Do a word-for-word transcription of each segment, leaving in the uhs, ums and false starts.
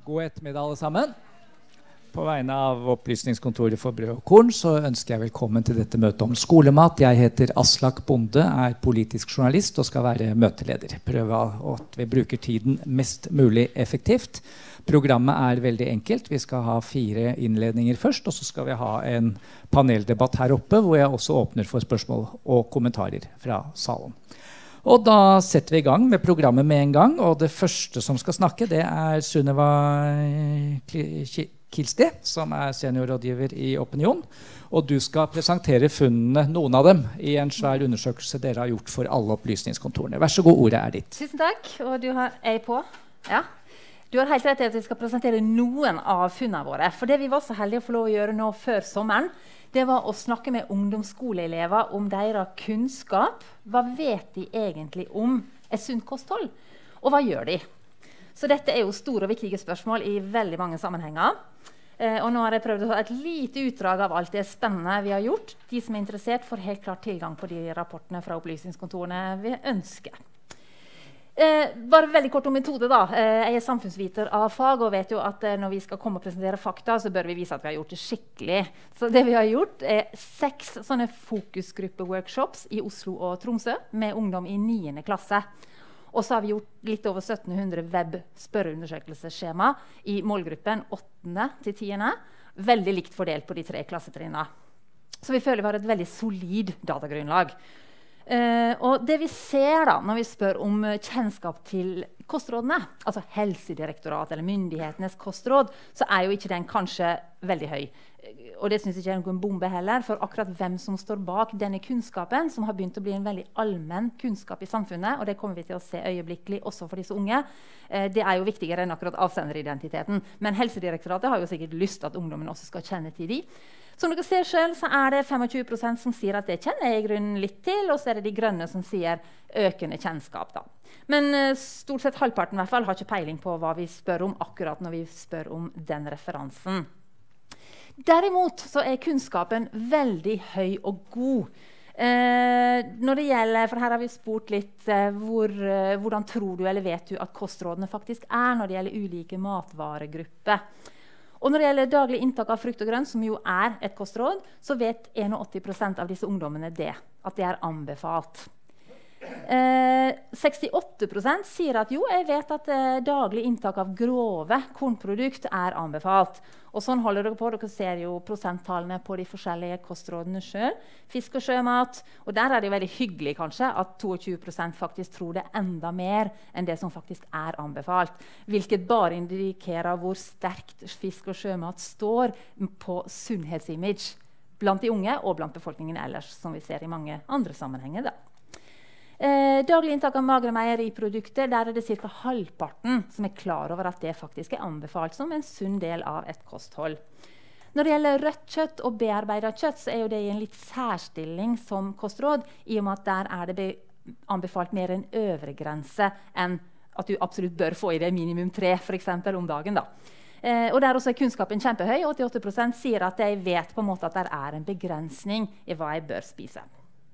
God ettermiddag alle sammen. På vegne av Opplysningskontoret for brød og korn så ønsker jeg velkommen til dette møtet om skolemat. Jeg heter Aslak Bonde, er politisk journalist og skal være møteleder. Prøve at vi bruker tiden mest mulig effektivt. Programmet er veldig enkelt. Vi skal ha fire innledninger først, og så skal vi ha en paneldebatt her oppe, hvor jeg også åpner for spørsmål og kommentarer fra salen. Og da setter vi i gang med programmet med en gang, og det første som skal snakke, det er Sunniva Kilsti, som er seniorrådgiver i Opinion. Og du skal presentere funnene, noen av dem, i en svær undersøkelse dere har gjort for alle opplysningskontorene. Vær så god, ordet er ditt. Tusen takk, og du har jeg på. Ja. Du har helt rett i at vi skal presentere noen av funnene våre. For det vi var så heldige å få lov å gjøre nå før sommeren, det var å snakke med ungdomsskoleelever om deres kunnskap. Hva vet de egentlig om et sunt kosthold? Og hva gjør de? Så dette er jo store og viktige spørsmål i veldig mange sammenhenger. Eh, og nå har jeg prøvd å ta et lite utdrag av alt det spennende vi har gjort. De som er interessert får helt klart tilgang på de rapportene fra opplysningskontorene vi ønsker. Eh, bare veldig kort om metode da. Eh, jeg er samfunnsviter av fag og vet jo at eh, når vi skal komme og presentere fakta, så bør vi vise at vi har gjort det skikkelig. Så det vi har gjort er seks sånne fokusgruppe-workshops i Oslo og Tromsø med ungdom i niende klasse. Og så har vi gjort litt over sytten hundre web-spørreundersøkelsesskjema i målgruppen åttende til tiende. Veldig likt fordelt på de tre klassetrinnene. Så vi føler vi har et veldig solid datagrunnlag. Uh, og det vi ser da, når vi spør om uh, kjennskap til kostrådene, altså Helsedirektorat eller myndighetenes kostråd, så er jo ikke den kanskje veldig høy. Uh, og det synes jeg ikke er noen bombe heller, for akkurat hvem som står bak denne kunnskapen, som har begynt å bli en veldig allmenn kunnskap i samfunnet, og det kommer vi til å se øyeblikkelig også for disse unge, uh, det er jo viktigere enn akkurat avsenderidentiteten. Men Helsedirektoratet har jo sikkert lyst til at ungdommen også skal kjenne til de. Som dere ser selv, så er det tjuefem prosent som sier at det kjenner jeg i grunnen litt til, og så er det de grønne som sier økende kjennskap. Da. Men uh, stort sett halvparten i hvert fall har ikke peiling på hva vi spør om akkurat når vi spør om den referansen. Derimot så er kunnskapen veldig høy og god. Uh, når det gjelder, for her har vi spurt litt uh, hvor, uh, hvordan tror du eller vet du at kostrådene faktisk er når det gjelder ulike matvaregrupper. Og når det gjelder daglig inntak av frukt og grønt, som jo er et kostråd, så vet åttien prosent av disse ungdommene det, at det er anbefalt. Eh, sekstiåtte prosent sier at jo, jeg vet at eh, daglig inntak av grove kornprodukt er anbefalt. Og sånn holder dere på. Dere ser jo prosenttallene på de forskjellige kostrådene selv. Fisk og sjømat. Og der er det jo veldig hyggelig kanskje at tjueto prosent faktisk tror det enda mer enn det som faktisk er anbefalt. Hvilket bare indikerer hvor sterkt fisk og sjømat står på sunnhetsimage blant de unge og blant befolkningen ellers, som vi ser i mange andre sammenhenger da. Eh, daglig inntak av magre meieriprodukter, der er det ca. halvparten som er klar over at det faktisk er anbefalt som en sunn del av et kosthold. Når det gjelder rødt kjøtt og bearbeidet kjøtt, så er jo det i en litt særstilling som kostråd, i og med at der er det anbefalt mer en øvre grense enn at du absolutt bør få i det minimum tre for eksempel, om dagen. Da. Eh, og der også er kunnskapen kjempehøy. åttiåtte prosent sier at jeg vet på en måte at det er en begrensning i hva jeg bør spise.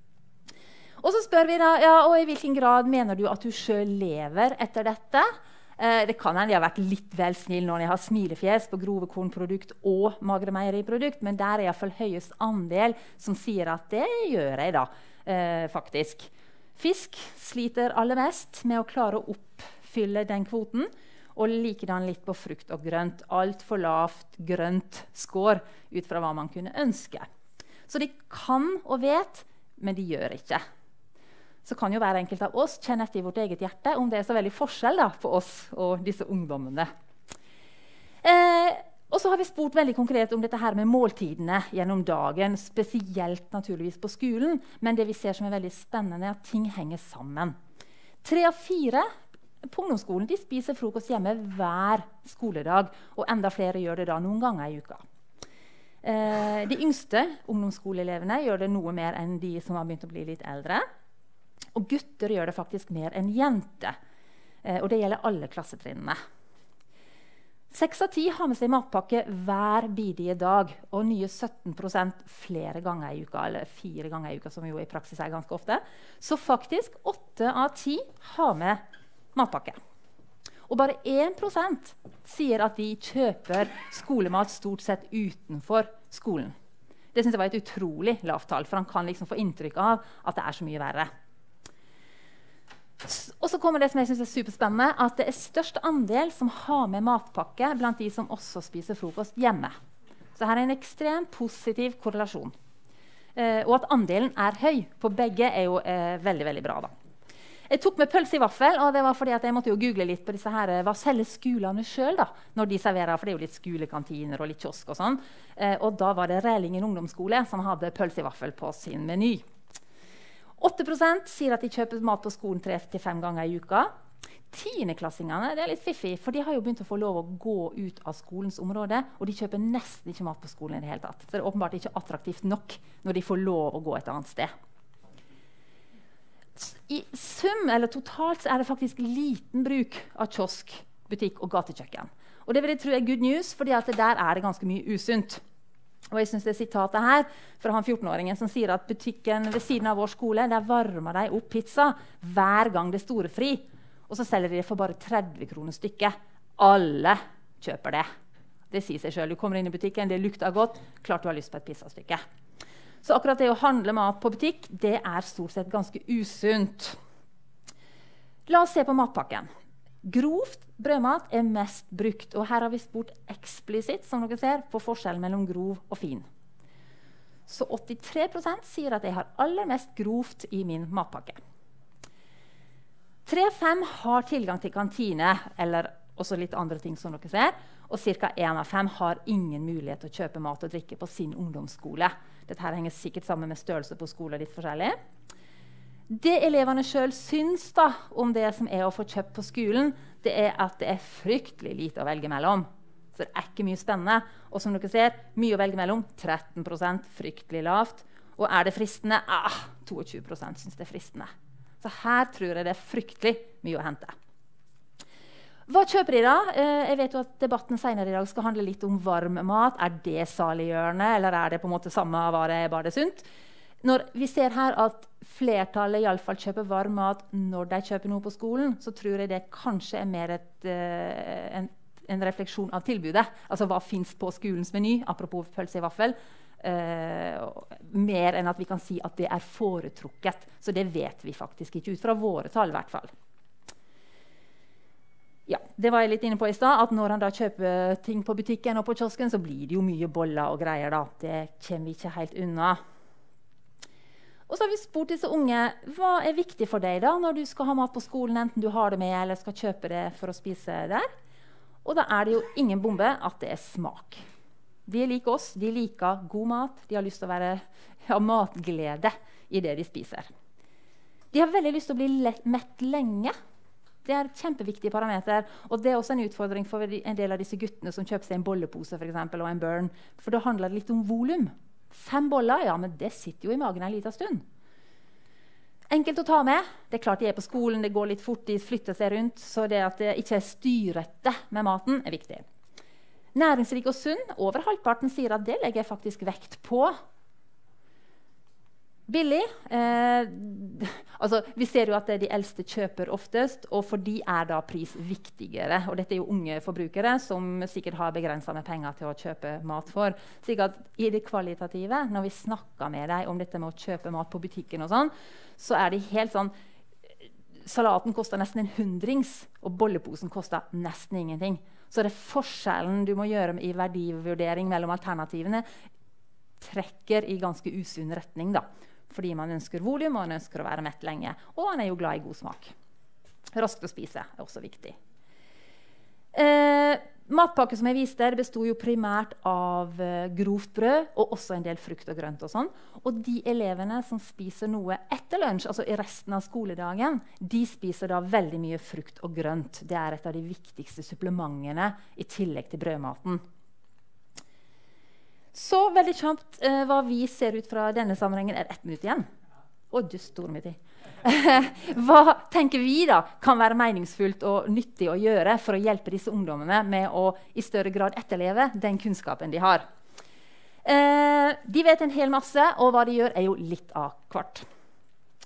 Og så spør vi da, ja, og i hvilken grad mener du at du selv lever etter dette? Eh, det kan hende jeg har vært litt vel snill når jeg har smilefjes på grove kornprodukt og magre meieriprodukt, men der er i hvert fall høyest andel som sier at det gjør jeg da, eh, faktisk. Fisk sliter aller mest med å klare å oppfylle den kvoten, og likedan litt på frukt og grønt. Alt for lavt grønt skår ut fra hva man kunne ønske. Så de kan og vet, men de gjør ikke. Så kan jo hver enkelt av oss kjenne etter i vårt eget hjerte om det er så veldig forskjell da, på oss og disse ungdommene. Eh, og så har vi spurt veldig konkret om dette her med måltidene gjennom dagen, spesielt naturligvis på skolen, men det vi ser som er veldig spennende er at ting henger sammen. Tre av fire på ungdomsskolen de spiser frokost hjemme hver skoledag, og enda flere gjør det da noen ganger i uka. Eh, de yngste ungdomsskoleelevene gjør det noe mer enn de som har begynt å bli litt eldre. Og gutter gjør det faktisk mer enn jenter. Eh, og det gjelder alle klassetrinnene. Seks av ti har med seg matpakke hver bidige dag, og nye sytten prosent flere ganger i uka, eller fire ganger i uka, som jo i praksis er ganske ofte. Så faktisk åtte av ti har med matpakke. Og bare én prosent sier at de kjøper skolemat stort sett utenfor skolen. Det synes jeg var et utrolig lavt tall, for han kan liksom få inntrykk av at det er så mye verre. Og så kommer det som jeg synes er superspennende, at det er størst andel som har med matpakke blant de som også spiser frokost hjemme. Så her er en ekstremt positiv korrelasjon. Eh, og at andelen er høy på begge er jo eh, veldig, veldig bra da. Jeg tok med pølse i vaffel, og det var fordi at jeg måtte jo google litt på disse her, hva selger skolene selv da, når de serverer, for det er jo litt skolekantiner og litt kiosk og sånn. Eh, og da var det Rælingen ungdomsskole som hadde pølse i vaffel på sin meny. åtte prosent sier at de kjøper mat på skolen tre til fem ganger i uka. Tiendeklassingene, det er litt fiffig, for de har jo begynt å få lov å gå ut av skolens område, og de kjøper nesten ikke mat på skolen i det hele tatt. Så det er åpenbart ikke attraktivt nok når de får lov å gå et annet sted. I sum, eller totalt, så er det faktisk liten bruk av kiosk, butikk og gatekjøkken. Og det vil jeg tro er good news, fordi at der er det ganske mye usunt. Og jeg synes det sitatet her fra han fjortenåringen som sier at butikken ved siden av vår skole, der varmer de opp pizza hver gang det er storefri. Og så selger de det for bare tretti kroner stykket. Alle kjøper det. Det sier seg selv. Du kommer inn i butikken, det lukter godt, klart du har lyst på et pizzastykke. Så akkurat det å handle mat på butikk, det er stort sett ganske usunt. La oss se på matpakken. Grovt brødmat er mest brukt, og her har vi spurt eksplisitt, som dere ser, på forskjellen mellom grov og fin. Så åttitre prosent sier at jeg har aller mest grovt i min matpakke. tre av fem har tilgang til kantine, eller også litt andre ting som dere ser, og ca. én av fem har ingen mulighet til å kjøpe mat og drikke på sin ungdomsskole. Dette her henger sikkert sammen med størrelse på skoler litt forskjellig. Det elevene selv syns da, om det som er å få kjøpt på skolen, det er at det er fryktelig lite å velge mellom. Så det er ikke mye spennende. Og som dere ser, mye å velge mellom, tretten prosent fryktelig lavt. Og er det fristende? Ah, tjueto prosent syns det er fristende. Så her tror jeg det er fryktelig mye å hente. Hva kjøper de da? Eh, jeg vet jo at debatten senere i dag skal handle litt om varm mat. Er det saliggjørende, eller er det på en måte samme vare, bare det sunt? Når vi ser her at flertallet i alle fall kjøper varm mat når de kjøper noe på skolen, så tror jeg det kanskje er mer et, eh, en, en refleksjon av tilbudet. Altså hva finnes på skolens meny, apropos pølse i vaffel. Eh, mer enn at vi kan si at det er foretrukket. Så det vet vi faktisk ikke ut fra våre tall i hvert fall. Ja, det var jeg litt inne på i sted, at når han da kjøper ting på butikken og på kiosken, så blir det jo mye boller og greier da. Det kommer vi ikke helt unna. Og så har vi spurt disse unge, hva er viktig for deg da når du skal ha mat på skolen, enten du har det med eller skal kjøpe det for å spise der? Og da er det jo ingen bombe at det er smak. De liker oss, de liker god mat, de har lyst til å være, ha matglede i det de spiser. De har veldig lyst til å bli lett, mett lenge. Det er et kjempeviktig parameter, og det er også en utfordring for en del av disse guttene som kjøper seg en bollepose for eksempel, og en burn, for det handler litt om volum. Fem boller, ja, men det sitter jo i magen en liten stund. Enkelt å ta med. Det er klart de er på skolen, det går litt fort, de flytter seg rundt, så det at det ikke er styrete med maten er viktig. Næringsrik og sunn, over halvparten sier at det legger jeg faktisk vekt på. Billig. Eh, altså, vi ser jo at de eldste kjøper oftest, og for de er da pris viktigere. Og dette er jo unge forbrukere som sikkert har begrenset med penger til å kjøpe mat for. Så at i det kvalitative, når vi snakker med deg om dette med å kjøpe mat på butikken og sånn, så er det helt sånn, salaten koster nesten en hundrings, og bolleposen koster nesten ingenting. Så det er forskjellen du må gjøre i verdivurdering mellom alternativene, trekker i ganske usunn retning da. Fordi man ønsker volum, og man ønsker å være mett lenge. Og man er jo glad i god smak. Raskt å spise er også viktig. Eh, matpakke som jeg viste, bestod jo primært av eh, grovt brød, og også en del frukt og grønt og sånn. Og de elevene som spiser noe etter lunsj, altså i resten av skoledagen, de spiser da veldig mye frukt og grønt. Det er et av de viktigste supplementene i tillegg til brødmaten. Så veldig kjapt, eh, hva vi ser ut fra denne sammenhengen er ett minutt igjen. Å, du store min tid. Hva tenker vi da kan være meningsfullt og nyttig å gjøre for å hjelpe disse ungdommene med å i større grad etterleve den kunnskapen de har? Eh, de vet en hel masse, og hva de gjør er jo litt av hvert.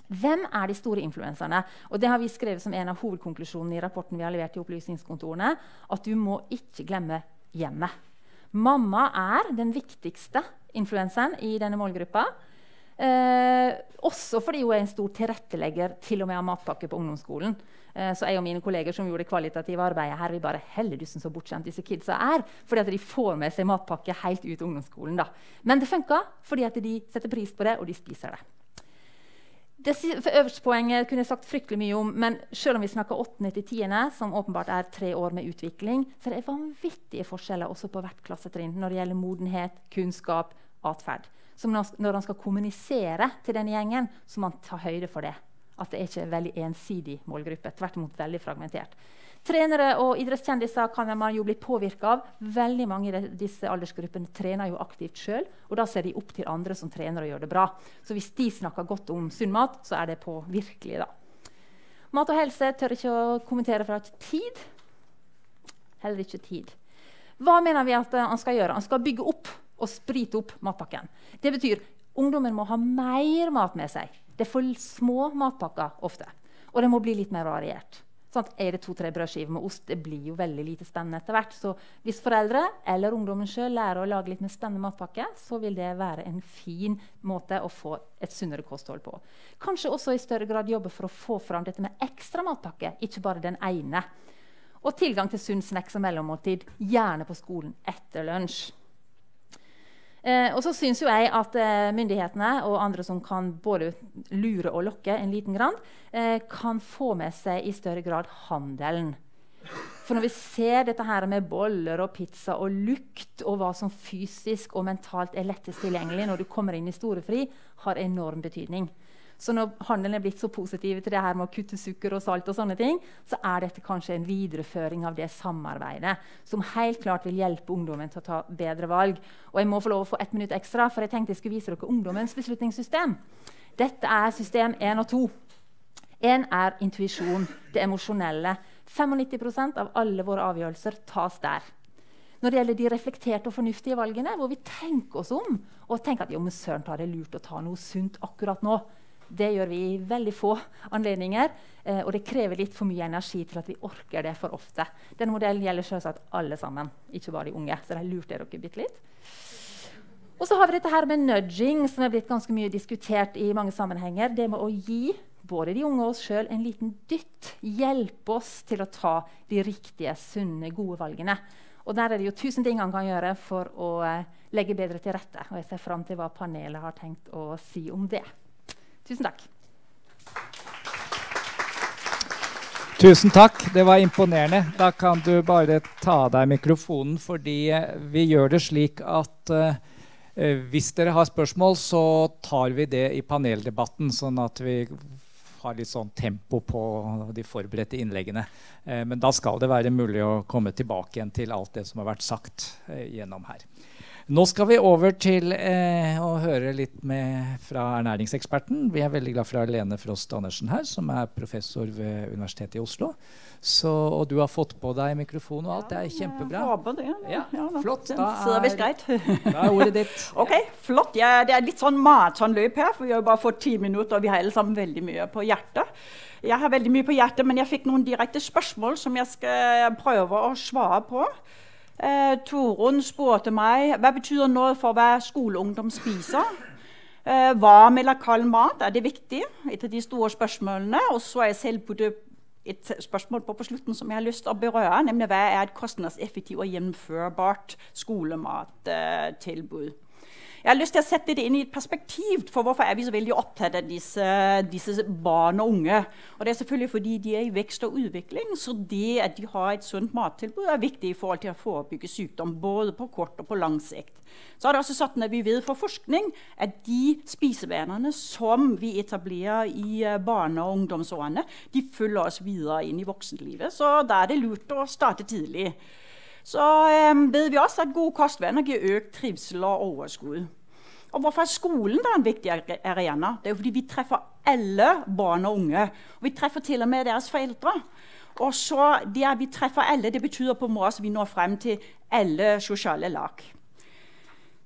Hvem er de store influenserne? Og det har vi skrevet som en av hovedkonklusjonene i rapporten vi har levert til opplysningskontorene, at du må ikke glemme hjemmet. Mamma er den viktigste influenseren i denne målgruppa. Eh, også fordi hun er en stor tilrettelegger til og med av matpakke på ungdomsskolen. Eh, så jeg og mine kolleger som gjorde det kvalitative arbeidet her, vi bare helledussen så bortskjemt disse kidsa er, fordi at de får med seg matpakke helt ut ungdomsskolen. Da. Men det funker fordi at de setter pris på det, og de spiser det. Det øverste poenget kunne jeg sagt fryktelig mye om, men selv om vi snakker åttende til tiende, som åpenbart er tre år med utvikling, så er det vanvittige forskjeller også på hvert klassetrinn når det gjelder modenhet, kunnskap, atferd. Så når han skal kommunisere til denne gjengen, så må han ta høyde for det. At det er ikke er veldig ensidig målgruppe, tvert imot veldig fragmentert. Trenere og idrettskjendiser kan man jo bli påvirket av. Veldig mange i disse aldersgruppene trener jo aktivt selv, og da ser de opp til andre som trener og gjør det bra. Så hvis de snakker godt om sunn mat, så er det på virkelig da. Mat og helse tør ikke å kommentere for ikke tid. Heller ikke tid. Hva mener vi at han skal gjøre? Han skal bygge opp og sprite opp matpakken. Det betyr ungdommen må ha mer mat med seg. Det er for små matpakker ofte, og det må bli litt mer variert. Sånn, er det to-tre brødskiver med ost, det blir jo veldig lite spennende etter hvert. Så hvis foreldre eller ungdommen selv lærer å lage litt mer spennende matpakke, så vil det være en fin måte å få et sunnere kosthold på. Kanskje også i større grad jobbe for å få fram dette med ekstra matpakke, ikke bare den ene. Og tilgang til sunn snacks og mellommåltid, gjerne på skolen etter lunsj. Eh, og så synes jo jeg at eh, myndighetene og andre som kan både lure og lokke en liten grann, eh, kan få med seg i større grad handelen. For når vi ser dette her med boller og pizza og lukt, og hva som fysisk og mentalt er lettest tilgjengelig når du kommer inn i storefri, har enorm betydning. Så når handelen er blitt så positiv til det her med å kutte sukker og salt, og sånne ting, så er dette kanskje en videreføring av det samarbeidet som helt klart vil hjelpe ungdommen til å ta bedre valg. Og jeg må få lov å få ett minutt ekstra, for jeg tenkte jeg skulle vise dere ungdommens beslutningssystem. Dette er system én og to. En er intuisjon, det emosjonelle. nittifem prosent av alle våre avgjørelser tas der. Når det gjelder de reflekterte og fornuftige valgene, hvor vi tenker oss om, og tenker at jo, men søren tar det lurt å ta noe sunt akkurat nå. Det gjør vi i veldig få anledninger, eh, og det krever litt for mye energi til at vi orker det for ofte. Denne modellen gjelder selvsagt alle sammen, ikke bare de unge, så det er lurt dere bitte litt. Og så har vi dette her med nudging, som er blitt ganske mye diskutert i mange sammenhenger. Det med å gi både de unge og oss selv en liten dytt, hjelpe oss til å ta de riktige, sunne, gode valgene. Og der er det jo tusen ting han kan gjøre for å eh, legge bedre til rette, og jeg ser frem til hva panelet har tenkt å si om det. Tusen takk. Tusen takk, det var imponerende. Da kan du bare ta av deg mikrofonen, fordi vi gjør det slik at uh, hvis dere har spørsmål, så tar vi det i paneldebatten, sånn at vi har litt sånn tempo på de forberedte innleggene. Uh, men da skal det være mulig å komme tilbake igjen til alt det som har vært sagt uh, gjennom her. Nå skal vi over til eh, å høre litt med fra ernæringseksperten. Vi er veldig glad for Lene Frost Andersen her, som er professor ved Universitetet i Oslo. Så, og du har fått på deg mikrofon og alt. Det er kjempebra. Jeg håper det. Ja, ja, flott. Da er, da er ordet ditt. Ok, flott. Ja, det er litt sånn maratonløp her, for vi har bare fått ti minutter, og vi har alle sammen veldig mye på hjertet. Jeg har veldig mye på hjertet, men jeg fikk noen direkte spørsmål som jeg skal prøve å svare på. Eh, Torunn spurte meg, hva betyder noe for hva skoleungdom spiser? Eh, varm eller kald mat, er det viktig? Et av de store spørsmålene. Og så har jeg selv puttet et spørsmål på på slutten som jeg har lyst til å berøre, nemlig hva er et kostnadseffektivt og gjennomførbart skolemattilbud? Jeg har lyst til å sette det inn i et perspektiv, for hvorfor er vi så veldig opptatt av disse, disse barn og unge? Og det er selvfølgelig fordi de er i vekst og utvikling, så det at de har et sunt mattilbud er viktig i forhold til å forebygge sykdom, både på kort og på lang sikt. Så er det også sånn at vi vet fra forskning at de spisevanene som vi etablerer i barne- og ungdomsårene, de følger oss videre inn i voksenlivet, så da er det lurt å starte tidlig. Så um, vet vi også at gode kostvaner gir økt trivsel og overskudd. Og hvorfor er skolen da en viktig arena? Det er jo fordi vi treffer alle barn og unge. Og vi treffer til og med deres foreldre. Og så det at vi treffer alle, det betyder på en måte at vi når frem til alle sosiale lag.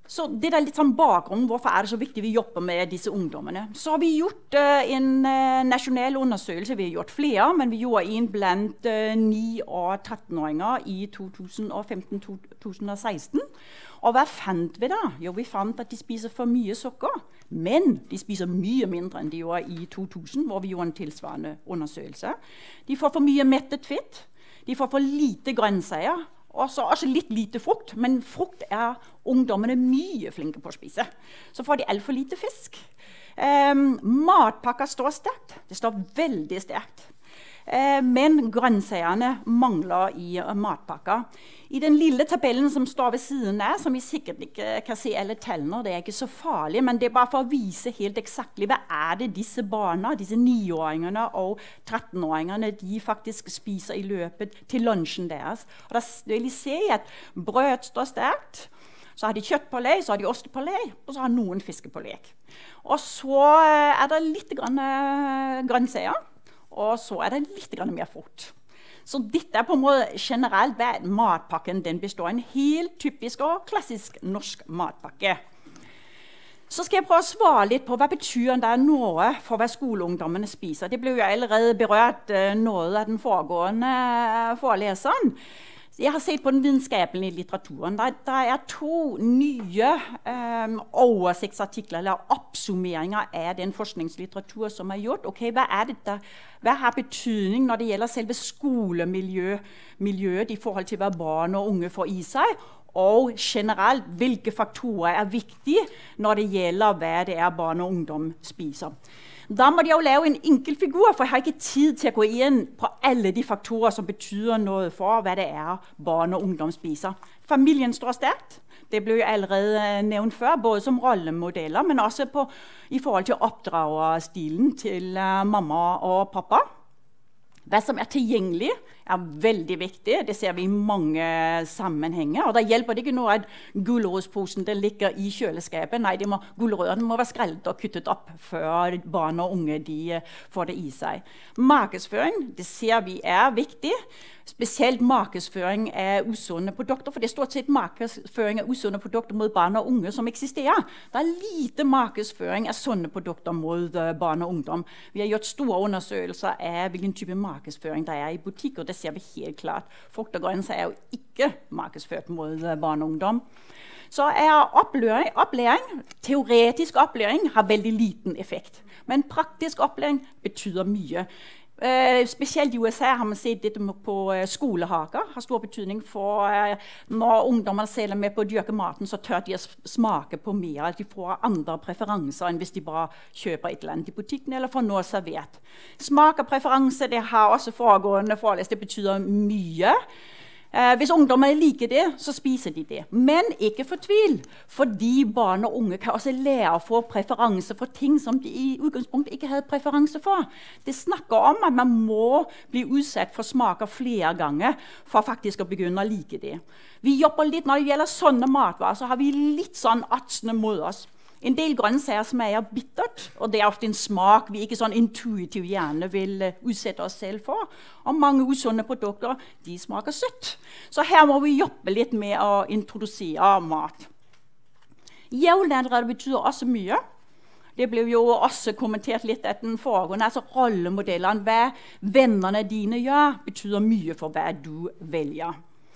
Så det er litt sånn bakgrunnen, hvorfor er det så viktig vi jobber med disse ungdommene. Så har vi gjort uh, en uh, nasjonal undersøkelse, vi har gjort flere, men vi gjorde en blant uh, ni- og trettenåringer i to tusen og femten til to tusen og seksten. Og hva fant vi da? Jo, vi fant at de spiser for mye sukker, men de spiser mye mindre enn de gjorde i to tusen, hvor vi gjorde en tilsvarende undersøkelse. De får for mye mettet fett, de får for lite grønnsaker, Også, også litt lite frukt, men frukt er ungdommene mye flinke på å spise. Så får de alt for lite fisk. Um, matpakka står sterkt. Det står veldig sterkt. Uh, men grønnsakene mangler i uh, matpakka. I den lille tabellen som står ved siden av, som vi sikkert ikke kan se alle tallene, det er ikke så farlig, men det er bare for å vise helt eksakt hva er det disse barna, disse niåringene og trettenåringene, de faktisk spiser i løpet til lunsjen deres. Og da vil de se at brød står sterkt, så har de kjøttpålegg, så har de ostepålegg, og så har noen fiskepålegg. Og så er det litt grann grønnsaker, og så er det litt grann mer frukt. Så dette er på en måte generelt hva matpakken den består av en helt typisk og klassisk norsk matpakke. Så skal jeg prøve å svare litt på hva betyr det noe for hva skoleungdommene spiser. Det ble jo allerede berørt uh, noe av den foregående uh, foreleseren. Jeg har sett på den vitenskapelige litteraturen. Det, det er to nye um, oversiktsartikler eller oppsummeringer av den forskningslitteratur som er gjort. Okay, hva, er dette? Hva har betydning når det gjelder selve skolemiljøet i forhold til hva barn og unge får i seg? Og generelt, hvilke faktorer er viktige når det gjelder hva det er barn og ungdom spiser? Da må de jo lave en enkel figur, for jeg har ikke tid til å gå inn på alle de faktorer som betyder noe for hva det er barn og ungdom spiser. Familien står sterkt. Det ble jo allerede nevnt før, både som rollemodeller, men også på, i forhold til oppdragerstilen til uh, mamma og pappa. Hva som er tilgjengelig, er veldig viktig. Det ser vi i mange sammenhenger. Og da hjelper det ikke noe at gulrotposen ligger i kjøleskapet. Nei, må, gulrøttene må være skrellet og kuttet opp før barn og unge de får det i seg. Markedsføring, det ser vi er viktig. Spesielt markedsføring av usunne produkter, for det er stort sett markedsføring av usunne produkter mot barn og unge som eksisterer. Det er lite markedsføring av sunne produkter mot uh, barn og ungdom. Vi har gjort store undersøkelser av hvilken type markedsføring det er i butikk, og det ser vi helt klart. Frukt og grønnsaker er jo ikke markedsført mot uh, barn og ungdom. Så er opplæring, opplæring, teoretisk opplæring har veldig liten effekt, men praktisk opplæring betyder mye. Uh, spesielt i U S A har man sett dette på uh, skolehaker. Har stor betydning for uh, når ungdommer selv er med på å dyrke maten, så tør de å smake på mer. De får andre preferanser enn hvis de bare kjøper et eller annet i butikken eller får noe servert. Smak og preferanse, det har også foregående forelest. Det betyder mye. Uh, hvis ungdommer liker det, så spiser de det. Men ikke fortvil, fordi barn og unge kan også lære å få preferanse for ting som de i utgangspunktet ikke hadde preferanse for. Det snakker om at man må bli utsatt for smaker flere ganger for faktisk å begynne å like det. Vi jobber litt når det gjelder sånne matvarer, så har vi litt sånn atsende mot oss. En del grønnsaker smaker bittert, og det er ofte en smak vi ikke sånn intuitivt gjerne vil uh, utsette oss selv for. Og mange usunne produkter, de smaker søtt. Så her må vi jobbe litt med å introdusere mat. Jevnaldrende betyr også mye. Det ble jo også kommentert litt etter den foregående. Altså rollemodellene, hva vennene dine gjør, betyr mye for hva du velger.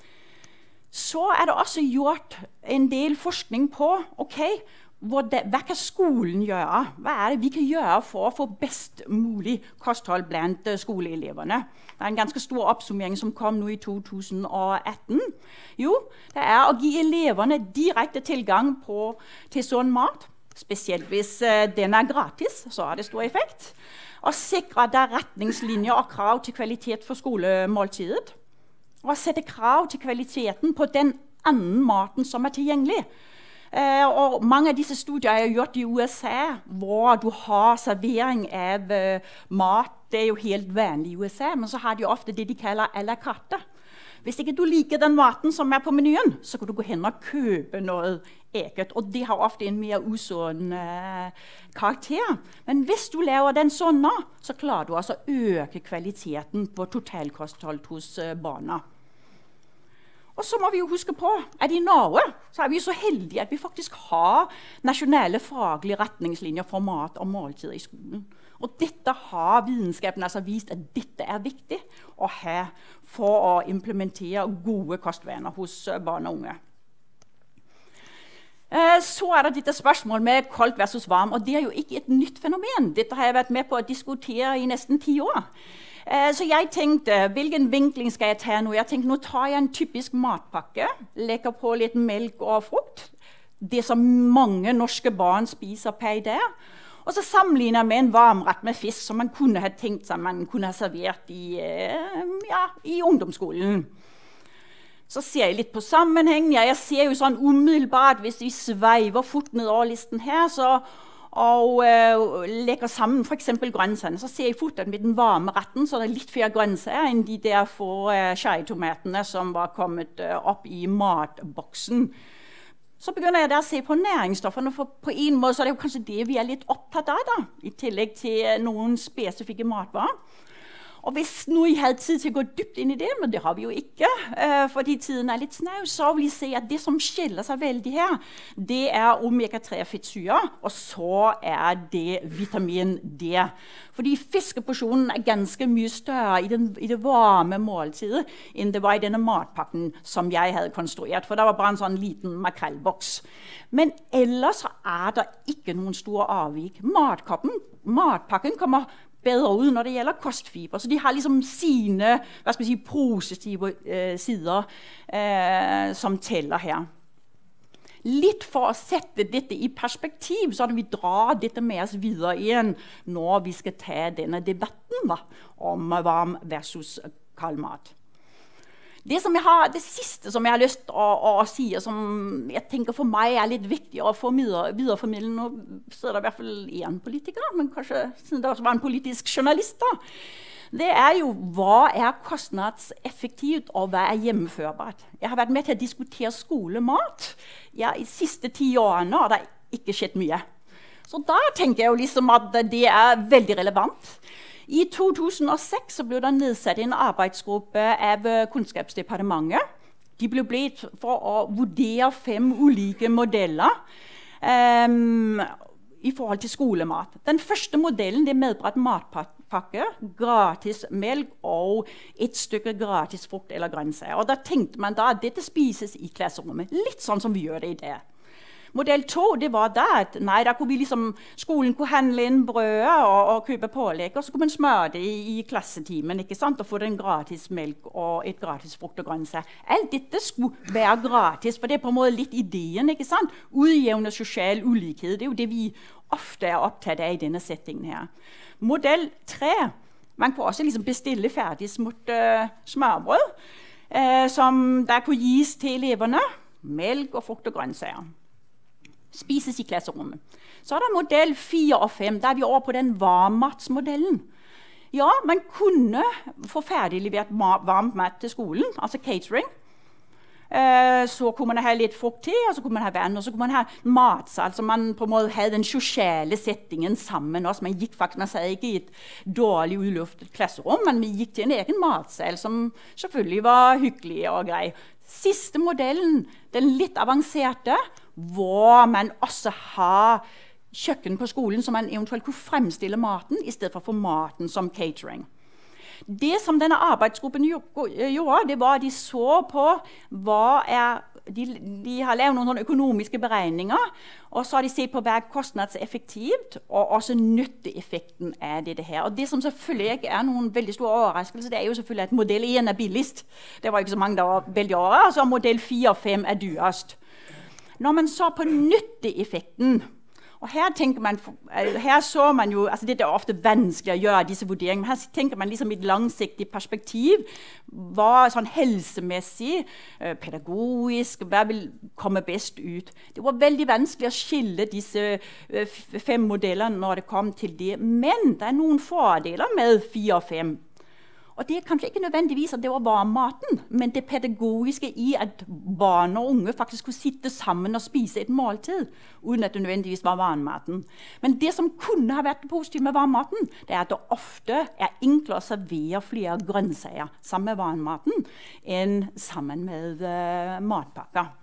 Så er det også gjort en del forskning på, ok, Det, hva kan skolen gjøre? Hva er det vi kan gjøre for å få best mulig kosthold blant uh, skoleeleverne? Det er en ganske stor oppsummering som kom nå i to tusen og atten. Jo, det er å gi eleverne direkte tilgang på, til sånn mat. Spesielt hvis uh, den er gratis, så har det stor effekt. Å sikre at det er retningslinjer og krav til kvalitet for skolemåltidet. Og å sette krav til kvaliteten på den annen maten som er tilgjengelig. Uh, og mange av disse studier er gjort i U S A, hvor du har servering av uh, mat. Det er jo helt vanlig i U S A, men så har de ofte det de kaller à la carte. Hvis ikke du liker den maten som er på menyen, så kan du gå hen og kjøpe noe eget. Og det har ofte en mer usunn uh, karakter. Men hvis du lager den sånn, så klarer du altså å øke kvaliteten på totalkosthold hos uh, barna. Og så må vi jo huske på at i Norge så er vi så heldige at vi faktisk har nasjonale faglige retningslinjer for mat og måltider i skolen. Og dette har vitenskapen altså vist at dette er viktig å ha for å implementere gode kostvaner hos barn og unge. Så er det dette spørsmålet med kaldt versus varm, og det er jo ikke et nytt fenomen. Dette har jeg vært med på å diskutere i nesten ti år. Så jeg tenkte, hvilken vinkling skal jeg ta nå? Jeg tenkte, nå tar jeg en typisk matpakke, legger på litt melk og frukt, det som mange norske barn spiser per dag, og så sammenligner jeg med en varmrett med fisk som man kunne ha tenkt seg man kunne ha servert i, ja, i ungdomsskolen. Så ser jeg litt på sammenheng. Ja, jeg ser jo sånn umiddelbart, hvis vi sveiver fort nedover listen her, så, og uh, legger sammen for eksempel grønnsakene, så ser jeg fort at med den varme retten så er det litt flere grønnsaker enn de der få uh, cherrytomatene som var kommet uh, opp i matboksen. Så begynner jeg der å se på næringsstoffene, for på en måte så er det jo kanskje det vi er litt opptatt av da, i tillegg til noen spesifikke matvarer. Og hvis nu I havde tid til å gå dypt inn i det, men det har vi jo ikke, øh, fordi tiden er litt snau, så vil I se at det som skiller seg veldig her, det er omega tre fettsyre, og så er det vitamin D. Fordi fiskeporsjonen er ganske mye større i, den, i det varme måltidet enn det var i denne matpakken som jeg hadde konstruert, for det var bare en sånn liten makrellboks. Men ellers er det ikke noen store avvik. Matpakken, matpakken kommer bedre ud, når det gjelder kostfiber. Så de har liksom sine, hva skal vi si, positive eh, sider eh, som teller her. Litt for å sette dette i perspektiv, så at vi drar dette med oss videre igjen når vi skal ta denne debatten da, om varm versus kald mat. Det, som jeg har, det siste som jeg har lyst til å, å si, som jeg tenker for meg er litt viktig å få videreformidle, nå så er det i hvert fall én politiker, men kanskje siden det også var en politisk journalist da, det er jo hva er kostnadseffektivt og hva er hjemmeførbart. Jeg har vært med til å diskutere skolemat. Ja, i de siste ti årene har det ikke skjedd mye. Så da tenker jeg jo liksom at det er veldig relevant. I to tusen og seks ble det nedsatt en arbeidsgruppe av Kunnskapsdepartementet. De ble blitt for å vurdere fem ulike modeller um, i forhold til skolemat. Den første modellen det medbrakt matpakke, gratis melk og et stykke gratis frukt eller grønnsaker. Og da tenkte man da at dette spises i klasserommet, litt sånn som vi gjør det i dag. Modell to, det var da at nei, da kunne vi liksom, skolen kunne handle inn brød og, og kjøpe pålegg, og så kunne man smøre det i, i klassetimen, ikke sant? Og få den gratis melk og et gratis frukt og grønnsak. Alt dette skulle være gratis, for det er på en måte litt ideen, ikke sant? Utjevne sosial ulikhet, det er jo det vi ofte er opptatt av i denne settingen her. Modell tre, man kunne også liksom bestille ferdig smurt uh, smørbrød, uh, som der kunne gis til eleverne, melk og frukt og grønnsaker. Spises i klasserommet. Så er det modell fire og fem, der er vi over på den varmmatsmodellen. Ja, man kunne få ferdig levert varmt mat til skolen, altså catering. Eh, så kunne man ha litt frukt til, og så kunne man ha vann, og så kunne man ha matsal, så man på en måte hadde den sosiale settingen sammen også. Man gikk faktisk, man sa ikke i et dårlig uluftet klasserom, men vi gikk til en egen matsal, som selvfølgelig var hyggelig og grei. Siste modellen, den litt avanserte, hvor man også har kjøkken på skolen som man eventuelt kunne fremstille maten i stedet for å få maten som catering. Det som denne arbeidsgruppen gjorde, det var at de så på hva er, de, de har lavet noen økonomiske beregninger, og så har de sett på hva er kostnadseffektivt, og også nytteeffekten av dette her. Og det som selvfølgelig ikke er noen veldig stor overraskelse, det er jo selvfølgelig at modell én er billigst. Det var ikke så mange der var veldig over, så modell fire og fem er dyrest. Når man så på nytteeffekten, og her tenker man, her så man jo, altså det er ofte vanskelig å gjøre disse vurderingene, men her tenker man liksom i et langsiktig perspektiv, hva sånn helsemessig, pedagogisk, hva vil komme best ut. Det var veldig vanskelig å skille disse fem modellene når det kom til det, men det er noen fordeler med fire og fem. Og det er kanskje ikke nødvendigvis at det var varmmaten, men det pedagogiske i at barn og unge faktisk kunne sitte sammen og spise et måltid, uten at det nødvendigvis var varmmaten. Men det som kunne ha vært positivt med varmmaten, det er at det ofte er enklere å servere flere grønnsaker sammen med varmmaten enn sammen med uh, matpakker.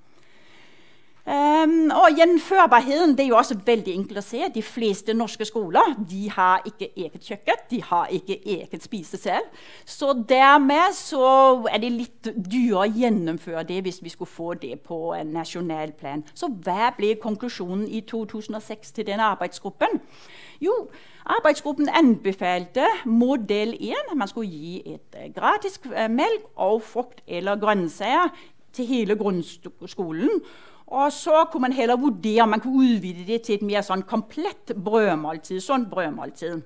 Um, og gjennomførbarheten, det er jo også veldig enkelt å se. De fleste norske skoler, de har ikke eget kjøkken, de har ikke eget spisesel. Så dermed så er det litt dyrere å gjennomføre det hvis vi skulle få det på en nasjonal plan. Så hva ble konklusjonen i to tusen og seks til denne arbeidsgruppen? Jo, arbeidsgruppen anbefalte modell én. Man skulle gi et gratis melk og frukt eller grønnsaker til hele grunnskolen. Og så kunne man heller vurdere om man kunne utvide det til et mer sånn komplett brødmåltid. Sånn brødmåltid.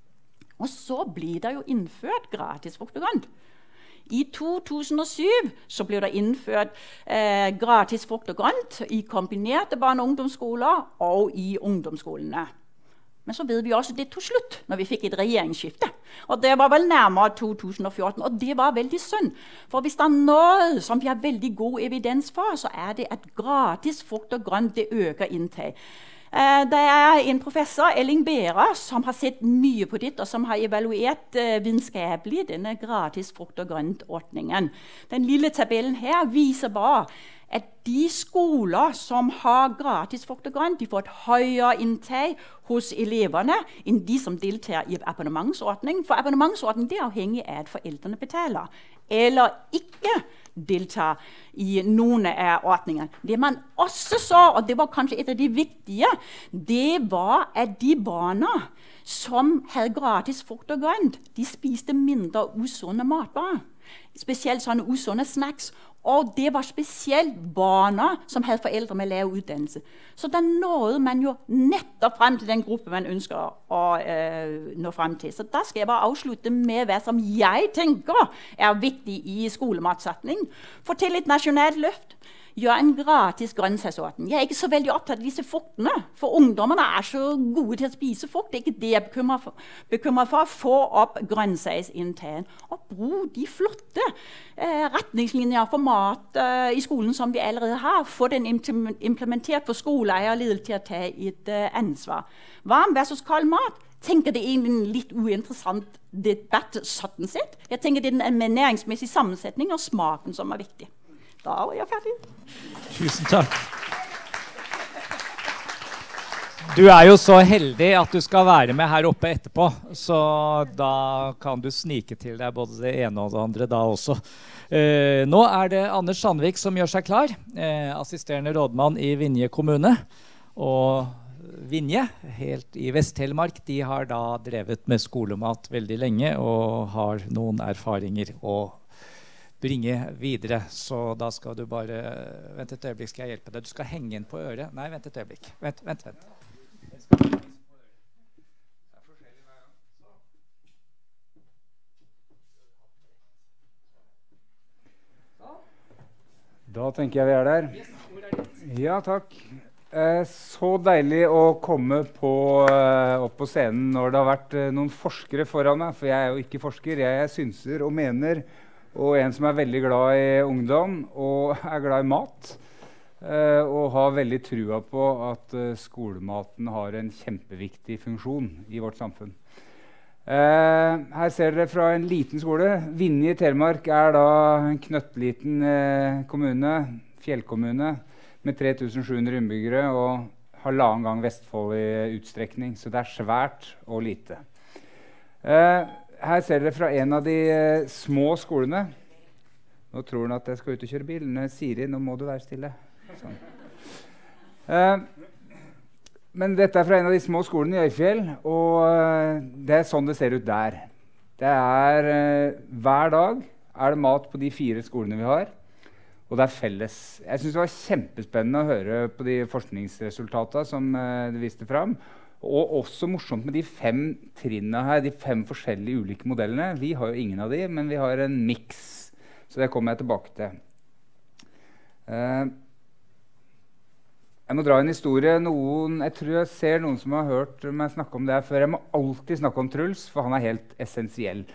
Og så ble det jo innført gratis frukt og grønt. I to tusen og syv så ble det innført eh, gratis frukt og grønt i kombinerte barne- og ungdomsskoler og i ungdomsskolene. Men så vet vi også det tog slutt når vi fikk et regjeringsskifte. Og det var vel nærmere to tusen og fjorten, og det var veldig synd. For hvis det er noe som vi har veldig god evidens for, så er det at gratis frukt og grønt det øker inntag. Eh, det er en professor, Elling Behre, som har sett mye på dette, og som har evaluert eh, vitenskapelig denne gratis frukt og grønt-ordningen. Den lille tabellen her viser bare at de skoler som har gratis frukt og grønt, de får et høyere inntag hos eleverne enn de som deltar i abonnementsordning. For abonnementsordning det er avhengig av at foreldrene betaler, eller ikke deltar i noen av ordningene. Det man også så, og det var kanskje et av de viktige, det var at de barna som hadde gratis frukt og grønt, de spiste mindre usunne matvarer. Spesielt sånne usunne snacks. Og det var spesielt barna som hadde foreldre med lav utdannelse. Så da nådde man jo nettopp frem til den gruppen man ønsker å øh, nå frem til. Så da skal jeg bare avslutte med hva som jeg tenker er viktig i skolematsatsing. Fortell et nasjonalt løft. Gjør en gratis grønnsaksordning. Jeg er ikke så veldig opptatt av disse fruktene, for ungdommene er så gode til å spise frukt. Det er ikke det jeg er bekymret for. Bekymret for å få opp grønnsaksinntag. Og bruk de flotte eh, retningslinjer for mat eh, i skolen som vi allerede har. Få den implementert for skoleeier og ledelse til å ta et eh, ansvar. Varm versus kald mat. Tenker det er en litt uinteressant debatt sånn sett. Jeg tenker det er den med næringsmessig sammensetning og smaken som er viktig. Da er jeg ferdig. Tusen takk. Du er jo så heldig at du skal være med her oppe etterpå, så da kan du snike til deg både det ene og det andre da også. Eh, nå er det Anders Sandvik som gjør seg klar, eh, assisterende rådmann i Vinje kommune. Og Vinje, helt i Vest-Telemark, de har da drevet med skolemat veldig lenge og har noen erfaringer å bringe videre, så da skal du bare vent et øyeblikk, skal jeg hjelpe deg. Du skal henge inn på øret. Nei, vent et øyeblikk. Vent, vent, vent. Da tenker jeg vi er der. Ja, takk. Eh, så deilig å komme på, eh, opp på scenen når det har vært eh, noen forskere foran meg, for jeg er jo ikke forsker, jeg synser og mener, og en som er veldig glad i ungdom og er glad i mat, uh, og har veldig trua på at uh, skolematen har en kjempeviktig funksjon i vårt samfunn. Uh, her ser dere fra en liten skole. Vinje i Telemark er da en knøttliten uh, kommune, fjellkommune, med tre tusen sju hundre innbyggere og halvannen gang Vestfold i utstrekning, så det er svært og lite. Uh, Her ser dere fra en av de eh, små skolene. Nå tror han at jeg skal ut og kjøre bil. Men Siri, nå må du være stille. Sånn. Eh, men dette er fra en av de små skolene i Øyfjell, og eh, det er sånn det ser ut der. Det er eh, hver dag er det mat på de fire skolene vi har, og det er felles. Jeg synes det var kjempespennende å høre på de forskningsresultatene som eh, det viste fram. Og også morsomt med de fem trinnene her, de fem forskjellige ulike modellene. Vi har jo ingen av de, men vi har en mix. Så det kommer jeg tilbake til. Uh, jeg må dra en historie. Noen, jeg tror jeg ser noen som har hørt meg snakke om det her før. Jeg må alltid snakke om Truls, for han er helt essensiell.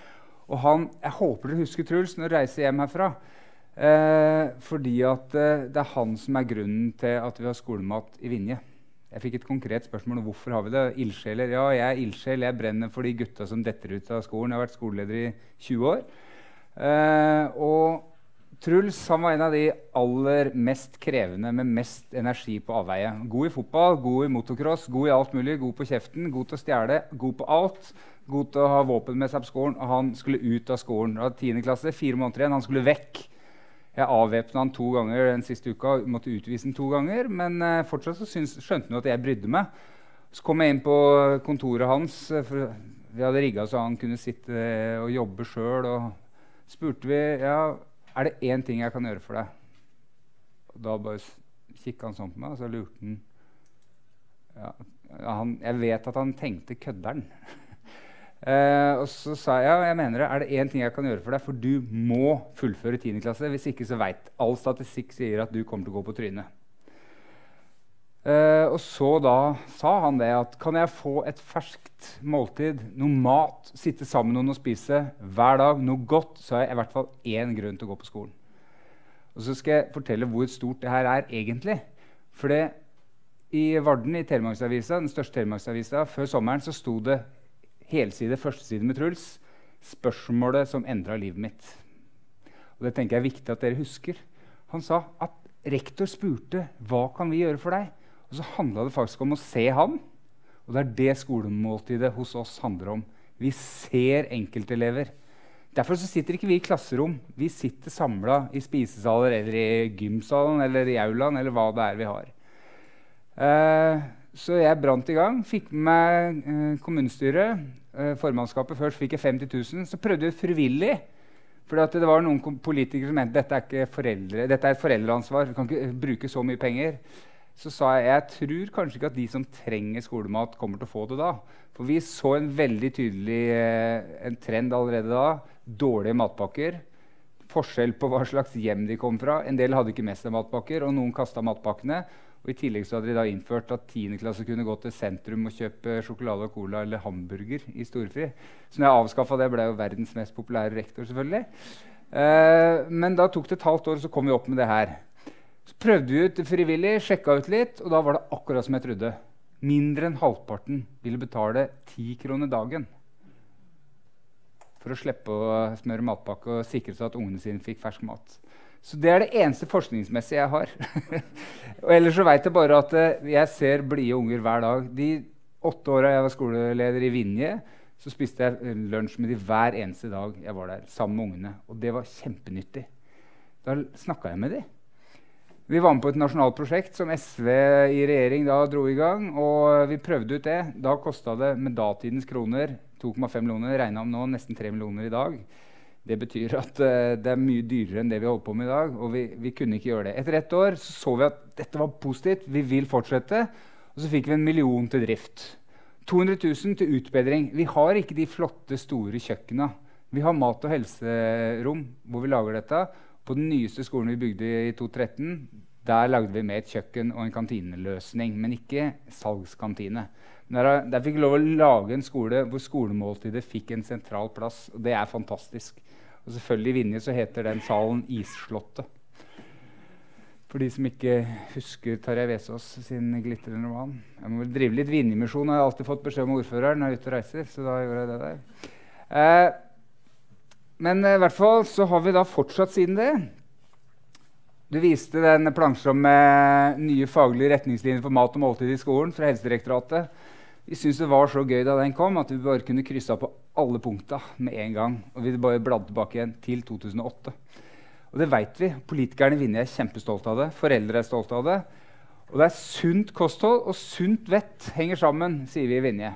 Og han, jeg håper dere husker Truls når dere reiser hjem herfra. Eh, fordi at eh, det er han som er grunnen til at vi har skolemat i Vinje. Jeg fikk et konkret spørsmål om hvorfor har vi det. Ildsjeler. Ja, jeg er ildsjel. Jeg brenner for de gutta som detter ut av skolen. Jeg har vært skoleleder i tjue år. Eh, og Truls han var en av de aller mest krevende med mest energi på avveie. God i fotball, god i motocross, god i alt mulig, god på kjeften, god til å stjele, god på alt. God til å ha våpen med seg på skolen, og han skulle ut av skolen. Det var tiende klasse, fire måneder igjen, han skulle vekk. Jeg avvæpnet han to ganger den siste uka, måtte utvise han to ganger, men uh, fortsatt så syns, skjønte han at jeg brydde meg. Så kom jeg inn på kontoret hans, for vi hadde rigget så han kunne sitte og jobbe selv, og spurte vi, ja, er det en ting jeg kan gjøre for deg? Og da bare kikket han sånn på meg, og så lurte han, ja, han jeg vet at han tenkte kødderen. Uh, og så sa jeg, ja, jeg mener det, er det en ting jeg kan gjøre for deg, for du må fullføre tiende klasse, hvis ikke så vet all statistikk sier at du kommer til å gå på trynet. Uh, og så da sa han det at kan jeg få et ferskt måltid, noe mat, sitte sammen med noen og spise hver dag, noe godt, så har jeg i hvert fall én grunn til å gå på skolen. Og så skal jeg fortelle hvor stort det her er egentlig. For det, i Varden i Telemarksavisa, den største Telemarksavisa, før sommeren så sto det helside, første side med Truls, spørsmålet som endret livet mitt. Og det tenker jeg er viktig at dere husker. Han sa at rektor spurte, hva kan vi gjøre for deg? Og så handlet det faktisk om å se han, og det er det skolemåltidet hos oss handler om. Vi ser enkeltelever. Derfor så sitter ikke vi i klasserom, vi sitter samlet i spisesaler, eller i gymsalen, eller i aulaen, eller hva det er vi har. Uh, så jeg brant i gang, fikk med meg uh, kommunestyret, uh, formannskapet først fikk jeg femti tusen, så prøvde jeg frivillig, fordi at det var noen politikere som mente dette er ikke foreldre, dette er et foreldreansvar, vi kan ikke bruke så mye penger. Så sa jeg, jeg tror kanskje ikke at de som trenger skolemat kommer til å få det da. For vi så en veldig tydelig uh, en trend allerede da, dårlige matpakker, forskjell på hva slags hjem de kom fra. En del hadde ikke med seg matpakker, og noen kastet matpakkene. Og i tillegg så hadde de da innført at tiende klasse kunne gå til sentrum og kjøpe sjokolade og cola eller hamburger i storfri. Så når jeg avskaffet det, ble jeg jo verdens mest populære rektor selvfølgelig. Eh, men da tok det et halvt år, så kom vi opp med det her. Så prøvde vi ut frivillig, sjekket ut litt, og da var det akkurat som jeg trodde. Mindre enn halvparten ville betale ti kroner dagen for å slippe å smøre matpakke og sikre seg at ungene sine fikk fersk mat. Så det er det eneste forskningsmessige jeg har. Og ellers så vet jeg bare at uh, jeg ser blide unger hver dag. De åtte årene jeg var skoleleder i Vinje, så spiste jeg lunsj med de hver eneste dag jeg var der, sammen med ungene. Og det var kjempenyttig. Da snakket jeg med de. Vi var med på et nasjonalt prosjekt som S V i regjering da dro i gang, og vi prøvde ut det. Da kostet det med datidens kroner to komma fem millioner, regnet om nå nesten tre millioner i dag. Det betyr at uh, det er mye dyrere enn det vi holder på med i dag, og vi, vi kunne ikke gjøre det. Etter ett år så, så vi at dette var positivt, vi vil fortsette, og så fikk vi en million til drift. to hundre tusen til utbedring. Vi har ikke de flotte, store kjøkkenene. Vi har mat- og helserom hvor vi lager dette. På den nyeste skolen vi bygde i to tusen og tretten, der lagde vi med et kjøkken og en kantineløsning, men ikke salgskantine. Der, der fikk vi lov å lage en skole hvor skolemåltidet fikk en sentral plass, og det er fantastisk. Og selvfølgelig i Vinje så heter den salen Isslottet. For de som ikke husker Tarjei Vesaas sin glitrende roman. Jeg må vel drive litt Vinjemisjon, har jeg alltid fått beskjed om ordføreren når jeg er ute og reiser, så da gjør jeg det der. Eh, men i hvert fall så har vi da fortsatt siden det. Du viste den plansjen med nye faglige retningslinjer for mat og måltid i skolen fra Helsedirektoratet. Vi syntes det var så gøy da den kom at vi bare kunne krysse av på alle punkter med en gang. Og vi bare bladde tilbake igjen til to tusen og åtte. Og det vet vi. Politikerne i Vinje er kjempestolte av det. Foreldre er stolte av det. Og det er sunt kosthold og sunt vett henger sammen, sier vi i Vinje.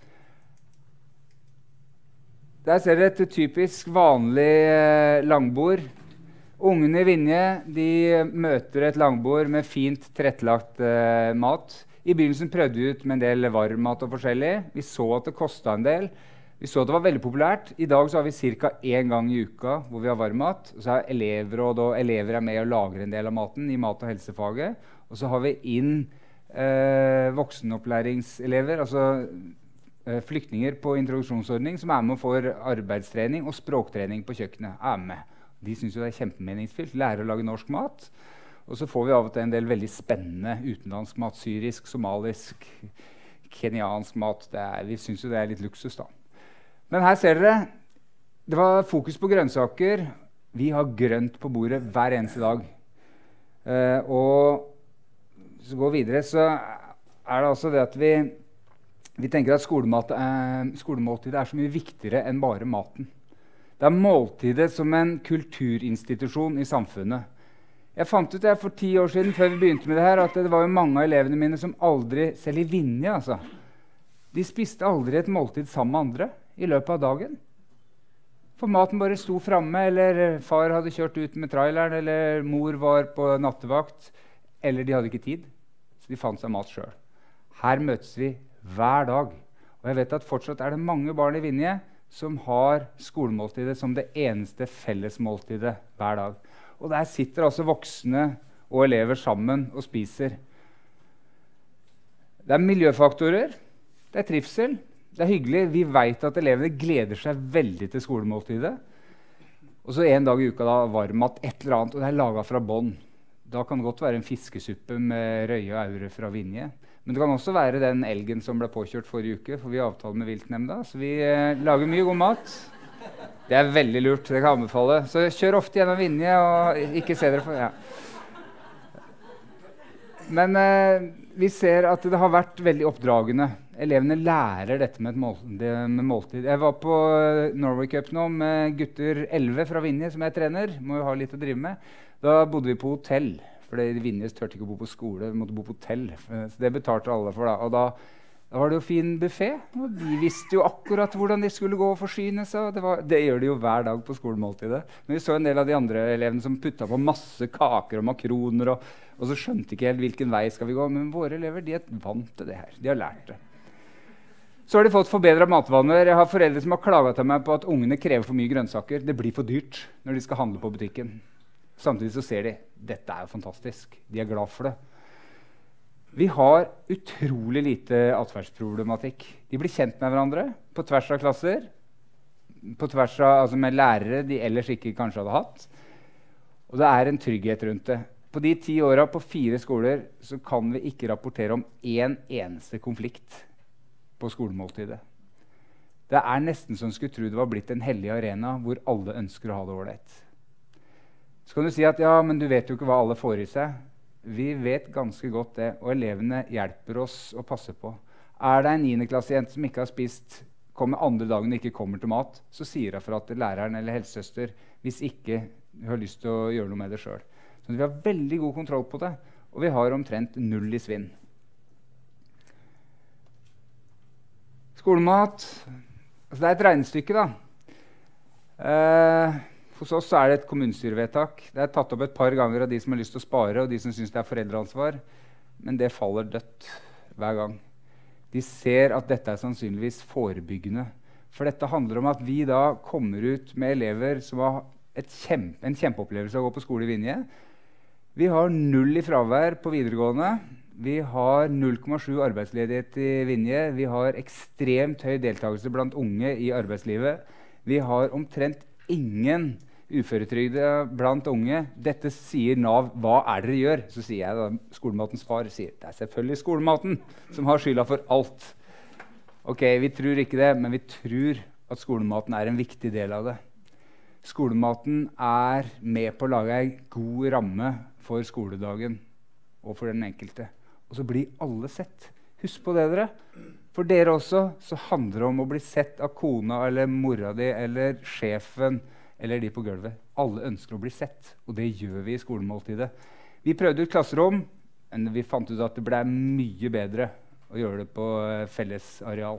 Der ser dere et typisk vanlig eh, langbord. Ungene i Vinje de møter et langbord med fint tilrettelagt eh, mat. I begynnelsen prøvde vi ut med en del varmmat og forskjellig. Vi så at det kostet en del. Vi så at det var veldig populært. I dag så har vi cirka en gang i uka hvor vi har varmmat. Og så er elever, og da, elever er med og lager en del av maten i mat- og helsefaget. Og så har vi inn eh, voksenopplæringselever, altså eh, flyktninger på introduksjonsordning som er med og får arbeidstrening og språktrening på kjøkkenet. Er med. De synes jo det er kjempemeningsfylt. Lærer å lage norsk mat. Og så får vi av og til en del veldig spennende utenlandsk mat. Syrisk, somalisk, keniansk mat. Det er, vi synes jo det er litt luksus da. Men her ser dere, det var fokus på grønnsaker. Vi har grønt på bordet hver eneste dag. Uh, og så går vi videre, så er det altså det at vi, vi tenker at skolemat er, skolemåltidet er så mye viktigere enn bare maten. Det er måltidet som en kulturinstitusjon i samfunnet. Jeg fant ut det for ti år siden, før vi begynte med det her, at det var jo mange av elevene mine som aldri, selv i Vinje, altså, de spiste aldri et måltid sammen med andre i løpet av dagen. For maten bare sto fremme, eller far hadde kjørt ut med traileren, eller mor var på nattevakt, eller de hadde ikke tid, så de fant seg mat selv. Her møtes vi hver dag, og jeg vet at fortsatt er det mange barn i Vinje som har skolemåltidet som det eneste fellesmåltidet hver dag. Og der sitter altså voksne og elever sammen og spiser. Det er miljøfaktorer, det er trivsel, det er hyggelig. Vi vet at elevene gleder seg veldig til skolemåltidet. Og så en dag i uka da varmmat et eller annet, og det er laget fra bånd. Da kan det godt være en fiskesuppe med røye og aure fra Vinje. Men det kan også være den elgen som ble påkjørt forrige uke, for vi har avtalt med viltnemnda, så vi eh, lager mye god mat. Det er veldig lurt, det kan jeg anbefale. Så kjør ofte gjennom Vinje og ikke se dere for... Ja. Men eh, vi ser at det har vært veldig oppdragende. Elevene lærer dette med, et mål, det med måltid. Jeg var på Norway Cup nå med gutter elleve fra Vinje som jeg trener. Må jo ha litt å drive med. Da bodde vi på hotell, for Vinje tørte ikke å bo på skole, vi måtte bo på hotell. Så det betalte alle for da. Og da, da var det jo fin buffet, og de visste jo akkurat hvordan de skulle gå og forsyne seg. Det, var, det gjør de jo hver dag på skolemåltidet. Men vi så en del av de andre elevene som puttet på masse kaker og makroner, og, og så skjønte ikke helt hvilken vei skal vi gå. Men våre elever, de er vant til det her. De har lært det. Så har de fått forbedret matvaner. Jeg har foreldre som har klaget til meg på at ungene krever for mye grønnsaker. Det blir for dyrt når de skal handle på butikken. Samtidig så ser de, dette er jo fantastisk. De er glad for det. Vi har utrolig lite atferdsproblematikk. De blir kjent med hverandre på tvers av klasser, på tvers av, altså med lærere de ellers ikke kanskje hadde hatt. Og det er en trygghet rundt det. På de ti årene på fire skoler så kan vi ikke rapportere om en eneste konflikt på skolemåltidet. Det er nesten som skulle tro det var blitt en hellig arena hvor alle ønsker å ha det ålreit. Så kan du si at ja, men du vet jo ikke hva alle får i seg. Vi vet ganske godt det, og elevene hjelper oss å passe på. Er det en niendeklassejente som ikke har spist, kommer andre dagen og ikke kommer til mat, så sier jeg fra til læreren eller helsesøster hvis ikke du har lyst til å gjøre noe med det selv. Så vi har veldig god kontroll på det, og vi har omtrent null i svinn. Skolemat, altså det er et regnestykke da. Eh, Hos oss er det et kommunestyrevedtak. Det er tatt opp et par ganger av de som har lyst til å spare, og de som synes det er foreldreansvar. Men det faller dødt hver gang. De ser at dette er sannsynligvis forebyggende. For dette handler om at vi da kommer ut med elever som har et kjempe, en kjempeopplevelse av å gå på skole i Vinje. Vi har null i fravær på videregående. Vi har null komma sju arbeidsledighet i Vinje. Vi har ekstremt høy deltakelse blant unge i arbeidslivet. Vi har omtrent ingen uføretrygde blant unge. Dette sier Nav, hva er det dere gjør? Så sier jeg da, skolematens far sier, det er selvfølgelig skolematen som har skylda for alt. Ok, vi tror ikke det, men vi tror at skolematen er en viktig del av det. Skolematen er med på å lage en god ramme for skoledagen og for den enkelte. Og så blir alle sett. Husk på det, dere. For dere også så handler det om å bli sett av kona eller mora di eller sjefen eller de på gulvet. Alle ønsker å bli sett, og det gjør vi i skolemåltidet. Vi prøvde ut klasserom, men vi fant ut at det ble mye bedre å gjøre det på fellesareal.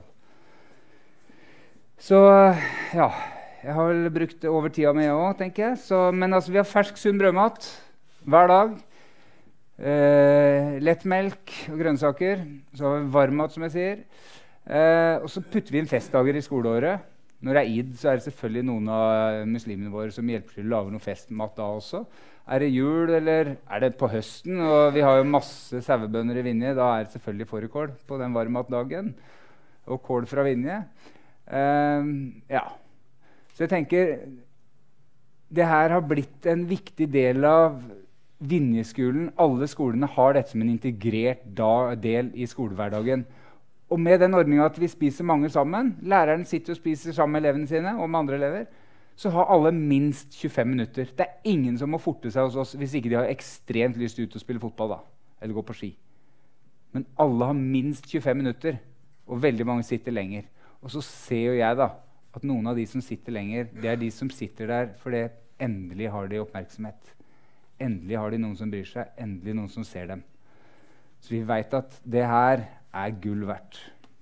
Så ja, jeg har vel brukt over tida med også, tenker jeg. Så, men altså, vi har fersk, sunn brødmat hver dag. Eh, lettmelk og grønnsaker. Så har vi varmmat, som jeg sier. Eh, og så putter vi inn festdager i skoleåret. Når det er id, så er det selvfølgelig noen av muslimene våre som hjelper til å lage noe festmat da også. Er det jul, eller er det på høsten? Og vi har jo masse sauebønder i Vinje. Da er det selvfølgelig fårikål på den varmmatdagen. og kål fra Vinje. Uh, ja. Så jeg tenker, det her har blitt en viktig del av Vinjeskolen. Alle skolene har dette som en integrert da, del i skolehverdagen. Og med den ordningen at vi spiser mange sammen, læreren sitter og spiser sammen med elevene sine og med andre elever, så har alle minst tjuefem minutter. Det er ingen som må forte seg hos oss hvis ikke de har ekstremt lyst ut til å spille fotball da, eller gå på ski. Men alle har minst tjuefem minutter, og veldig mange sitter lenger. Og så ser jo jeg da, at noen av de som sitter lenger, det er de som sitter der, for det endelig har de oppmerksomhet. Endelig har de noen som bryr seg, endelig noen som ser dem. Så vi vet at det her er gull verdt.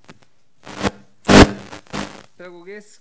Pedagogisk.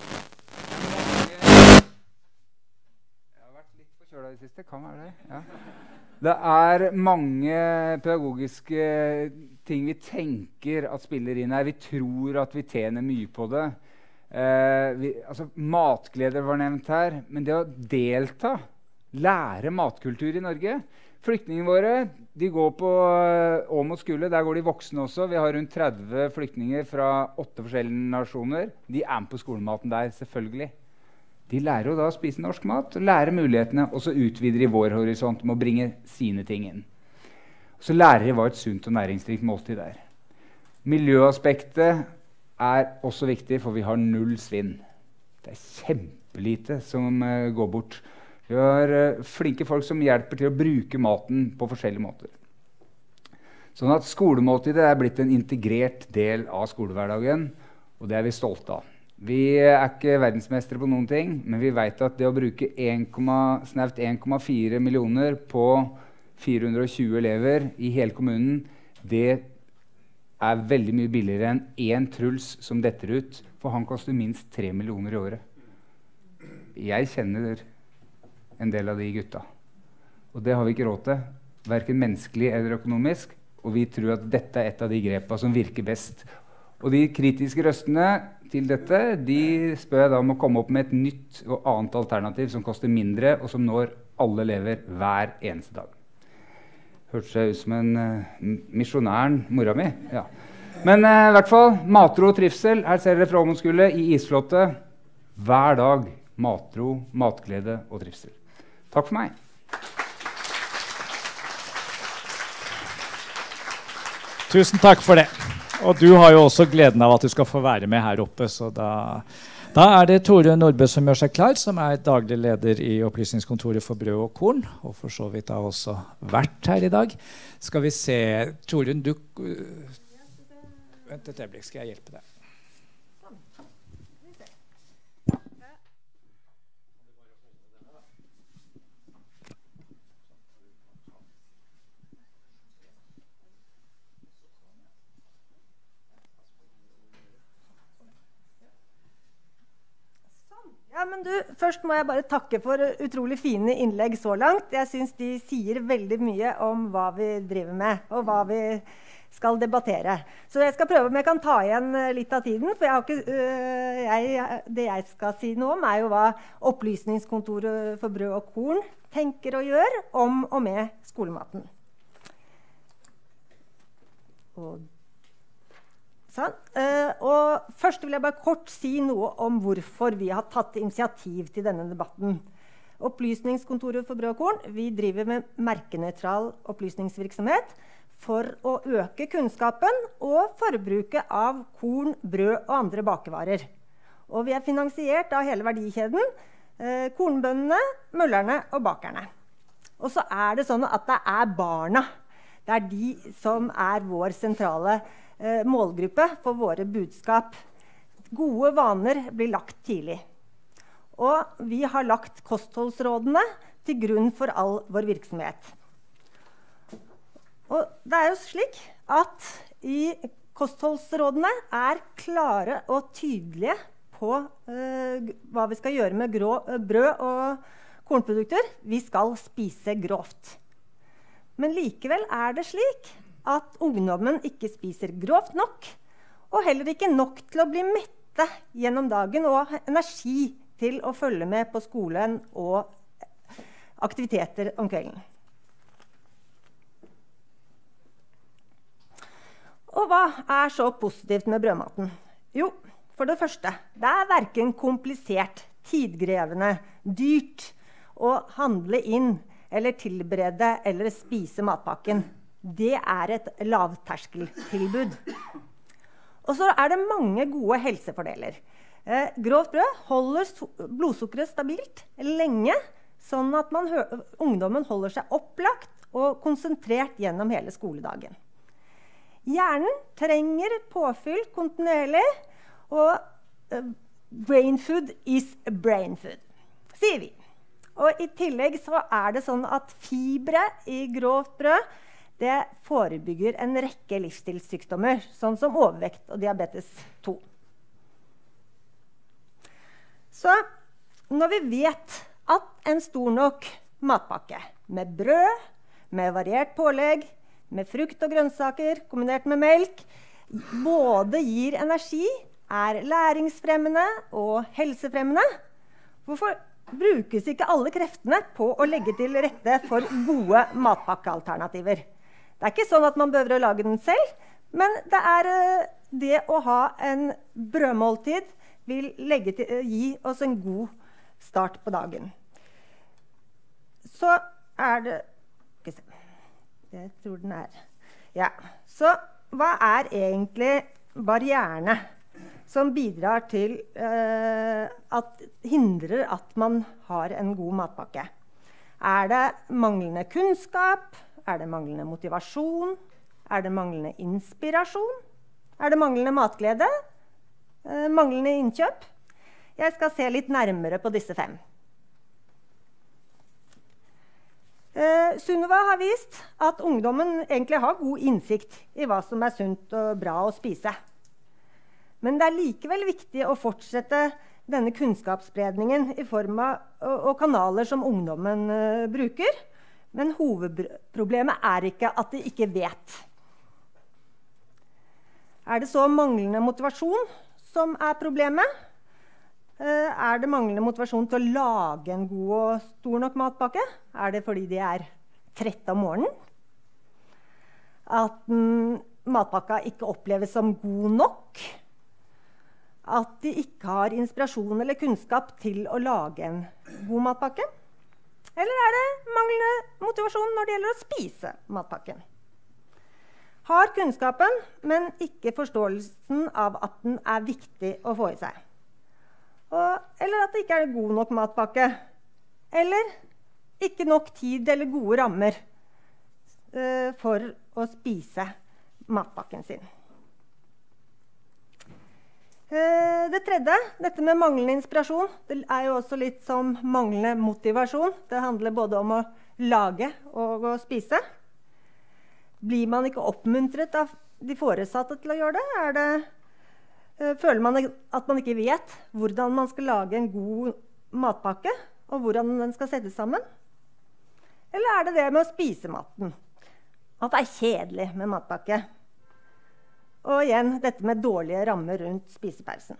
I det siste, kan være det. Ja. Det er mange pedagogiske ting vi tenker at spiller inn her. Vi tror at vi tjener mye på det. Eh, vi, altså, matglede var nevnt her, men det å delta, lære matkultur i Norge. Flyktningene våre de går på Åmot skole, der går de voksne også. Vi har rundt tretti flyktninger fra åtte forskjellige nasjoner. De er med på skolematen der, selvfølgelig. De lærer jo da å spise norsk mat, og lære mulighetene, og så utvider de vår horisont med å bringe sine ting inn. Så lærer de hva et sunt og næringsrikt måltid er. Miljøaspektet er også viktig, for vi har null svinn. Det er kjempelite som uh, går bort. Vi har uh, flinke folk som hjelper til å bruke maten på forskjellige måter. Sånn at skolemåltidet er blitt en integrert del av skolehverdagen, og det er vi stolte av. Vi er ikke verdensmestere på noen ting, men vi vet at det å bruke snaut en komma fire millioner på fire hundre og tjue elever i hele kommunen, det er veldig mye billigere enn én Truls som detter ut, for han koster minst tre millioner i året. Jeg kjenner en del av de gutta, og det har vi ikke råd til, hverken menneskelig eller økonomisk, og vi tror at dette er et av de grepene som virker best. Og de kritiske røstene til dette, de spør jeg da om å komme opp med et nytt og annet alternativ som koster mindre, og som når alle elever hver eneste dag. Hørte seg ut som en uh, misjonæren, mora mi. Ja. Men uh, i hvert fall, matro og trivsel. Her ser dere fra Åmot skole i Isslottet. Hver dag matro, matglede og trivsel. Takk for meg. Tusen takk for det. Og du har jo også gleden av at du skal få være med her oppe, så da, da er det Tore Nordbø som gjør seg klar, som er daglig leder i Opplysningskontoret for brød og korn, og for så vidt har også vært her i dag. Skal vi se, Tore, du... Vent et øyeblikk, skal jeg hjelpe deg? Ja, men du, først må jeg bare takke for utrolig fine innlegg så langt. Jeg synes de sier veldig mye om hva vi driver med, og hva vi skal debattere. Så jeg skal prøve om jeg kan ta igjen litt av tiden, for jeg har ikke, øh, jeg, det jeg skal si noe om er jo hva Opplysningskontoret for brød og korn tenker å gjøre om og med skolematen. Og Sånn. Uh, og først vil jeg bare kort si noe om hvorfor vi har tatt initiativ til denne debatten. Opplysningskontoret for brød og korn, vi driver med merkenøytral opplysningsvirksomhet for å øke kunnskapen og forbruket av korn, brød og andre bakevarer. Og vi er finansiert av hele verdikjeden, uh, kornbøndene, møllerne og bakerne. Og så er det sånn at det er barna. Det er de som er vår sentrale målgruppe for våre budskap. Gode vaner blir lagt tidlig. Og vi har lagt kostholdsrådene til grunn for all vår virksomhet. Og det er jo slik at i kostholdsrådene er klare og tydelige på uh, hva vi skal gjøre med grå, uh, brød og kornprodukter. Vi skal spise grovt. Men likevel er det slik at ungdommen ikke spiser grovt nok, og heller ikke nok til å bli mette gjennom dagen og ha energi til å følge med på skolen og aktiviteter om kvelden. Og hva er så positivt med brødmaten? Jo, for det første, det er hverken komplisert, tidkrevende, dyrt å handle inn eller tilberede eller spise matpakken. Det er et lavterskeltilbud. Og så er det mange gode helsefordeler. Eh, grovt brød holder blodsukkeret stabilt lenge, sånn at man, ungdommen holder seg opplagt og konsentrert gjennom hele skoledagen. Hjernen trenger påfyll kontinuerlig, og uh, brain food is brain food, sier vi. Og i tillegg så er det sånn at fibre i grovt brød, det forebygger en rekke livsstilssykdommer, sånn som overvekt og diabetes to. Så når vi vet at en stor nok matpakke med brød, med variert pålegg, med frukt og grønnsaker kombinert med melk, både gir energi, er læringsfremmende og helsefremmende, hvorfor brukes ikke alle kreftene på å legge til rette for gode matpakkealternativer? Det er ikke sånn at man behøver å lage den selv, men det er det å ha en brødmåltid vil legge til, gi oss en god start på dagen. Så er det Jeg tror den er. Ja. Så hva er egentlig barrierene som bidrar til eh, at hindrer at man har en god matpakke? Er det manglende kunnskap? Er det manglende motivasjon? Er det manglende inspirasjon? Er det manglende matglede? Eh, manglende innkjøp? Jeg skal se litt nærmere på disse fem. Uh, Sunniva har vist at ungdommen egentlig har god innsikt i hva som er sunt og bra å spise. Men det er likevel viktig å fortsette denne kunnskapsspredningen i form av og, og kanaler som ungdommen uh, bruker. Men hovedproblemet er ikke at de ikke vet. Er det så manglende motivasjon som er problemet? Er det manglende motivasjon til å lage en god og stor nok matpakke? Er det fordi de er trette om morgenen? At mm, matpakka ikke oppleves som god nok? At de ikke har inspirasjon eller kunnskap til å lage en god matpakke? Eller er det manglende motivasjon når det gjelder å spise matpakken? Har kunnskapen, men ikke forståelsen av at den er viktig å få i seg. Og, eller at det ikke er god nok matpakke. Eller ikke nok tid eller gode rammer uh, for å spise matpakken sin. Uh, det tredje, dette med manglende inspirasjon, det er jo også litt som manglende motivasjon. Det handler både om å lage og å spise. Blir man ikke oppmuntret av de foresatte til å gjøre det? Er det Føler man at man ikke vet hvordan man skal lage en god matpakke, og hvordan den skal settes sammen? Eller er det det med å spise maten? At det er kjedelig med matpakke? Og igjen, dette med dårlige rammer rundt spisepausen.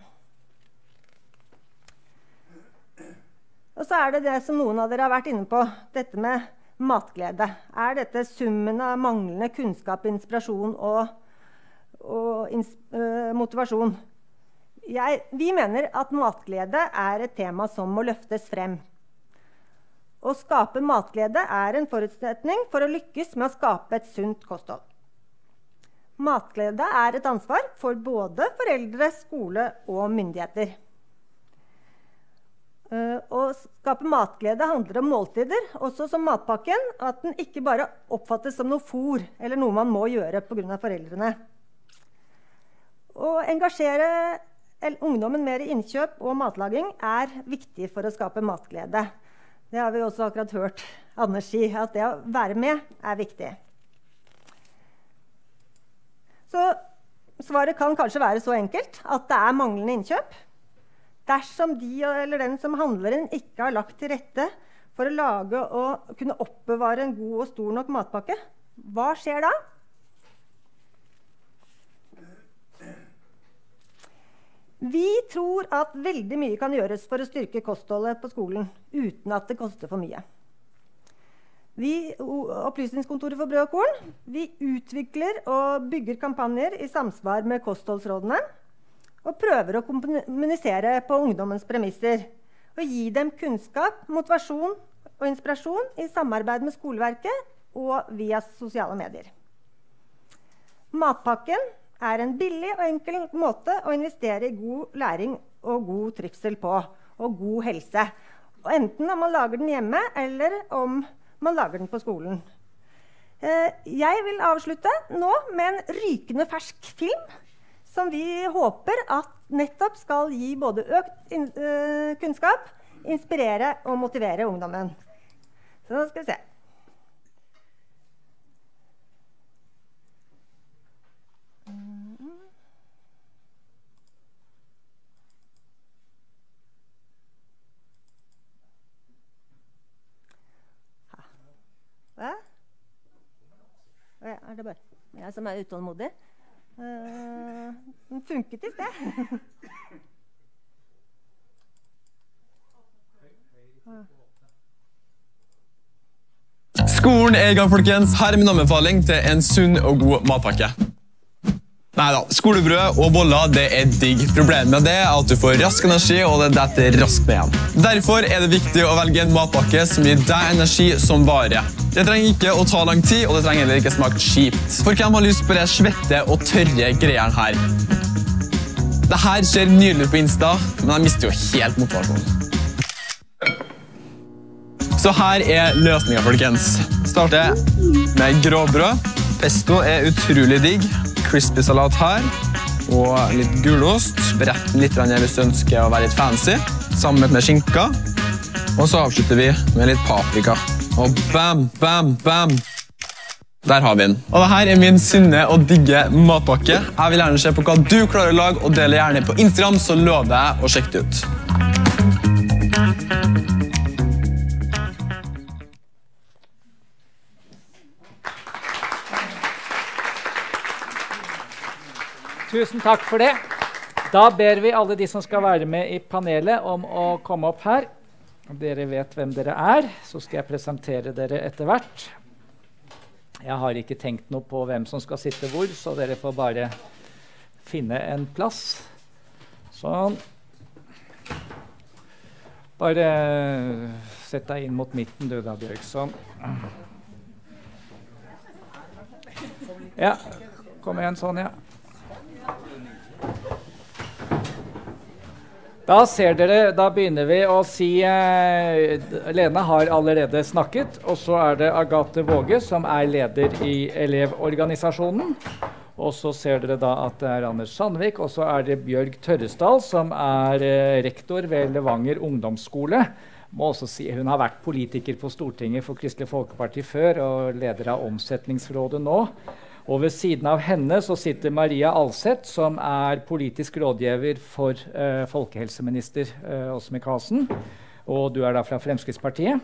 Og så er det det som noen av dere har vært inne på, dette med matglede. Er dette summen av manglende kunnskap, inspirasjon og, og ins øh, motivasjon? Jeg, vi mener at matglede er et tema som må løftes frem. Å skape matglede er en forutsetning for å lykkes med å skape et sunt kosthold. Matglede er et ansvar for både foreldre, skole og myndigheter. Å skape matglede handler om måltider, også som matpakken, at den ikke bare oppfattes som noe fôr eller noe man må gjøre på grunn av foreldrene. Å engasjere ungdommen mer i innkjøp og matlaging er viktig for å skape matglede. Det har vi også akkurat hørt Anders si, at det å være med er viktig. Så svaret kan kanskje være så enkelt at det er manglende innkjøp. Dersom de eller den som handler inn ikke har lagt til rette for å lage og kunne oppbevare en god og stor nok matpakke, hva skjer da? Vi tror at veldig mye kan gjøres for å styrke kostholdet på skolen, uten at det koster for mye. Vi, Opplysningskontoret for brød og korn, vi utvikler og bygger kampanjer i samsvar med kostholdsrådene, og prøver å kommunisere på ungdommens premisser, og gi dem kunnskap, motivasjon og inspirasjon i samarbeid med skoleverket og via sosiale medier. Matpakken er en billig og enkel måte å investere i god læring og god trivsel på, og god helse. Og enten om man lager den hjemme, eller om man lager den på skolen. Jeg vil avslutte nå med en rykende fersk film, som vi håper at nettopp skal gi både økt kunnskap, inspirere og motivere ungdommen. Så nå skal vi se. Hva? Ja, er det bare jeg som er utålmodig? Uh, den funket i sted. Skolen er i gang, folkens. Her er min anbefaling til en sunn og god matpakke. Neida, skolebrød og boller, det er digg. Problemet med det er at du får rask energi, og det detter raskt ned igjen. Derfor er det viktig å velge en matpakke som gir deg energi som varer. Det trenger ikke å ta lang tid, og det trenger heller ikke smake kjipt. For hvem har lyst på det svette og tørre greiene her? Dette ser nydelig ut på Insta, men jeg mister jo helt motivasjonen. Så her er løsningen, folkens. Starte med gråbrød. Pesto er utrolig digg. Crispy salat her, og litt gulost. Brett litt hvis du ønsker å være litt fancy, sammen med skinka. Og så avslutter vi med litt paprika. Og bam, bam, bam. Der har vi den. Og dette er min sunne og digge matpakke. Jeg vil gjerne se på hva du klarer å lage, og dele gjerne på Instagram, så lover jeg å sjekke det ut. Tusen takk for det. Da ber vi alle de som skal være med i panelet om å komme opp her. Dere vet hvem dere er, så skal jeg presentere dere etter hvert. Jeg har ikke tenkt noe på hvem som skal sitte hvor, så dere får bare finne en plass. Sånn. Bare sett deg inn mot midten, du da, Bjørkson. Ja, kom igjen sånn, ja. Da ser dere, da begynner vi å si eh, Lena har allerede snakket, og så er det Agathe Våge som er leder i elevorganisasjonen. Og så ser dere da at det er Anders Sandvik, og så er det Bjørg Tørresdal som er eh, rektor ved Levanger ungdomsskole. Må også si, hun har vært politiker på Stortinget for Kristelig Folkeparti før, og leder av Omsetningsrådet nå. Og ved siden av henne så sitter Maria Alseth, som er politisk rådgiver for eh, folkehelseminister eh, Åse Michaelsen. Og du er da fra Fremskrittspartiet.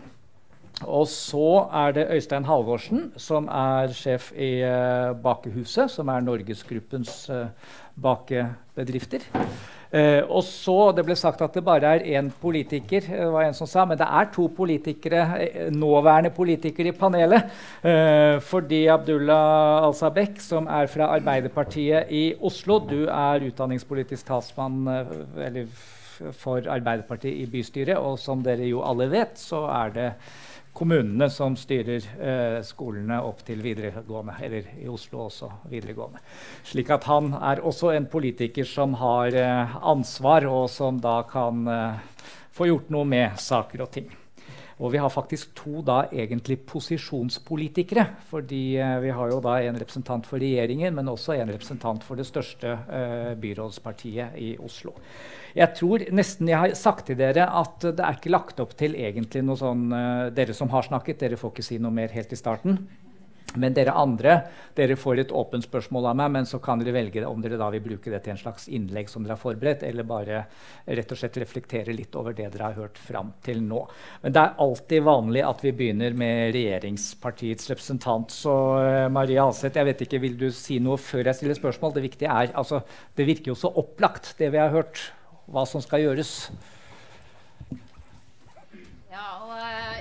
Og så er det Øystein Halvorsen, som er sjef i eh, Bakehuset, som er Norgesgruppens eh, bakebedrifter. Eh, og så, det ble sagt at det bare er en politiker, det var en som sa, men det er to politikere, nåværende politikere i panelet, eh, fordi Abdullah Al-Sabek, som er fra Arbeiderpartiet i Oslo, du er utdanningspolitisk talsmann eh, eller for Arbeiderpartiet i bystyret, og som dere jo alle vet, så er det kommunene som styrer eh, skolene opp til videregående, eller i Oslo også videregående. Slik at han er også en politiker som har eh, ansvar, og som da kan eh, få gjort noe med saker og ting. Og vi har faktisk to da egentlig posisjonspolitikere, fordi eh, vi har jo da en representant for regjeringen, men også en representant for det største eh, byrådspartiet i Oslo. Jeg tror nesten jeg har sagt til dere at det er ikke lagt opp til egentlig noe sånn, uh, dere som har snakket, dere får ikke si noe mer helt i starten. Men dere andre, dere får et åpent spørsmål av meg, men så kan dere velge om dere da vil bruke det til en slags innlegg som dere har forberedt, eller bare rett og slett reflektere litt over det dere har hørt fram til nå. Men det er alltid vanlig at vi begynner med regjeringspartiets representant. Så uh, Maria Alseth, jeg vet ikke, vil du si noe før jeg stiller spørsmål? Det viktige er, altså, det virker jo så opplagt, det vi har hørt, hva som skal gjøres. Ja, og uh,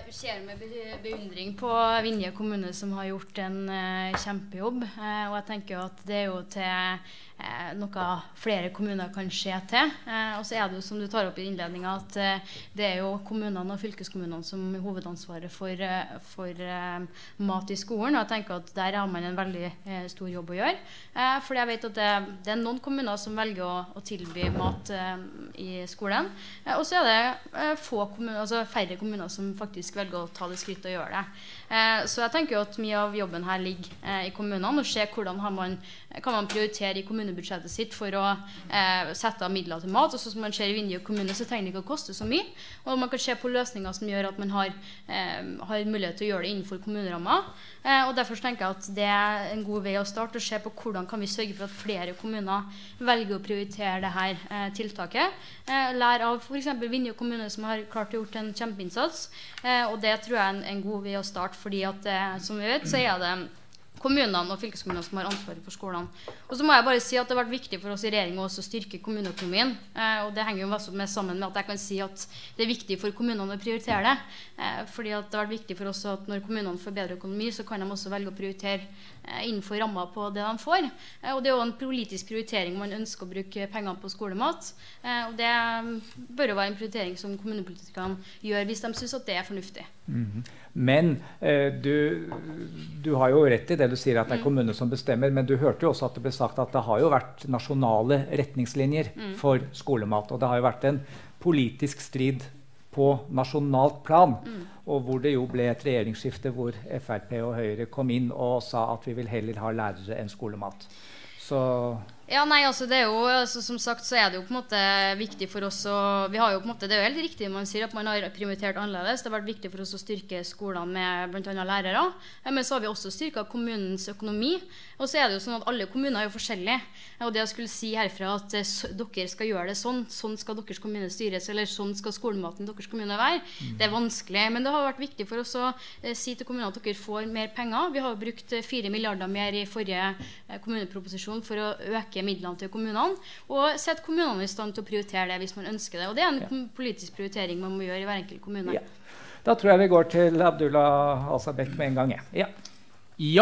ser med beundring på Vinje kommune som har gjort en uh, kjempejobb, uh, og jeg tenker jo at det er jo til uh, noe flere kommuner kan skje til. Uh, og så er det jo, som du tar opp i innledningen, at uh, det er jo kommunene og fylkeskommunene som er hovedansvaret for, uh, for uh, mat i skolen, og jeg tenker at der har man en veldig uh, stor jobb å gjøre. Uh, fordi jeg vet at det, det er noen kommuner som velger å, å tilby mat uh, i skolen, uh, og så er det uh, få kommuner, altså færre kommuner som faktisk velger å ta det skritt og gjøre det. Eh, så jeg tenker jo at mye av jobben her ligger eh, i kommunene, og se hvordan har man, kan man prioritere i kommunebudsjettet sitt for å eh, sette av midler til mat. Og så som man ser i Vinje kommune, så trenger det ikke å koste så mye. Og man kan se på løsninger som gjør at man har, eh, har mulighet til å gjøre det innenfor kommunerammer. Eh, og derfor tenker jeg at det er en god vei å starte, og se på hvordan kan vi sørge for at flere kommuner velger å prioritere det her eh, tiltaket. Eh, lære av for eksempel Vinje kommune som har klart å gjort en kjempeinnsats. Eh, og det tror jeg er en, en god vei å starte, fordi at eh, som vi vet, så er det kommunene og fylkeskommunene som har ansvaret for skolene. Og så må jeg bare si at det har vært viktig for oss i regjeringen også å styrke kommuneøkonomien. Eh, og det henger jo også med sammen med at jeg kan si at det er viktig for kommunene å prioritere det. Eh, fordi at det har vært viktig for oss at når kommunene får bedre økonomi, så kan de også velge å prioritere eh, innenfor rammer på det de får. Eh, og det er jo en politisk prioritering man ønsker å bruke penger på skolemat. Eh, og det bør jo være en prioritering som kommunepolitikerne gjør hvis de synes at det er fornuftig. Mm-hmm. Men eh, du, du har jo rett i det du sier at det er kommunene som bestemmer, men du hørte jo også at det ble sagt at det har jo vært nasjonale retningslinjer mm. for skolemat, og det har jo vært en politisk strid på nasjonalt plan, mm. og hvor det jo ble et regjeringsskifte hvor F R P og Høyre kom inn og sa at vi vil heller ha lærere enn skolemat. Så Ja, nei, altså det er jo, altså, som sagt så er det jo på en måte viktig for oss å, vi har jo på en måte, det er jo helt riktig man sier at man har prioritert annerledes, det har vært viktig for oss å styrke skolene med blant annet lærere, men så har vi også styrket kommunens økonomi, og så er det jo sånn at alle kommuner er jo forskjellige, og det jeg skulle si herfra at så, dere skal gjøre det sånn, sånn skal deres kommune styres, eller sånn skal skolematen i deres kommune være, mm. det er vanskelig, men det har vært viktig for oss å eh, si til kommunene at dere får mer penger, vi har jo brukt fire milliarder mer i forrige eh, kommuneproposisjon for å øke midlene til kommunene, og sette kommunene i stand til å prioritere det hvis man ønsker det. Og det er en ja. politisk prioritering man må gjøre i hver enkelt kommune. Ja. Da tror jeg vi går til Abdullah Alsabek med en gang. Ja, ja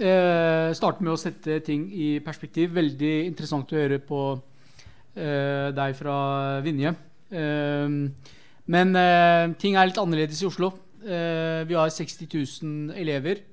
eh, starte med å sette ting i perspektiv. Veldig interessant å høre på eh, deg fra Vinje. Eh, men eh, ting er litt annerledes i Oslo. Eh, vi har seksti tusen elever.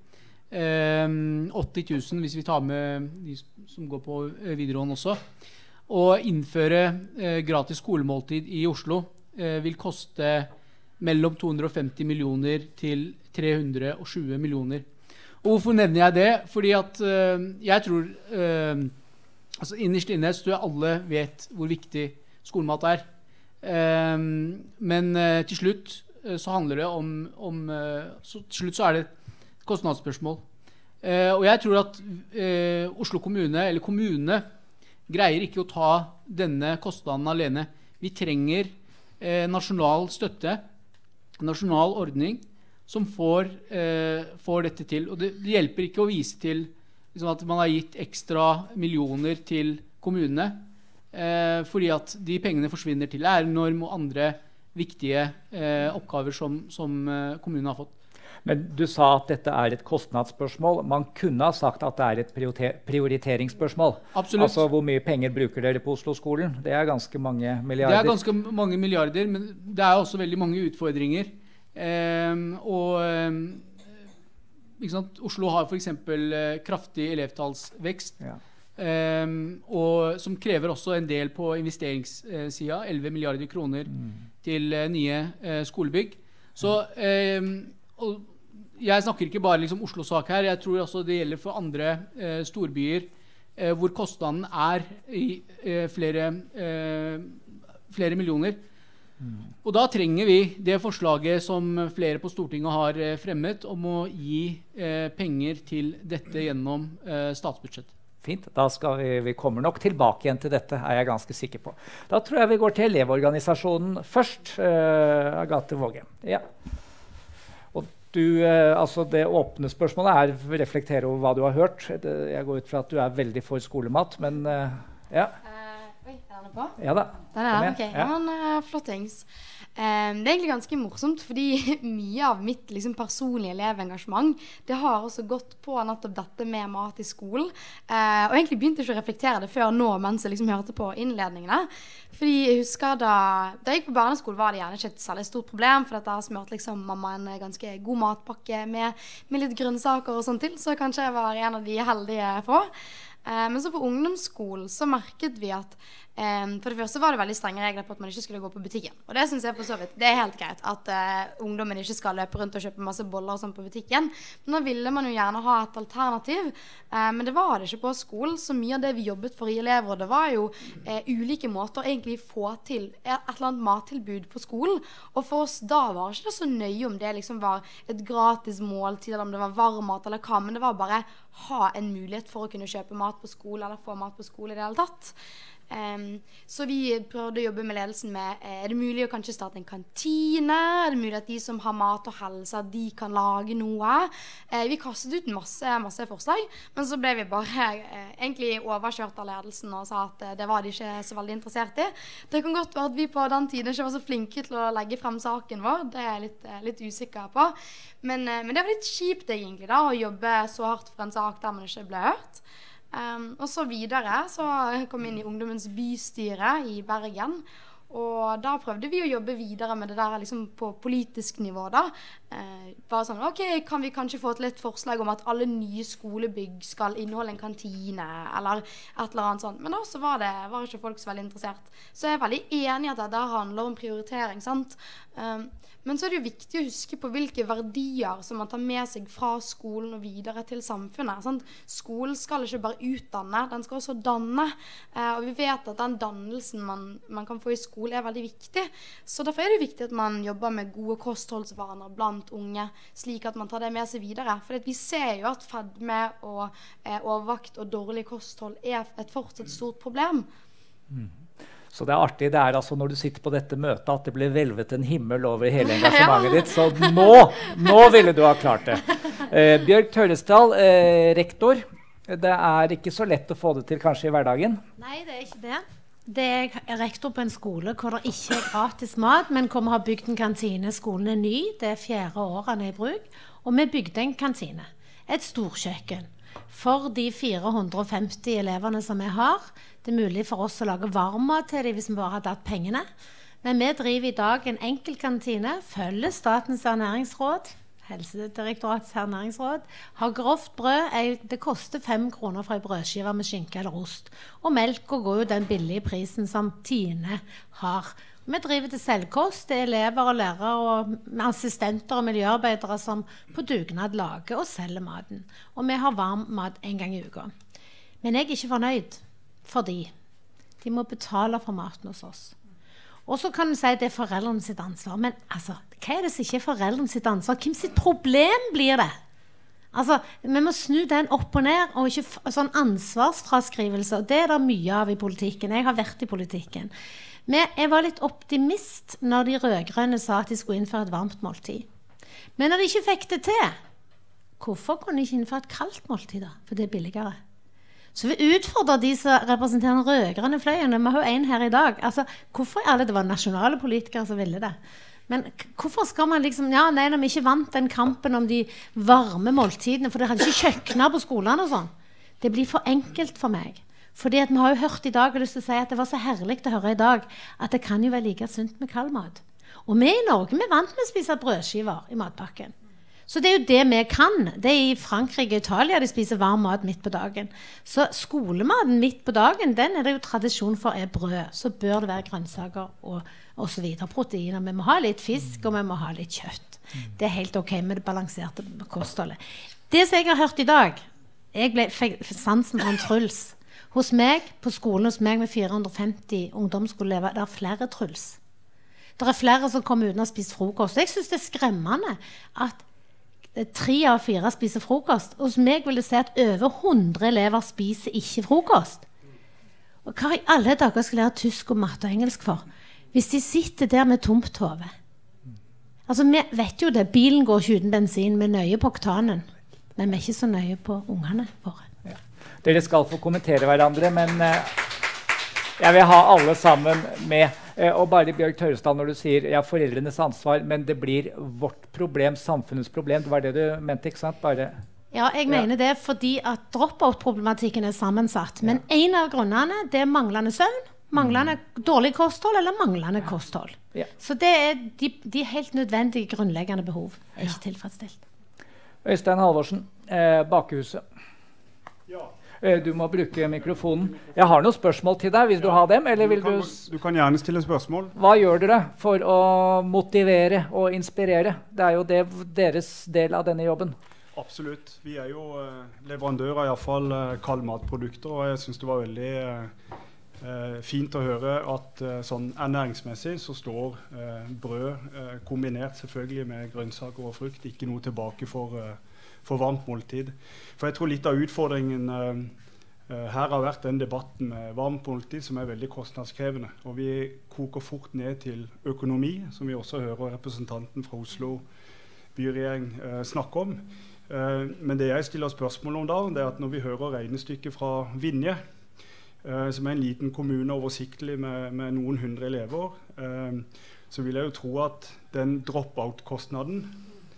Um, åtti tusen hvis vi tar med de som går på videregående også. Å innføre uh, gratis skolemåltid i Oslo uh, vil koste mellom to hundre og femti millioner til tre hundre og tjue millioner. Og hvorfor nevner jeg det? Fordi at uh, jeg tror uh, altså innerst inne så tror jeg alle vet hvor viktig skolemat er. Um, men uh, til slutt uh, så handler det om, om uh, så, til slutt så er det kostnadsspørsmål. Uh, og jeg tror at uh, Oslo kommune, eller kommune, greier ikke å ta denne kostnaden alene. Vi trenger uh, nasjonal støtte, nasjonal ordning, som får, uh, får dette til. Og det, det hjelper ikke å vise til liksom, at man har gitt ekstra millioner til kommunene, uh, fordi at de pengene forsvinner til lærernorm og andre viktige uh, oppgaver som, som uh, kommunen har fått. Men du sa at dette er et kostnadsspørsmål. Man kunne ha sagt at det er et prioriter prioriteringsspørsmål. Absolutt. Altså, hvor mye penger bruker dere på Oslo-skolen? Det er ganske mange milliarder. Det er ganske mange milliarder, men det er også veldig mange utfordringer. Um, og um, ikke sant? Oslo har for eksempel uh, kraftig elevtallsvekst, ja. um, og som krever også en del på investeringssida, elleve milliarder kroner mm. til uh, nye uh, skolebygg. Så um, og jeg snakker ikke bare liksom Oslo-sak her, jeg tror også det gjelder for andre eh, storbyer eh, hvor kostnaden er i eh, flere, eh, flere millioner. Mm. Og da trenger vi det forslaget som flere på Stortinget har eh, fremmet om å gi eh, penger til dette gjennom eh, statsbudsjettet. Fint, da skal vi, vi kommer nok tilbake igjen til dette, er jeg ganske sikker på. Da tror jeg vi går til elevorganisasjonen først, eh, Agathe Våge. Ja. Du, eh, altså det åpne spørsmålet er å reflektere over hva du har hørt. Det, jeg går ut fra at du er veldig for skolemat, men eh, ja. Eh, Oi, er denne på? Ja da. Den er der, ok. Ja, men uh, flottings. Um, det er egentlig ganske morsomt, fordi mye av mitt liksom, personlige elevengasjement, det har også gått på nettopp dette med mat i skolen. Uh, og egentlig begynte jeg ikke å reflektere det før nå, mens jeg liksom hørte på innledningene. Fordi jeg husker da, da jeg gikk på barneskole var det gjerne ikke et særlig stort problem, for dette har smurt liksom mamma en ganske god matpakke med, med litt grønnsaker og sånt til, så kanskje jeg var en av de heldige få. Uh, men så på ungdomsskolen så merket vi at um, for det første var det veldig strenge regler på at man ikke skulle gå på butikken. Og det synes jeg for så vidt, det er helt greit at uh, ungdommen ikke skal løpe rundt og kjøpe masse boller og sånn på butikken. Men da ville man jo gjerne ha et alternativ. Uh, men det var det ikke på skolen, så mye av det vi jobbet for i elevrådet var jo uh, ulike måter å egentlig få til et eller annet mattilbud på skolen. Og for oss da var det ikke så nøye om det liksom var et gratis måltid, eller om det var varm mat eller hva, men det var bare ha en mulighet for å kunne kjøpe mat på skole eller få mat på skole i det hele tatt. Um, så vi prøvde å jobbe med ledelsen med eh, er det mulig å kanskje starte en kantine, er det mulig at de som har mat og helse at de kan lage noe. Eh, vi kastet ut masse, masse forslag, men så ble vi bare eh, egentlig overkjørt av ledelsen og sa at eh, det var de ikke så veldig interessert i. Det kan godt være at vi på den tiden ikke var så flinke til å legge frem saken vår, det er jeg litt, eh, litt usikker på, men, eh, men det var litt kjipt egentlig da, å jobbe så hardt for en sak der man ikke ble hørt. Um, og så videre så kom jeg inn i ungdommens bystyre i Bergen, og da prøvde vi å jobbe videre med det der liksom på politisk nivå da. Eh, bare sånn, ok, kan vi kanskje få til et forslag om at alle nye skolebygg skal inneholde en kantine, eller et eller annet sånt. Men da så var det var ikke folk så veldig interessert. Så jeg er veldig enig i at det handler om prioritering, sant? Um, Men så er det jo viktig å huske på hvilke verdier som man tar med seg fra skolen og videre til samfunnet. Sant? Skolen skal ikke bare utdanne, den skal også danne. Eh, og vi vet at den dannelsen man, man kan få i skole er veldig viktig. Så derfor er det viktig at man jobber med gode kostholdsvaner blant unge, slik at man tar det med seg videre. For vi ser jo at fedme og eh, overvekt og dårlig kosthold er et fortsatt stort problem. Mm. Så det er artig, det er altså når du sitter på dette møtet at det ble velvet en himmel over hele engasjementet ditt, så nå, nå ville du ha klart det. Eh, Bjørg Tørresdal, eh, rektor, det er ikke så lett å få det til kanskje i hverdagen? Nei, det er ikke det. Det er rektor på en skole hvor det ikke er gratis mat, men hvor vi har bygd en kantine. Skolen er ny, det er fjerde året den er i bruk, og vi bygde en kantine, et storkjøkken. For de fire hundre og femti eleverne som vi har. Det er mulig for oss å lage varmmat til dem hvis vi bare hadde hatt pengene. Men vi driver i dag en enkel kantine, følger Statens ernæringsråd, Helsedirektoratets ernæringsråd, har grovt brød, det koster fem kroner for en brødskive med skinke eller ost. Og melk går jo den billige prisen som Tine har. Vi driver til selvkost, det er elever og lærere og assistenter og miljøarbeidere som på dugnad lager og selger maten. Og vi har varm mat en gang i uka. Men jeg er ikke fornøyd, fordi de må betale for maten hos oss. Og så kan du si at det er foreldrene sitt ansvar, men altså, hva er det som ikke er foreldrene sitt ansvar? Hvem sitt problem blir det? Altså, vi må snu den opp og ned, og ikke sånn ansvarsfraskrivelse, og det er det mye av i politikken. Jeg har vært i politikken. Men jeg var litt optimist når de rødgrønne sa at de skulle innføre et varmt måltid. Men når de ikke fikk det til, hvorfor kunne de ikke innføre et kaldt måltid da? For det er billigere. Så vi utfordrer de som representerer den rødgrønne fløyen. Vi har jo en her i dag. Altså, hvorfor er alle det var nasjonale politikere som ville det? Men hvorfor skal man liksom, ja, nei, når vi ikke vant den kampen om de varme måltidene, for det hadde ikke kjøkkener på skolene og sånn. Det blir for enkelt for meg. Fordi at vi har jo hørt i dag, og lyst til å si at det var så herlig å høre i dag, at det kan jo være like sunt med kald mat. Og vi i Norge, vi er vant med å spise brødskiver i matpakken. Så det er jo det vi kan. Det er i Frankrike og Italia de spiser varm mat midt på dagen. Så skolematen midt på dagen, den er det jo tradisjon for er brød. Så bør det være grønnsaker og, og så videre, proteiner. Vi må ha litt fisk, og vi må ha litt kjøtt. Det er helt ok med det balanserte kostholdet. Det som jeg har hørt i dag, jeg ble fikk sansen for en Truls. Hos meg, på skolen hos meg med fire hundre og femti ungdomsskoleelever, det er flere Truls. Det er flere som kommer uten å spise frokost. Jeg synes det er skremmende at tre av fire spiser frokost. Hos meg vil det si at over hundre elever spiser ikke frokost. Og hva i alle dager skal lære tysk og matte og engelsk for? Hvis de sitter der med tomt hode. Altså, vi vet jo det. Bilen går ikke uten bensin, vi er nøye på oktanen. Men vi er ikke så nøye på ungene våre. Dere skal få kommentere hverandre, men uh, Jeg vil ha alle sammen med. Eh, og bare Bjørg Tørresdal, når du sier ja, foreldrenes ansvar, men det blir vårt problem, samfunnets problem. Det var det du mente, ikke sant? Bare... Ja, jeg mener ja. det fordi at drop-out-problematikken er sammensatt. Men ja. en av grunnene det er manglende søvn, manglende mm. dårlig kosthold eller manglende ja. kosthold. Ja. Så det er de, de helt nødvendige grunnleggende behov er ikke tilfredsstilt. Øystein Halvorsen, eh, Bakehuset. Ja. Du må bruke mikrofonen. Jeg har noen spørsmål til deg. Vil du ha dem? Eller vil du, kan, du... du kan gjerne stille spørsmål. Hva gjør dere for å motivere og inspirere? Det er jo det, deres del av denne jobben. Absolutt. Vi er jo uh, leverandører, i hvert fall uh, kaldmatprodukter. Og jeg synes det var veldig uh, uh, fint å høre at uh, sånn ernæringsmessig så står uh, brød uh, kombinert selvfølgelig med grønnsaker og frukt. Ikke noe tilbake for... Uh, for varmt måltid. For jeg tror litt av utfordringen uh, uh, her har vært den debatten med varmt måltid som er veldig kostnadskrevende. Og vi koker fort ned til økonomi, som vi også hører representanten fra Oslo byregjering uh, snakke om. Uh, men det jeg stiller spørsmål om da, det er at når vi hører regnestykket fra Vinje, uh, som er en liten kommune oversiktlig med, med noen hundre elever, uh, så vil jeg jo tro at den drop-out-kostnaden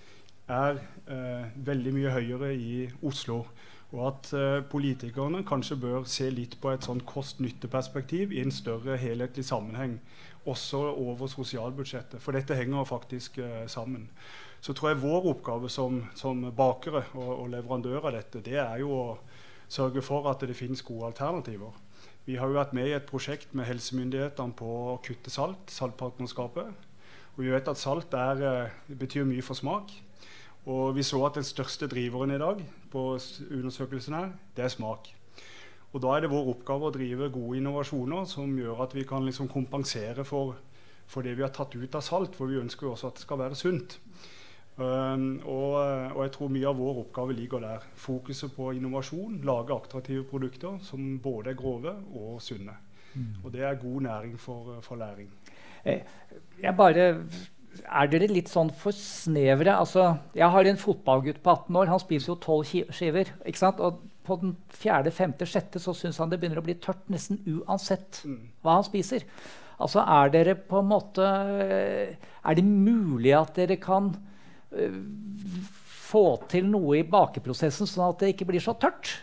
er eh, veldig mye høyere i Oslo, og at eh, politikerne kanskje bør se litt på et sånn kost-nytte-perspektiv i en større helhetlig sammenheng, også over sosialbudsjettet, for dette henger faktisk eh, sammen. Så tror jeg vår oppgave som, som bakere og, og leverandører av dette, det er jo å sørge for at det finnes gode alternativer. Vi har jo vært med i et prosjekt med helsemyndighetene på å kutte salt, saltpartnerskapet, og vi vet at salt er, eh, betyr mye for smak. Og vi så at den største driveren i dag på undersøkelsen her, det er smak. Og da er det vår oppgave å drive gode innovasjoner som gjør at vi kan liksom kompensere for, for det vi har tatt ut av salt, for vi ønsker jo også at det skal være sunt. Um, og, og jeg tror mye av vår oppgave ligger der. Fokuset på innovasjon, lage attraktive produkter som både er grove og sunne. Mm. Og det er god næring for, for læring. Jeg bare... Er dere litt sånn for snevre? Altså, jeg har en fotballgutt på atten år, han spiser jo tolv skiver, ikke sant? Og på den fjerde, femte, sjette så synes han det begynner å bli tørt nesten uansett hva han spiser. Altså, er dere på en måte, er det mulig at dere kan uh, få til noe i bakeprosessen sånn at det ikke blir så tørt?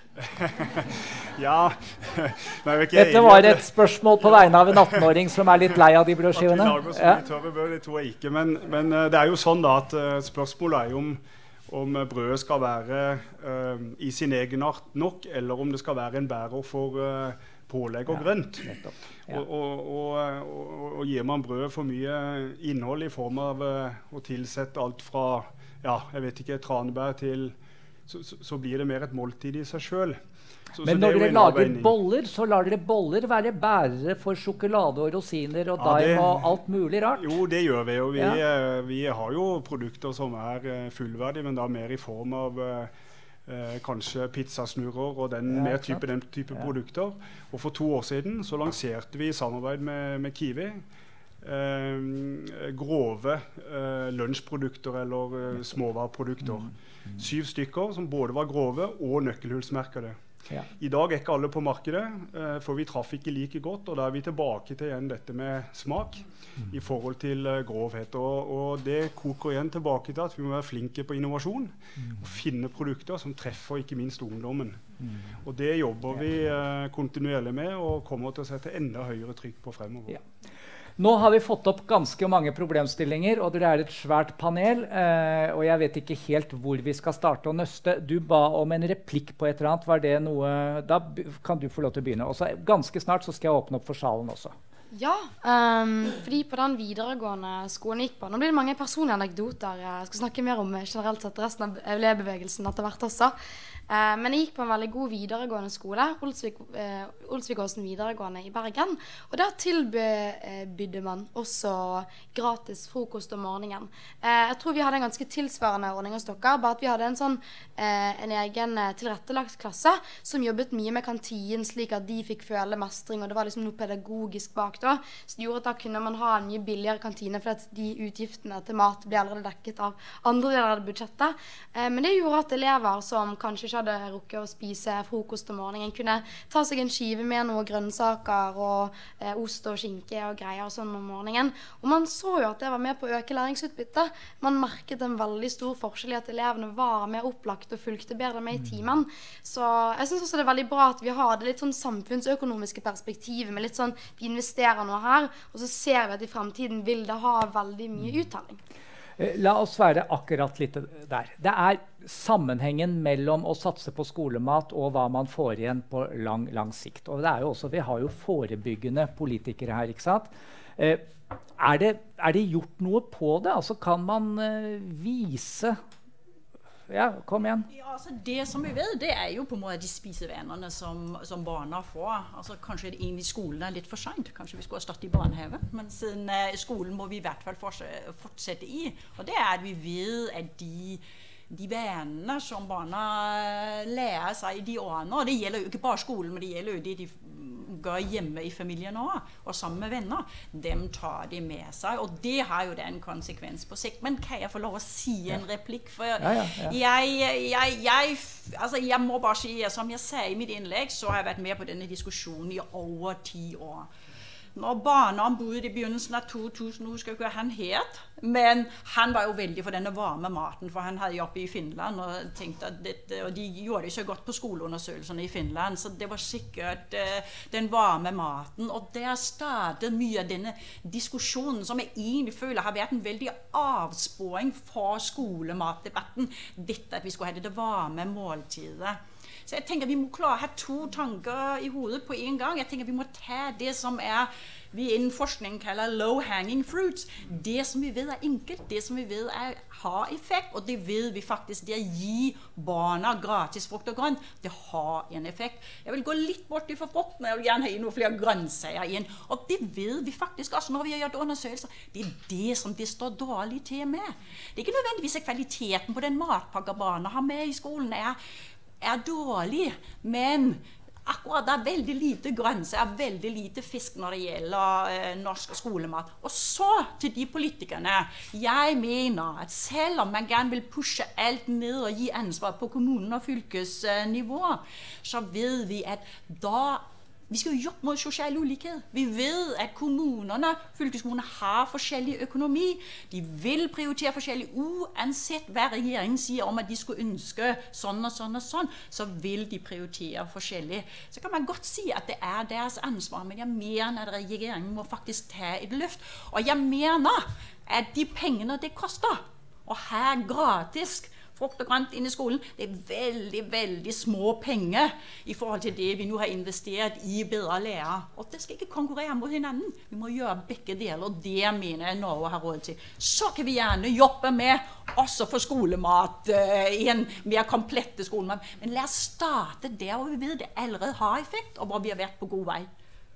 Ja. Nei, Dette var et spørsmål på vegne av en attenåring som er litt lei av de brødskivene. Ja. Tørre brød, det tror jeg ikke, men, men uh, det er jo sånn da at uh, spørsmålet er jo om, om brødet skal være uh, i sin egen art nok, eller om det skal være en bærer for uh, pålegg og ja, grønt. Ja. Og, og, og, og, og gir man brød for mye innhold i form av uh, å tilsette alt fra, ja, jeg vet ikke, tranebær til, så, så, så blir det mer et måltid i seg selv. Så, Men så når dere lager boller, så lar dere boller være bærere for sjokolade og rosiner og ja, daim det, og alt mulig rart? Jo, det gjør vi. Og vi, ja. vi har jo produkter som er fullverdige, men da mer i form av eh, kanskje pizzasnurrer og den, ja, mer type, den type ja. produkter. Og for to år siden så lanserte vi i samarbeid med, med Kiwi eh, grove eh, lunsjprodukter eller eh, småvareprodukter. Mm. Mm. Syv stykker som både var grove og nøkkelhullsmerkede. Ja. I dag er ikke alle på markedet, uh, for vi traff ikke like godt, og da er vi tilbake til igjen dette med smak mm. i forhold til uh, grovhet. Og, og det koker igjen tilbake til at vi må være flinke på innovasjon mm. og finne produkter som treffer ikke minst ungdommen. Mm. Og det jobber vi uh, kontinuerlig med og kommer til å sette enda høyere trykk på fremover. Ja. Nå har vi fått opp ganske mange problemstillinger, og dere er et svært panel, eh, og jeg vet ikke helt hvor vi skal starte å nøste. Du ba om en replikk på et eller annet. Var det noe? Da kan du få lov til å begynne. Og så ganske snart så skal jeg åpne opp for salen også. Ja, um, fordi på den videregående skolen gikk på, nå blir det mange personlige anekdoter. Jeg skal snakke mer om generelt sett resten av elevbevegelsen etter hvert også. Uh, men jeg gikk på en veldig god videregående skole, Olsvik, uh, Olsvikåsen videregående i Bergen. Og der tilbydde man også gratis frokost om morgenen. Uh, jeg tror vi hadde en ganske tilsvarende ordning hos dere, bare at vi hadde en sånn uh, en egen uh, tilrettelagt klasse som jobbet mye med kantinen, slik at de fikk føle mestring, og det var liksom noe pedagogisk bak tilbake da, så det gjorde at da kunne man ha en mye billigere kantine, for at de utgiftene til mat ble allerede dekket av andre deler av budsjettet. Eh, men det gjorde at elever som kanskje ikke hadde rukket å spise frokost om morgenen, kunne ta seg en skive med noen grønnsaker og eh, ost og skinke og greier og sånn om morgenen. Og man så jo at det var med på å øke læringsutbyttet. Man merket en veldig stor forskjell i at elevene var mer opplagt og fulgte bedre med i timen. Så jeg synes også det er veldig bra at vi har det litt sånn samfunnsøkonomiske perspektivet med litt sånn, vi investerer noe her, og så ser vi at i fremtiden vil det ha veldig mye uttelling. La oss være akkurat litt der. Det er sammenhengen mellom å satse på skolemat og hva man får igjen på lang, lang sikt. Og det er jo også, vi har jo forebyggende politikere her, ikke sant? Eh, er, det, er det gjort noe på det? Altså kan man eh, vise... Ja, kom igjen. Ja, altså det som vi vet, det er jo på en måte de spisevenene som, som barna får. Altså kanskje det inn i skolen er litt for sent. Kanskje vi skulle ha startet i barnehaven. Men siden eh, skolen må vi i hvert fall fortsette i. Og det er at vi vet at de, de venene som barna lærer seg i de årene, og det gjelder jo ikke bare skolen, men det gjelder jo de de går hjemme i familien også, og sammen med venner, dem tar de med seg, og det har jo den konsekvens på sikt. Men kan jeg få lov å si en replikk? For ja, ja, ja. Jeg, jeg, jeg, altså jeg må bare si, som jeg sa i mitt innlegg, så har jeg vært med på denne diskusjonen i over ti år. Når barneombudet i begynnelsen av to tusen, husker jeg ikke hva han het, men han var jo veldig for denne varme maten, for han hadde jobbet i Finland og tenkte at dette, og de gjorde det så godt på skoleundersøkelsene i Finland, så det var sikkert uh, den varme maten, og der startet mye av denne diskusjonen som jeg egentlig føler har vært en veldig avsporing for skolematdebatten, dette at vi skulle ha det varme måltidet. Så jeg tenker vi må klare å ha to tanker i hodet på en gang. Jeg tenker vi må ta det som er, vi innen forskning kaller low-hanging fruits. Det som vi vet er enkelt, det som vi vet er, har effekt, og det vet vi faktisk, det å gi barna gratis frukt og grønt, det har en effekt. Jeg vil gå litt bort fra frukten, jeg vil gjerne ha inn noen flere grønnsaker inn, og det vet vi faktisk også når vi har gjort undersøkelser. Det er det som det står dårlig til med. Det er ikke nødvendigvis at kvaliteten på den matpakke barna har med i skolen er er dårlig, men akkurat det er veldig lite grønnsaker, er veldig lite fisk når det gjelder eh, norsk skolemat. Og så til de politikerne. Jeg mener at selv om man gerne vil pushe alt ned og gi ansvar på kommunen og fylkesnivå, så vet vi at da vi skal jo jobbe mot sosial ulikhet. Vi vet at kommunerne, fylkeskommunene har forskjellig økonomi. De vil prioritere forskjellig. Uansett hva regjeringen sier om at de skulle ønske sånn og sånn og sånn, så vil de prioritere forskjellig. Så kan man godt si at det er deres ansvar, men jeg mener at regjeringen må faktisk ta et løft. Og jeg mener at de pengene det koster å ha gratis frukt og grønt inn i skolen, det er veldig, veldig små penger i forhold til det vi nå har investert i bedre lærer. Og det skal ikke konkurrere mot hverandre. Vi må gjøre begge deler, og det mener jeg Norge har råd til. Så kan vi gjerne jobbe med også for skolemat, uh, i en mer komplette skolemat. Men la oss starte der hvor vi vet det allerede har effekt, og hvor vi har vært på god vei.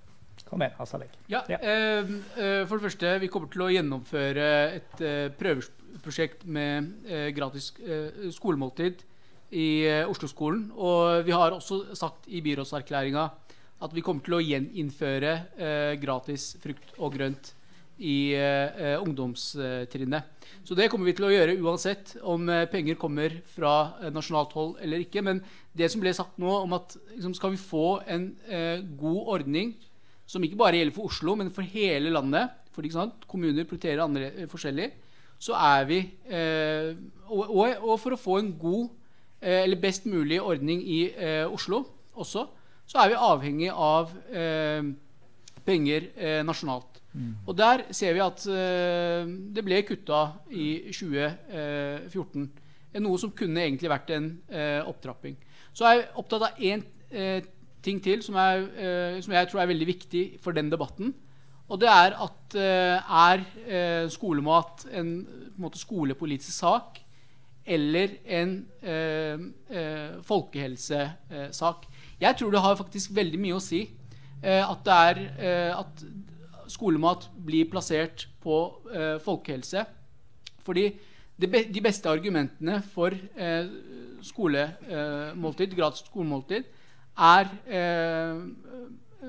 Kom igjen, Asalek. Ja, ja. Uh, uh, for det første, vi kommer til å gjennomføre et uh, prøveprosjekt med uh, gratis uh, skolemåltid i uh, Oslo-skolen. Og vi har også sagt i byrådserklæringa at vi kommer til å gjeninnføre uh, gratis frukt og grønt i uh, ungdomstrinnet. Så det kommer vi til å gjøre uansett om uh, penger kommer fra uh, nasjonalt hold eller ikke. Men det som ble sagt nå om at liksom, skal vi få en uh, god ordning som ikke bare gjelder for Oslo, men for hele landet, for ikke sant, kommuner prioriterer andre eh, forskjellig, så er vi, eh, og, og, og for å få en god, eh, eller best mulig ordning i eh, Oslo også, så er vi avhengig av eh, penger eh, nasjonalt. Mm. Og der ser vi at eh, det ble kuttet i tjue fjorten, noe som kunne egentlig vært en eh, opptrapping. Så er jeg opptatt av en eh, ting til som, er, eh, som jeg tror er veldig viktig for den debatten, og det er at eh, er eh, skolemat en, på en måte skolepolitisk sak eller en eh, eh, folkehelsesak. Jeg tror det har faktisk veldig mye å si eh, at, det er, eh, at skolemat blir plassert på eh, folkehelse, fordi det be, de beste argumentene for eh, skolemåltid, gratis skolemåltid, er eh,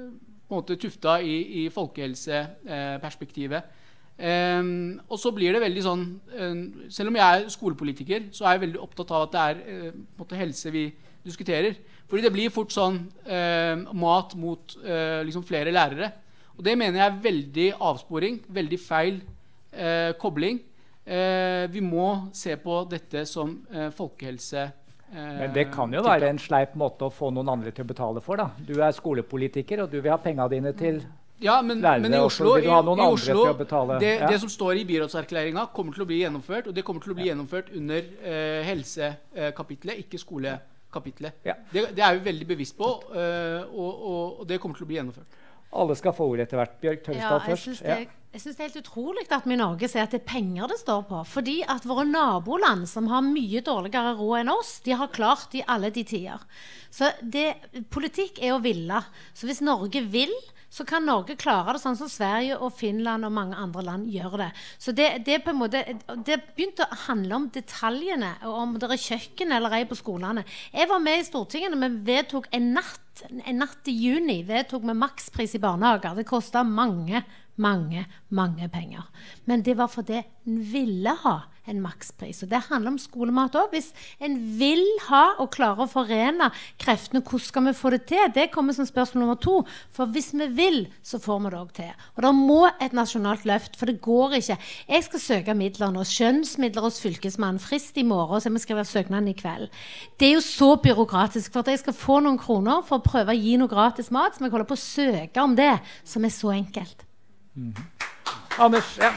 på en måte tufta i, i folkehelseperspektivet. Um, og så blir det veldig sånn um, selv om jeg er skolepolitiker, så er jeg veldig opptatt av at det er uh, på en måte helse vi diskuterer. Fordi det blir fort sånn uh, mat mot uh, liksom flere lærere. Og det mener jeg er veldig avsporing, veldig feil uh, kobling. Uh, vi må se på dette som uh, folkehelse. Uh, Men det kan jo være en sleip måte å få noen andre til å betale for, da. Du er skolepolitiker, og du vil ha pengene dine til ja, men, men i Oslo, i, i Oslo det, ja. det som står i byrådserklæringen kommer til å bli gjennomført, og det kommer til å bli gjennomført under uh, helsekapitlet, ikke skolekapitlet. Ja. Det, det er vi veldig bevisst på, uh, og, og, og det kommer til å bli gjennomført. Alle skal få ordet etter hvert. Bjørg Tørstad ja, først. Synes det, ja. Jeg synes det er helt utrolig at vi i Norge ser at det er penger det står på. Fordi at våre naboland som har mye dårligere råd enn oss, de har klart i alle de tider. Så det, politikk er å ville. Så hvis Norge vil, så kan Norge klare det sånn som Sverige og Finland og mange andre land gjør det. Så det, det, på en måte, det begynte å handle om detaljene, og om det er kjøkken eller ei på skolene. Jeg var med i Stortinget når vi vedtok en natt, en natt i juni, vedtok med makspris i barnehager. Det kostet mange, mange, mange penger. Men det var fordi en ville ha en makspris. Og det handler om skolemat også. Hvis en vil ha og klare å forene kreftene, hvordan skal vi få det til? Det kommer som spørsmål nummer to. For hvis vi vil, så får vi det også til. Og det må et nasjonalt løft, for det går ikke. Jeg skal søke midler nå, skjønnsmidler hos fylkesmannen, frist i morgen, så jeg må skrive søknaden i kveld. Det er jo så byråkratisk, for at jeg skal få noen kroner for å prøve å gi noe gratis mat, som jeg holder på å søke om det, som er så enkelt. Mm. Anders, ja.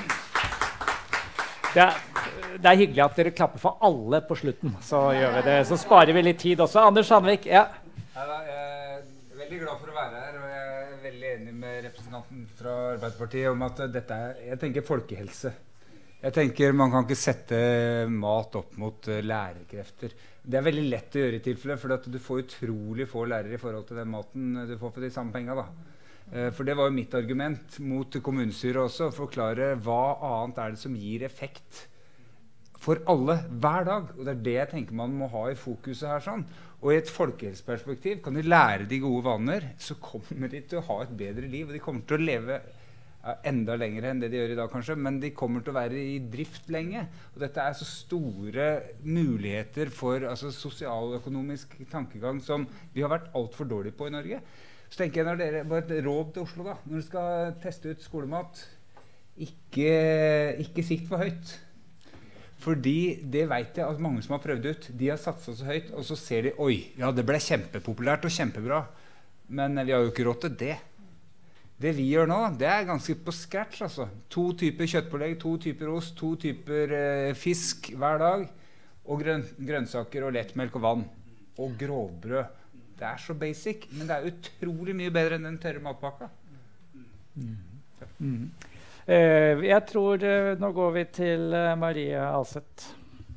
Det er, det er hyggelig at dere klapper for alle på slutten, så gjør vi det. Så sparer vi litt tid også. Anders Sandvik, ja. Ja, jeg er veldig glad for å være her, og jeg er veldig enig med representanten fra Arbeiderpartiet om at dette er, jeg tenker folkehelse. Jeg tenker man kan ikke sette mat opp mot uh, lærerkrefter. Det er veldig lett å gjøre i tilfelle, for at du får utrolig få lærere i forhold til den maten du får for de samme pengene da. For det var jo mitt argument mot kommunestyret også, å forklare hva annet er det som gir effekt for alle hver dag. Og det er det jeg tenker man må ha i fokuset her sånn. Og i et folkehelseperspektiv kan de lære de gode vaner, så kommer de til å ha et bedre liv, og de kommer til å leve ja, enda lenger enn det de gjør i dag kanskje, men de kommer til å være i drift lenge. Og dette er så store muligheter for altså, sosialøkonomisk tankegang som vi har vært alt for dårlige på i Norge. Så tenker jeg når dere, bare et råd til Oslo da, når dere skal teste ut skolemat, ikke, ikke sikt for høyt. Fordi det vet jeg at mange som har prøvd ut, de har satset så høyt, og så ser de, oi, ja det ble kjempepopulært og kjempebra, men vi har jo ikke råd til det. Det vi gjør nå, det er ganske på scratch altså. To typer kjøttpålegg, to typer ost, to typer eh, fisk hver dag, og grøn, grønnsaker og lettmelk og vann, og grovbrød. Det er så basic, men det er utrolig mye bedre enn den tørre matpakka. Mm. Mm. Uh, jeg tror uh, nå går vi til uh, Marie Alseth.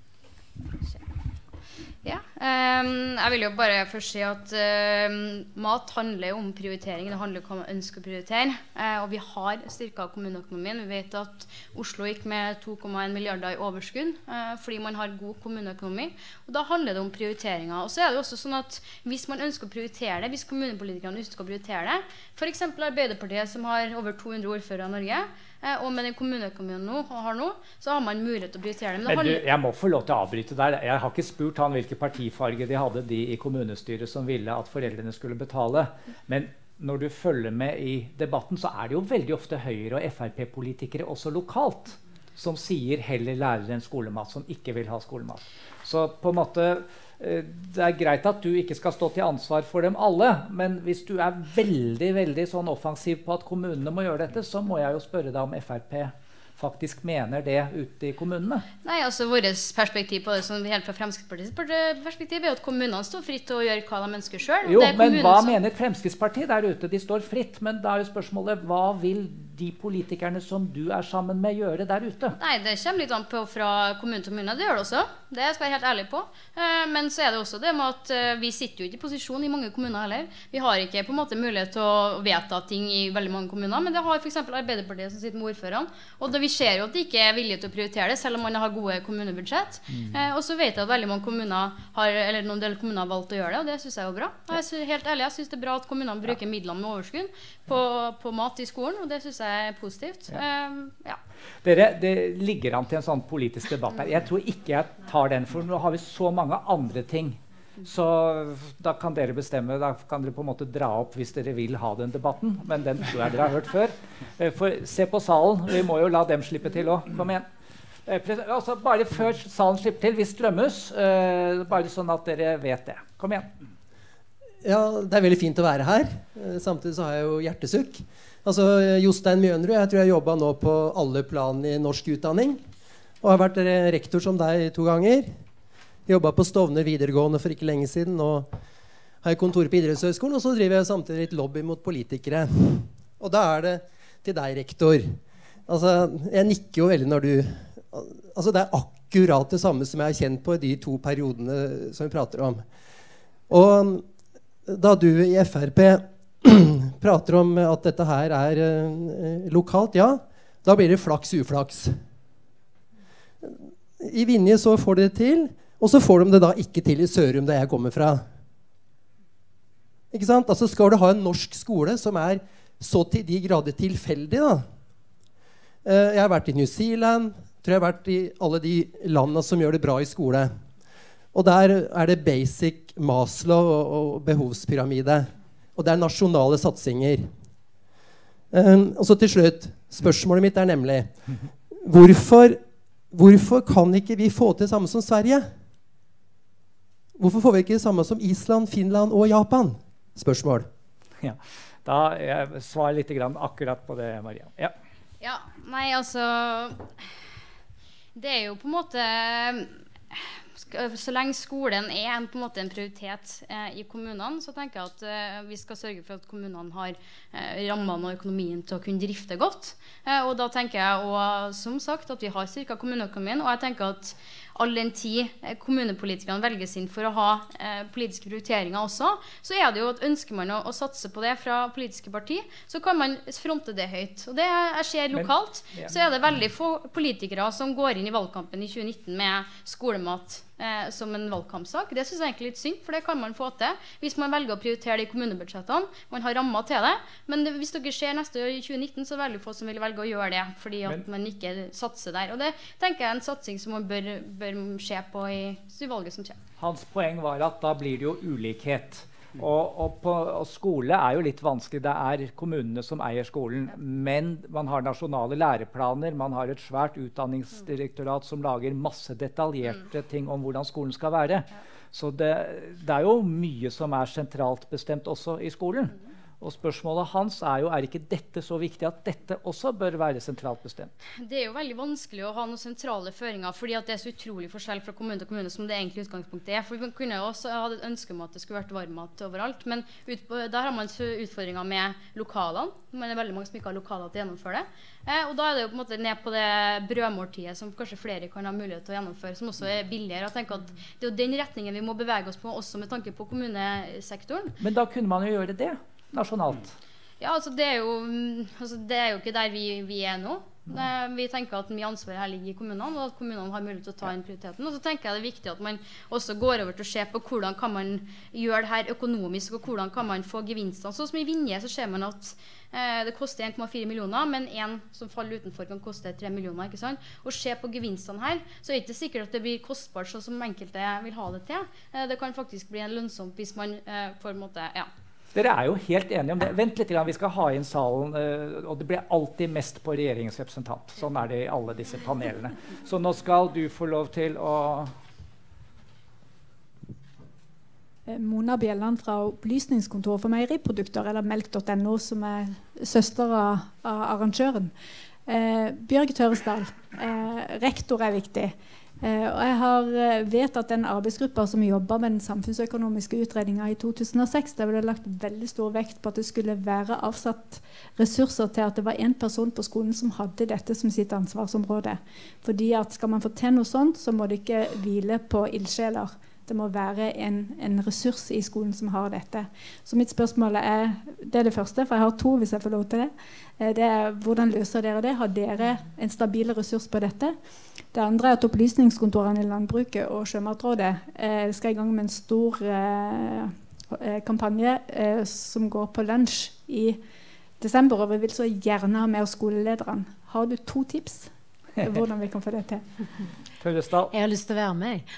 Ja, um, jeg vil jo bare først si at uh, mat handler om prioritering. Det handler om hva man ønsker å prioritere. Uh, og vi har styrket kommuneøkonomien. Vi vet at Oslo gikk med to komma en milliarder i overskudd uh, fordi man har god kommuneøkonomi. Og da handler det om prioriteringer. Og så er det også sånn at hvis man ønsker å prioritere det, hvis kommunepolitikerne ønsker å prioritere det, for eksempel Arbeiderpartiet som har over to hundre ordførere i Norge, Eh, og med den kommuneøkonomien nå, har nå, så har man mulighet til å prioritere det. Men det Men du, handler... jeg må få lov til å avbryte der. Jeg har ikke spurt han hvilke partifarge de hadde de i kommunestyret som ville at foreldrene skulle betale. Men når du følger med i debatten, så er det jo veldig ofte Høyre- og F R P-politikere også lokalt som sier heller lærere enn skolemat, som ikke vil ha skolemat. Så på en måte... Det er greit at du ikke skal stå til ansvar for dem alle, men hvis du er veldig, veldig sånn offensiv på at kommunene må gjøre dette, så må jeg jo spørre deg om F R P faktisk mener det ute i kommunene. Nei, altså vårt perspektiv på det som helt fra Fremskrittspartiets perspektiv er at kommunene står fritt til å gjøre hva de ønsker selv. Jo, men hva som... mener Fremskrittspartiet der ute? De står fritt, men da er jo spørsmålet, hva vil de politikerne som du er sammen med, gjøre der ute? Nei, det kommer litt an på fra kommune til kommune. Det gjør det også. Det skal jeg være helt ærlig på. Eh, men så er det også det med at eh, vi sitter jo ikke i posisjon i mange kommuner heller. Vi har ikke på en måte mulighet til å vedta ting i veldig mange kommuner, men det har for eksempel Arbeiderpartiet som sitter med ordføreren. Og da vi ser jo at de ikke er villige til å prioritere det, selv om man har gode kommunebudsjett. Mm. Eh, og så vet jeg at veldig mange kommuner har, eller noen del kommuner har valgt å gjøre det, og det synes jeg er jo bra. Og jeg synes, helt ærlig, jeg synes det er bra at kommunene bruker midlene med overskudd på, på mat i skolen, og det synes jeg er positivt. Ja. Um, ja. Dere, det ligger an til en sånn politisk debatt her. Jeg tror ikke jeg tar den, for nå har vi så mange andre ting. Så da kan dere bestemme, da kan dere på en måte dra opp hvis dere vil ha den debatten, men den tror jeg dere har hørt før. For se på salen, vi må jo la dem slippe til også. Kom igjen. Altså, bare før salen slipper til, vi strømmes, bare sånn at dere vet det. Kom igjen. Ja, det er veldig fint å være her. Samtidig så har jeg jo hjertesukk. Altså, Jostein Mjønrud, jeg tror jeg jobbet nå på alle plan i norsk utdanning. Og har vært rektor som deg to ganger. Jobbet på Stovner videregående for ikke lenge siden. Og har jeg kontor på idrettshøyskolen, og så driver jeg samtidig litt lobby mot politikere. Og da er det til deg, rektor. Altså, jeg nikker jo veldig når du... Altså, det er akkurat det samme som jeg har kjent på i de to periodene som vi prater om. Og da du i F R P prater om at dette her er uh, lokalt, ja, da blir det flaks uflaks. I Vinje så får de det til, og så får de det da ikke til i Sørum, der jeg kommer fra. Ikke sant? Altså skal du ha en norsk skole som er så til de grader tilfeldig, da. Uh, jeg har vært i New Zealand, tror jeg har vært i alle de landene som gjør det bra i skole. Og der er det basic Maslow og, og behovspyramide. Og det er nasjonale satsinger. Um, og så til slutt, spørsmålet mitt er nemlig, hvorfor, hvorfor kan ikke vi få til det samme som Sverige? Hvorfor får vi ikke det samme som Island, Finland og Japan? Spørsmål. Ja, da jeg svarer litt grann akkurat på det, Maria. Ja. Ja, nei, altså, det er jo på en måte... Så lenge skolen er en, på en måte en prioritet eh, i kommunene, så tenker jeg at eh, vi skal sørge for at kommunene har eh, rammene og økonomien til å kunne drifte godt. Eh, og da tenker jeg, og, som sagt, at vi har styrket kommuneøkonomien, og jeg tenker at all den tid kommunepolitikerne velges inn for å ha eh, politiske prioriteringer også, så er det jo at ønsker man å, å satse på det fra politiske parti, så kan man fronte det høyt. Og det jeg ser lokalt, Men, ja. så er det veldig få politikere som går inn i valgkampen i tjue nitten med skolemat eh, som en valgkampsak. Det synes jeg egentlig er litt synd, for det kan man få til hvis man velger å prioritere det i kommunebudsjettene. Man har rammer til det, men det, hvis dere ser neste år i tjue nitten, så er det veldig få som vil velge å gjøre det, fordi at Men, man ikke satser der. Og det tenker jeg er en satsing som man bør, bør skje på i, i valget som kommer. Hans poeng var at da blir det jo ulikhet. Og, og, på, og skole er jo litt vanskelig. Det er kommunene som eier skolen. Men man har nasjonale læreplaner. Man har et svært utdanningsdirektorat som lager masse detaljerte ting om hvordan skolen skal være. Så det, det er jo mye som er sentralt bestemt også i skolen. Og spørsmålet hans er jo, er ikke dette så viktig at dette også bør være sentralt bestemt? Det er jo veldig vanskelig å ha noen sentrale føringer, fordi at det er så utrolig forskjell fra kommune til kommune som det egentlig utgangspunktet er. For vi kunne jo også ha et ønske om at det skulle vært varmmat overalt, men ut på, der har man utfordringer med lokalene. Men det er veldig mange som ikke har lokaler til å gjennomføre det. Eh, og da er det jo på en måte ned på det brødmåltidet som kanskje flere kan ha mulighet til å gjennomføre, som også er billigere. Jeg tenker at det er jo den retningen vi må bevege oss på, også med tanke på kommunesektoren. Men da kunne man jo gjøre det nasjonalt. Ja, altså det er jo, altså det er jo ikke der vi, vi er nå. Det, vi tenker at mye ansvar her ligger i kommunene, og at kommunene har mulighet til å ta inn prioriteten. Og så tenker jeg det er viktig at man også går over til å se på hvordan kan man gjøre det her økonomisk, og hvordan kan man få gevinstene. Så som i Vinje så ser man at eh, det koster en komma fire millioner, men en som faller utenfor kan koste tre millioner, ikke sant? Og se på gevinstene her, så er det ikke sikkert at det blir kostbart sånn som enkelte vil ha det til. Eh, det kan faktisk bli en lønnsomt hvis man eh, får en måte, ja. Dere er jo helt enige om det. Vent litt, vi skal ha inn salen, og det blir alltid mest på regjeringens representant. Sånn er det i alle disse panelene. Så nå skal du få lov til å... Mona Bjelland fra Opplysningskontoret for meieriprodukter, eller melk punktum no, som er søster av, av arrangøren. Eh, Bjørg Tørresdal, eh, rektor er viktig. Eh, og jeg har eh, vet at den arbeidsgruppa som jobba med den samfunnsøkonomiske utredninga i to tusen og seks, der ble det lagt veldig stor vekt på at det skulle være avsatt ressurser til at det var en person på skolen som hadde dette som sitt ansvarsområde. Fordi at skal man få til noe sånt, så må det ikke hvile på ildsjeler. Det må være en, en ressurs i skolen som har dette. Så mitt spørsmål er, det er det første, for jeg har to hvis jeg får lov til det. Det er, hvordan løser dere det? Har dere en stabil ressurs på dette? Det andre er at opplysningskontorene i landbruket og Sjømatrådet eh, skal i gang med en stor eh, kampanje eh, som går på lunsj i desember, og vi vil så gjerne ha med skolelederne. Har du to tips? Hvordan vi kan få det til? Tørresdal. Jeg har lyst til å være med.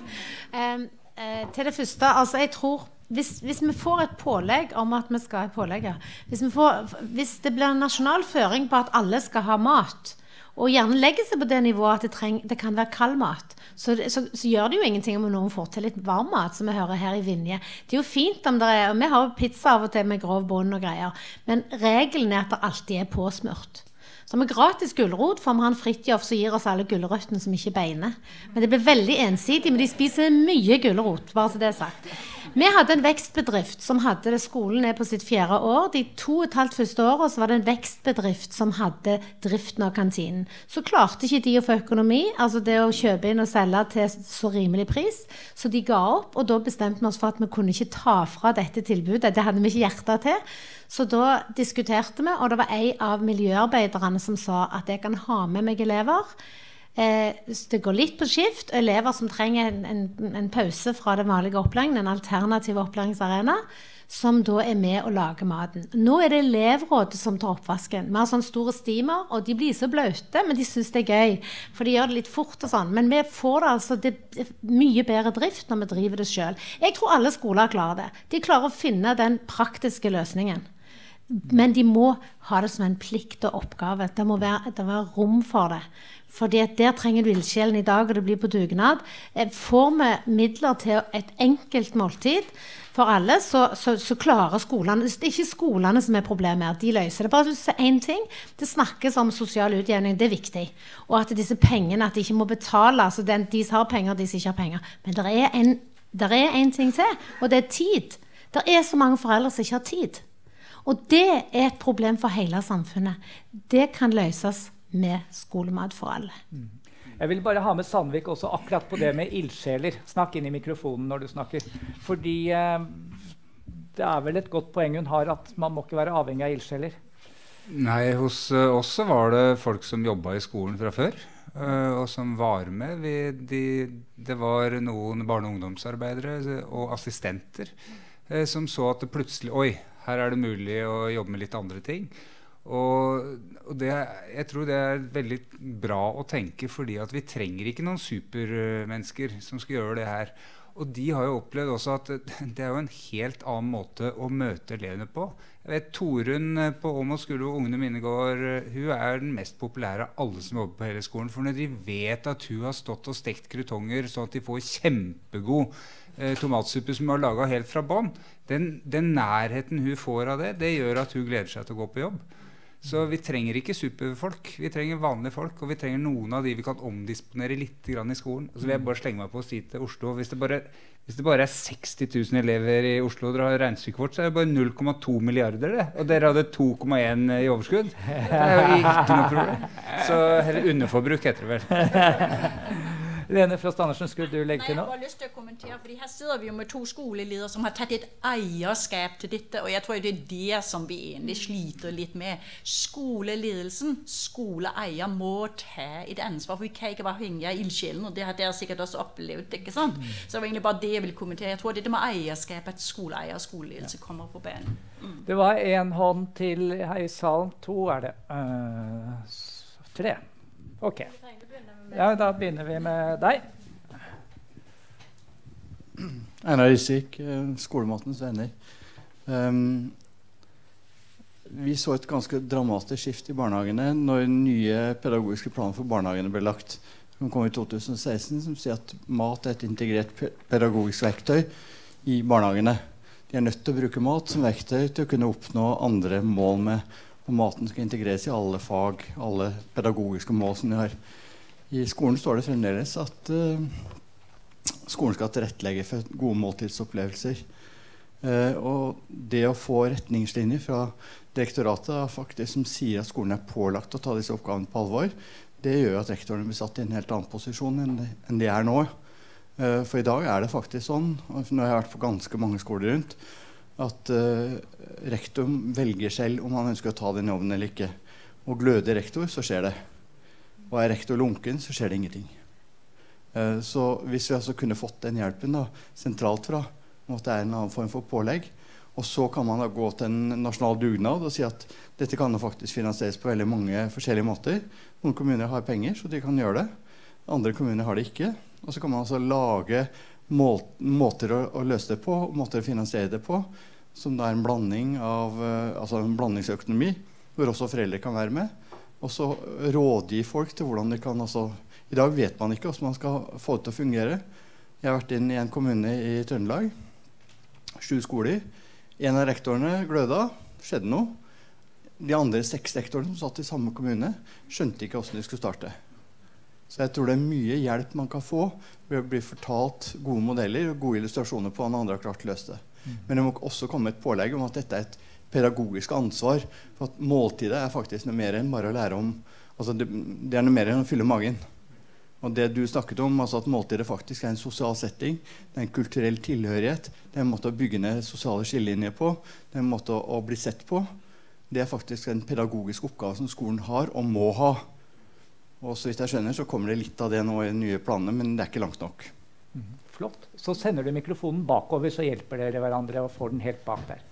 um, uh, til det første, altså jeg tror hvis, hvis vi får et pålegg om at vi skal ha et pålegg, hvis, vi får, hvis det blir en nasjonal føring på at alle skal ha mat, og gjerne legger seg på det nivået at det, treng, det kan være kald mat, så, så, så gjør det jo ingenting om noen får til litt varm mat, som vi hører her i Vinje. Det er jo fint om det er, og vi har pizza av og til med grov bånd og greier, men regelen er at det alltid er påsmurt. Så med gratis gulrot får vi ha en Fritjof som gir oss alle gulrøttene som ikke beiner. Men det blir veldig ensidig, men de spiser mye gulrot, bare så det er sagt. Vi hadde en vekstbedrift som hadde det, skolen er på sitt fjerde år. De to og et halvt første året så var det en vekstbedrift som hadde driften av kantinen. Så klarte ikke de å få økonomi, altså det å kjøpe inn og selge til så rimelig pris. Så de ga opp, og da bestemte vi oss for at vi kunne ikke ta fra dette tilbudet. Det hadde vi ikke hjertet til. Så da diskuterte vi, og det var en av miljøarbeiderne som sa at jeg kan ha med meg elever. Eh, det går litt på skift, elever som trenger en, en, en pause fra den vanlige opplæringen, en alternativ opplæringsarena, som da er med å lage maten. Nå er det elevrådet som tar oppvasken. Vi har sånne store stimer, og de blir så bløte, men de synes det er gøy, for de gjør det litt fort og sånn. Men vi får det altså, det er mye bedre drift når vi driver det selv. Jeg tror alle skoler klarer det. De klarer å finne den praktiske løsningen. Men de må ha det som en plikt og oppgave. Det må være, det må være rom for det. Fordi at der trenger du ildsjelen i dag, og det blir på dugnad. Får vi midler til et enkelt måltid for alle, så, så, så klarer skolene. Det er ikke skolene som er problemet, de løser det. Bare å si en ting, det snakkes om sosial utjevning, det er viktig. Og at disse pengene, at de ikke må betale, altså den, de som har penger, de som ikke har penger. Men det er en, der er en ting til, og det er tid. Det er så mange foreldre som ikke har tid. Og det er et problem for hele samfunnet. Det kan løses med skolemat for alle. Mm. Jeg vil bare ha med Sandvik også akkurat på det med ildsjeler. Snakk inn i mikrofonen når du snakker. Fordi eh, det er vel et godt poeng hun har at man må ikke være avhengig av ildsjeler. Nei, hos uh, oss så var det folk som jobbet i skolen fra før, uh, og som var med. Vi, de, det var noen barne- og ungdomsarbeidere og assistenter uh, som så at det plutselig, oi, her er det mulig å jobbe med litt andre ting. Og, og det, jeg tror det er veldig bra å tenke, fordi at vi trenger ikke noen supermennesker som skal gjøre det her. Og de har jo opplevd også at det er jo en helt annen måte å møte elevene på. Jeg vet Torunn på Åmål skole og ungene mine går, hun er den mest populære av alle som jobber på hele skolen. For når de vet at hun har stått og stekt krutonger sånn at de får kjempegod eh, tomatsuppe som hun har laget helt fra bånn, den, den nærheten hun får av det, det gjør at hun gleder seg til å gå på jobb. Så vi trenger ikke superfolk, vi trenger vanlige folk, og vi trenger noen av de vi kan omdisponere litt grann i skolen. Og så vil jeg bare slenge meg på å si til Oslo, hvis det bare, hvis det bare er seksti tusen elever i Oslo, dere har regnstykket vårt, så er det bare null komma to milliarder det, og dere hadde to komma en i overskudd. Det er jo ikke noe problem. Så heller underforbruk heter det vel. Lene Frost Andersen, skulle du legge til noe? Jeg har lyst til å kommentere, fordi her sidder vi jo med to skoleledere som har tatt et eierskap til dette, og jeg tror det er det som vi egentlig sliter litt med. Skoleledelsen, skoleeier må ta et ansvar, for vi kan ikke være avhengig av ildsjelen, og det har dere sikkert også opplevd, ikke sant? Så det var egentlig bare det jeg ville kommentere. Jeg tror det er det med eierskap, at skoleeier og skoleledelse kommer på banen. Mm. Det var en hånd til her i salen. To er det. Uh, tre. Ok. Ja, da begynner vi med deg. Einar Risvik, Skolematens venner. Um, vi så et ganske dramatisk skift i barnehagene når nye pedagogiske planer for barnehagene ble lagt. Den kom i to tusen og seksten, som sier at mat er et integrert pedagogisk verktøy i barnehagene. De er nødt til å bruke mat som verktøy til å kunne oppnå andre mål med Og maten skal integreres i alle fag, alle pedagogiske mål som vi har. I skolen står det fremdeles at uh, skolen skal tilrettelegge for gode måltidsopplevelser. Uh, og det å få retningslinjer fra direktoratet faktisk, som sier at skolen er pålagt å ta disse oppgavene på alvor, det gjør at rektorene blir satt i en helt annen posisjon enn de, enn de er nå. Uh, for i dag er det faktisk sånn, og nå har jeg vært på ganske mange skoler rundt, at uh, rektor velger selv om han ønsker å ta den jobben eller ikke. Og gløder rektor, så skjer det. Og er rektor lunken, så skjer det ingenting. Uh, så hvis vi altså kunne fått den hjelpen da, sentralt fra, om at det er en annen form for pålegg, og så kan man da gå til en nasjonal dugnad og si at dette kan faktisk finansieres på veldig mange forskjellige måter. Noen kommuner har penger, så de kan gjøre det. Andre kommuner har det ikke. Og så kan man altså lage må måter å, å løse det på, måter å finansiere det på, som da er en blanding av, uh, altså en blandingsøkonomi, hvor også foreldre kan være med, og så rådgi folk til hvordan de kan, altså, i dag vet man ikke hvordan man skal få det til å fungere. Jeg har vært inn i en kommune i Trøndelag, sju skoler, en av rektorene gløda, skjedde noe. De andre seks rektorene som satt i samme kommune, skjønte ikke hvordan de skulle starte. Så jeg tror det er mye hjelp man kan få ved å bli fortalt gode modeller og gode illustrasjoner på hvordan andre har klart å løse det. Mm. Men det må også komme et pålegg om at dette er et pedagogisk ansvar, for at måltidet er faktisk noe mer enn bare å lære om, altså det, det er noe mer enn å fylle magen. Og det du snakket om, altså at måltidet faktisk er en sosial setting, det er en kulturell tilhørighet, det er en måte å bygge ned sosiale skillelinjer på, det er en måte å, å bli sett på. Det er faktisk en pedagogisk oppgave som skolen har og må ha. Og så vidt jeg skjønner, så kommer det litt av det nå i de nye planene, men det er ikke langt nok. Mm, flott. Så sender du mikrofonen bakover, så hjelper dere hverandre og får den helt bak der.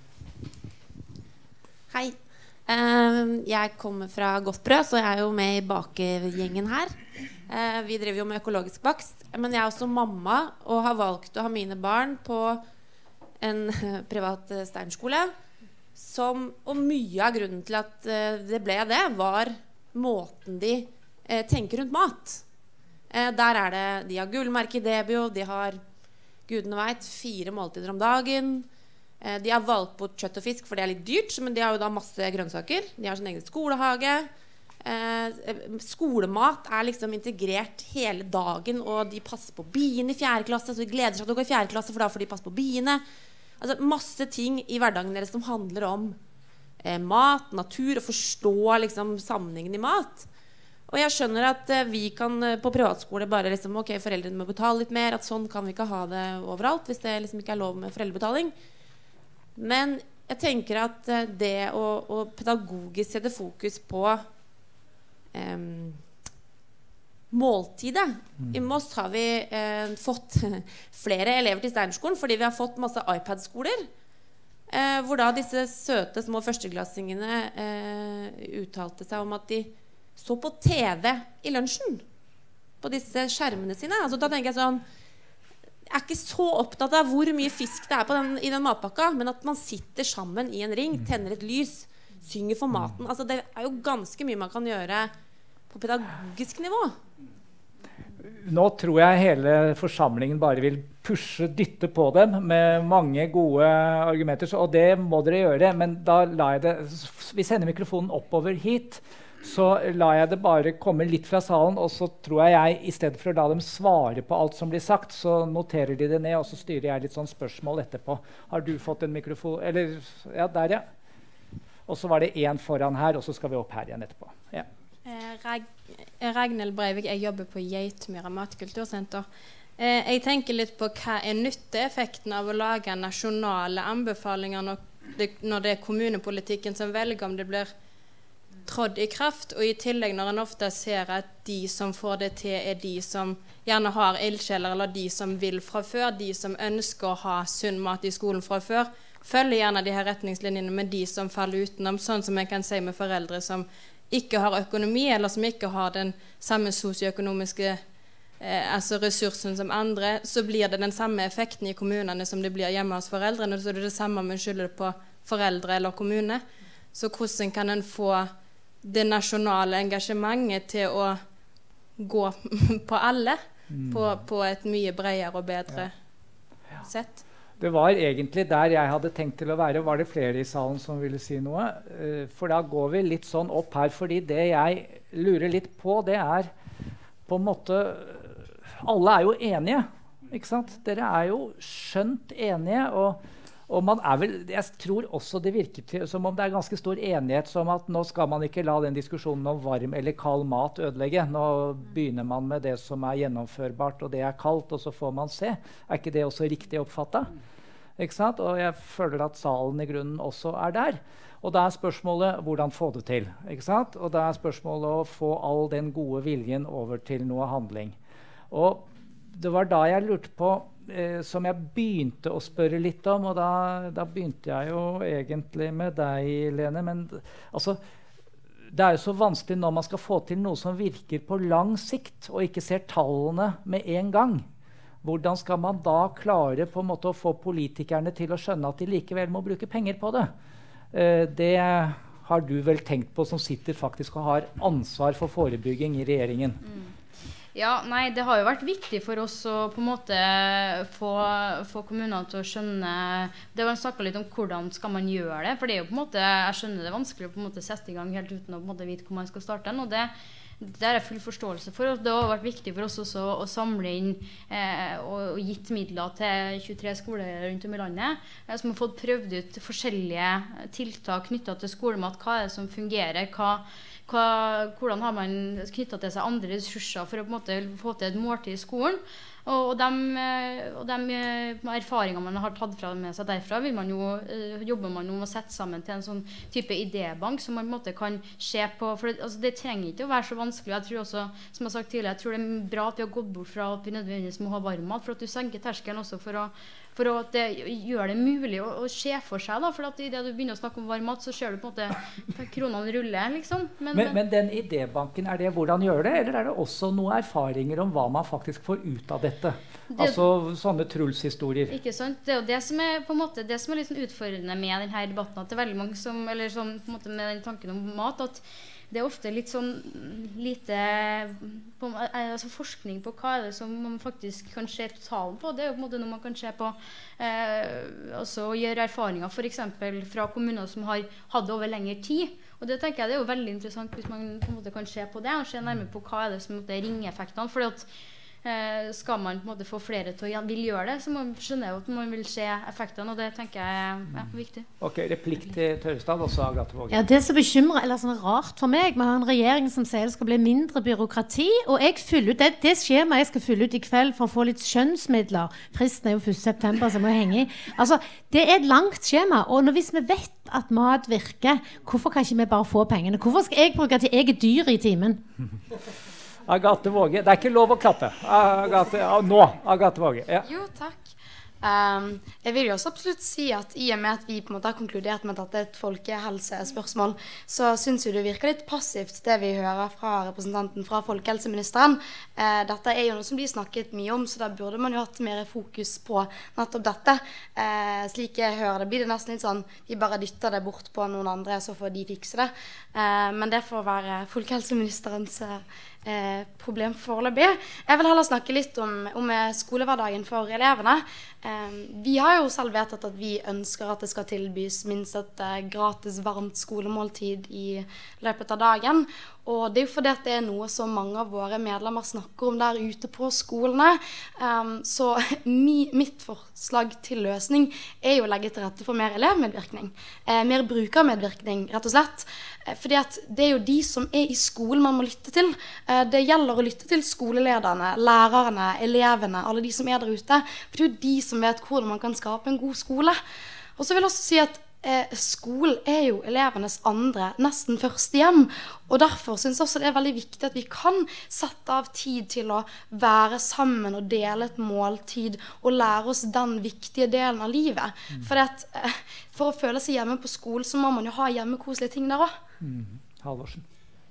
Hei. Uh, jeg kommer fra Godtbrød, så jeg er jo med i bakegjengen her. Uh, vi driver jo med økologisk bakst, men jeg er også mamma og har valgt å ha mine barn på en uh, privat uh, steinskole. Som, og mye av grunnen til at uh, det ble det, var måten de uh, tenker rundt mat. Uh, der er det, de har gullmerke i Debio, de har, gudene vet, fire måltider om dagen. De har valgt bort kjøtt og fisk, for det er litt dyrt, men de har jo da masse grønnsaker. De har sin egen skolehage. Eh, skolemat er liksom integrert hele dagen, og de passer på biene i fjerde klasse, så de gleder seg til å gå i fjerde klasse, for da får de passe på biene. Altså masse ting i hverdagen deres som handler om eh, mat, natur, og forstå liksom sammenhengen i mat. Og jeg skjønner at eh, vi kan eh, på privatskole bare liksom, ok, foreldrene må betale litt mer, at sånn kan vi ikke ha det overalt, hvis det liksom ikke er lov med foreldrebetaling. Men jeg tenker at det å, å pedagogisk sette fokus på um, måltidet. Mm. I Moss har vi uh, fått flere elever til Steinerskolen fordi vi har fått masse iPad-skoler. Uh, hvor da disse søte små førsteklassingene uh, uttalte seg om at de så på T V i lunsjen. På disse skjermene sine. Altså, da tenker jeg sånn, jeg er ikke så opptatt av hvor mye fisk det er på den, i den matpakka, men at man sitter sammen i en ring, tenner et lys, synger for maten. Altså, det er jo ganske mye man kan gjøre på pedagogisk nivå. Nå tror jeg hele forsamlingen bare vil pushe, dytte på dem med mange gode argumenter, og det må dere gjøre, men da la jeg det, vi sender mikrofonen oppover hit, så la jeg det bare komme litt fra salen, og så tror jeg jeg, i stedet for å la dem svare på alt som blir sagt, så noterer de det ned, og så styrer jeg litt sånn spørsmål etterpå. Har du fått en mikrofon? Eller, ja, der ja. Og så var det en foran her, og så skal vi opp her igjen etterpå. Ja. Eh, Rag Ragnhild Breivik, jeg jobber på Geitmyra matkultursenter. Eh, jeg tenker litt på hva er nytteeffekten av å lage nasjonale anbefalinger når det, når det er kommunepolitikken som velger om det blir trådd i kraft, og i tillegg når en ofte ser at de som får det til er de som gjerne har ildsjeler, eller de som vil fra før, de som ønsker å ha sunn mat i skolen fra før, følger gjerne de her retningslinjene med de som faller utenom, sånn som jeg kan si med foreldre som ikke har økonomi, eller som ikke har den samme sosioøkonomiske eh, altså ressursen som andre, så blir det den samme effekten i kommunene som det blir hjemme hos foreldrene, så det er det samme med å skylde på foreldre eller kommune. Så hvordan kan en få det nasjonale engasjementet til å gå på alle mm. på, på et mye bredere og bedre ja. sett? Det var egentlig der jeg hadde tenkt til å være. Var det flere i salen som ville si noe? Uh, for da går vi litt sånn opp her, fordi det jeg lurer litt på, det er på en måte alle er jo enige, ikke sant? Dere er jo skjønt enige, og, og man er vel, jeg tror også det virker til, som om det er ganske stor enighet som at nå skal man ikke la den diskusjonen om varm eller kald mat ødelegge. Nå begynner man med det som er gjennomførbart, og det er kaldt, og så får man se. Er ikke det også riktig oppfattet? Ikke sant? Og jeg føler at salen i grunnen også er der. Og da er spørsmålet hvordan få det til. Ikke sant? Og da er spørsmålet å få all den gode viljen over til noe handling. Og det var da jeg lurte på, eh, som jeg begynte å spørre litt om, og da, da begynte jeg jo egentlig med deg, Lene, men altså, det er jo så vanskelig når man skal få til noe som virker på lang sikt, og ikke ser tallene med en gang. Hvordan skal man da klare på en måte å få politikerne til å skjønne at de likevel må bruke penger på det? Eh, det har du vel tenkt på, som sitter faktisk og har ansvar for forebygging i regjeringen. Mm. Ja, nei, det har jo vært viktig for oss å på en måte få, få kommunene til å skjønne. Det var snakket litt om hvordan skal man gjøre det, for det er jo på en måte, jeg skjønner det er vanskelig å på en måte sette i gang helt uten å på en måte vite hvor man skal starte den, og det, det er full forståelse for. Og det har vært viktig for oss også å samle inn eh, og, og gitt midler til tjuetre skoler rundt om i landet, eh, som har fått prøvd ut forskjellige tiltak knyttet til skolemat. Hva er det som fungerer? Hva Hva, hvordan har man knyttet til seg andre ressurser for å på en måte få til et måltid i skolen? Og, og, de, og de erfaringene man har tatt fra med seg derfra, vil man jo, uh, jobber man jo med å sette sammen til en sånn type idébank som man på en måte kan se på. For det, altså, det trenger ikke å være så vanskelig. Jeg tror også, som jeg har sagt tidligere, jeg tror det er bra at vi har gått bort fra at vi nødvendigvis må ha varmmat, for at du senker terskelen også for å for at det gjør det mulig å, å se for seg da, for at i det du begynner å snakke om varm mat, så ser du på en måte kronene rulle, liksom. Men, men, men den idébanken, er det hvordan gjør det, eller er det også noen erfaringer om hva man faktisk får ut av dette? Det, altså sånne Truls-historier. Ikke sant? Det er jo det som er på en måte, det som er litt sånn utfordrende med denne debatten, at det er veldig mange som, eller sånn på en måte med den tanken om mat, at det er ofte litt sånn lite på, altså forskning på hva er det som man faktisk kan se totalen på. Det er jo på en måte noe man kan se på eh, altså gjøre erfaringer for eksempel fra kommuner som har hatt det over lengre tid. Og det tenker jeg det er jo veldig interessant hvis man på en måte kan se på det og se nærmere på hva er det som er ringeffektene. Fordi at Eh, skal man på en måte få flere til å vil gjøre det, så må man skjønne at man vil se effektene, og det tenker jeg er ja, viktig. Ok, replikk til Tørrestad, også Agathe Våge. Ja, det som bekymrer, eller sånn rart for meg, vi har en regjering som sier det skal bli mindre byråkrati, og jeg fyller ut det, det skjema jeg skal fylle ut i kveld for å få litt skjønnsmidler. Fristen er jo første september, så jeg må henge i. Altså, det er et langt skjema, og når, hvis vi vet at mat virker, hvorfor kan ikke vi bare få pengene? Hvorfor skal jeg bruke til jeg er dyr i timen? Agathe Våge. Det er ikke lov å klappe. Agathe, nå, Agathe Våge. Ja. Jo, takk. Um, jeg vil jo også absolutt si at i og med at vi på en måte har konkludert med at det er et folkehelsespørsmål, så synes jo det virker litt passivt det vi hører fra representanten fra folkehelseministeren. Uh, dette er jo noe som blir snakket mye om, så da burde man jo hatt mer fokus på nettopp dette. Uh, slik jeg hører det, blir det nesten litt sånn, vi bare dytter det bort på noen andre, så får de fikse det. Uh, men det får være folkehelseministerens uh, Eh, problem foreløpig. Jeg vil heller snakke litt om, om skolehverdagen for elevene. Eh, vi har jo selv vedtatt at vi ønsker at det skal tilbys minst et eh, gratis varmt skolemåltid i løpet av dagen. Og det er jo fordi at det er noe som mange av våre medlemmer snakker om der ute på skolene. Um, så mi, mitt forslag til løsning er jo å legge til rette for mer elevmedvirkning. Eh, mer brukermedvirkning, rett og slett. Eh, fordi at det er jo de som er i skolen man må lytte til. Eh, det gjelder å lytte til skolelederne, lærerne, elevene, alle de som er der ute. For det er jo de som vet hvordan man kan skape en god skole. Og så vil jeg også si at Eh, skolen er jo elevenes andre, nesten første hjem, og derfor synes jeg også det er veldig viktig at vi kan sette av tid til å være sammen og dele et måltid og lære oss den viktige delen av livet. Mm. For, at, eh, for å føle seg hjemme på skolen så må man jo ha hjemmekoselige ting der også. Mm. Halvorsen.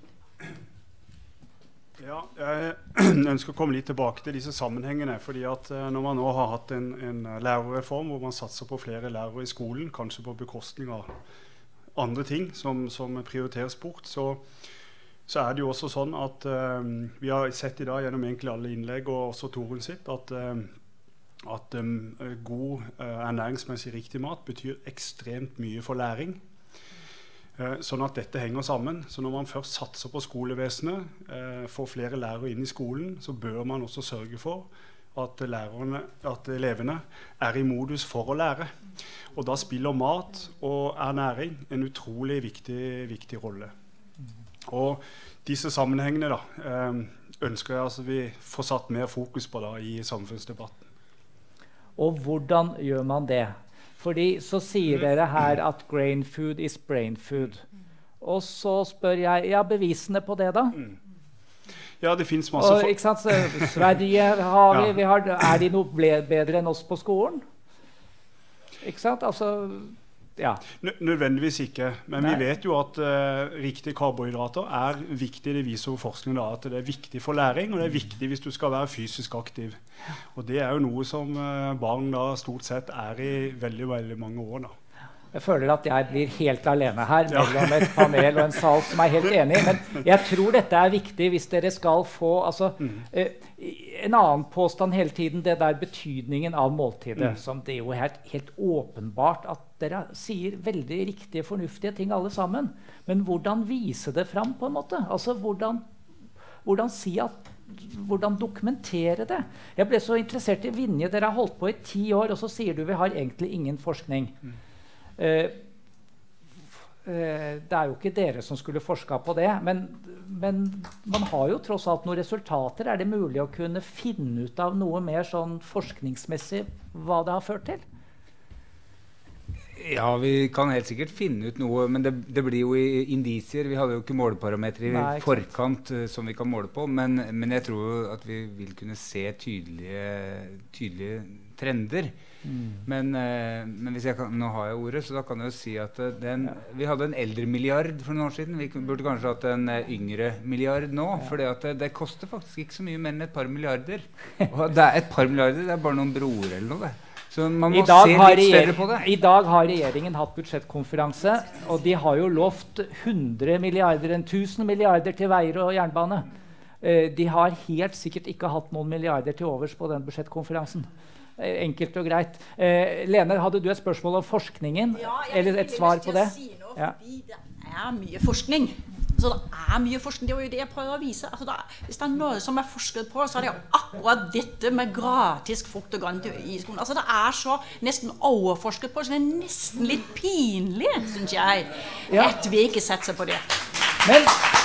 Ja, jeg ønsker å komme litt tilbake til disse sammenhengene, fordi at når man nå har hatt en, en lærerreform hvor man satser på flere lærere i skolen, kanskje på bekostning av andre ting som, som prioriteres bort, så, så er det jo også sånn at um, vi har sett i dag gjennom egentlig alle innlegg og også Torunn sitt, at um, at um, god uh, ernæringsmessig riktig mat betyr ekstremt mye for læring. Uh, sånn at dette henger sammen. Så når man først satser på skolevesenet, uh, får flere lærere inn i skolen, så bør man også sørge for at, lærerne, at elevene er i modus for å lære. Og da spiller mat og ernæring en utrolig viktig, viktig rolle. Og disse sammenhengene da, uh, ønsker jeg altså vi får satt mer fokus på da, i samfunnsdebatten. Og hvordan gjør man det? Fordi så sier dere her at grain food is brain food. Og så spør jeg, ja, bevisene på det da? Ja, det finnes masse... Og, ikke sant, så, Sverige har vi, ja. vi har, er de noe bedre enn oss på skolen? Ikke sant? Altså, ja. Nødvendigvis ikke, men Nei. vi vet jo at uh, riktige karbohydrater er viktig. Det viser jo forskning da, at det er viktig for læring, og det er viktig hvis du skal være fysisk aktiv. Og det er jo noe som uh, barn da stort sett er i veldig, veldig mange år da. Jeg føler at jeg blir helt alene her mellom et panel og en sal som er helt enig, men jeg tror dette er viktig hvis dere skal få, altså, mm. eh, en annen påstand hele tiden, det der betydningen av måltidet, mm. som det er jo helt, helt åpenbart at dere sier veldig riktige, fornuftige ting alle sammen, men hvordan vise det fram på en måte? Altså, hvordan, hvordan si at hvordan dokumentere det? Jeg ble så interessert i Vinje, dere har holdt på i ti år, og så sier du vi har egentlig ingen forskning. Mm. Uh, uh, det er jo ikke dere som skulle forska på det, men, men man har jo tross alt noen resultater. Er det mulig å kunne finne ut av noe mer sånn forskningsmessig hva det har ført til? Ja, vi kan helt sikkert finne ut noe, men det, det blir jo i indisier. Vi hadde jo ikke måleparametre i Nei, ikke forkant uh, som vi kan måle på, men, men jeg tror at vi vil kunne se tydelige, tydelige trender. Mm. Men, uh, men hvis jeg kan, nå har jeg ordet, så da kan jeg jo si at uh, den, ja. vi hadde en eldre milliard for noen år siden. Vi burde kanskje hatt en uh, yngre milliard nå, ja. for det, det koster faktisk ikke så mye mer enn et par milliarder. Og det er et par milliarder, det er bare noen broer eller noe det. Så man må se litt større på det. I dag har regjeringen hatt budsjettkonferanse, og de har jo lovt hundre milliarder, en tusen milliarder til veier og jernbane. Uh, de har helt sikkert ikke hatt noen milliarder til overs på den budsjettkonferansen. Enkelt og greit. Eh, Lene, hadde du et spørsmål om forskningen? Ja, eller et svar på det? Si noe, ja. Fordi det er mye forskning. Så det er mye forskning. Det var jo det jeg prøver å vise. Altså, da, hvis det er noe som er forsket på, så er det jo akkurat dette med gratis frukt og grønt i skolen. Altså, det er så nesten overforsket på, så det er nesten litt pinlig, synes jeg, ja. at vi ikke setter seg på det. Men...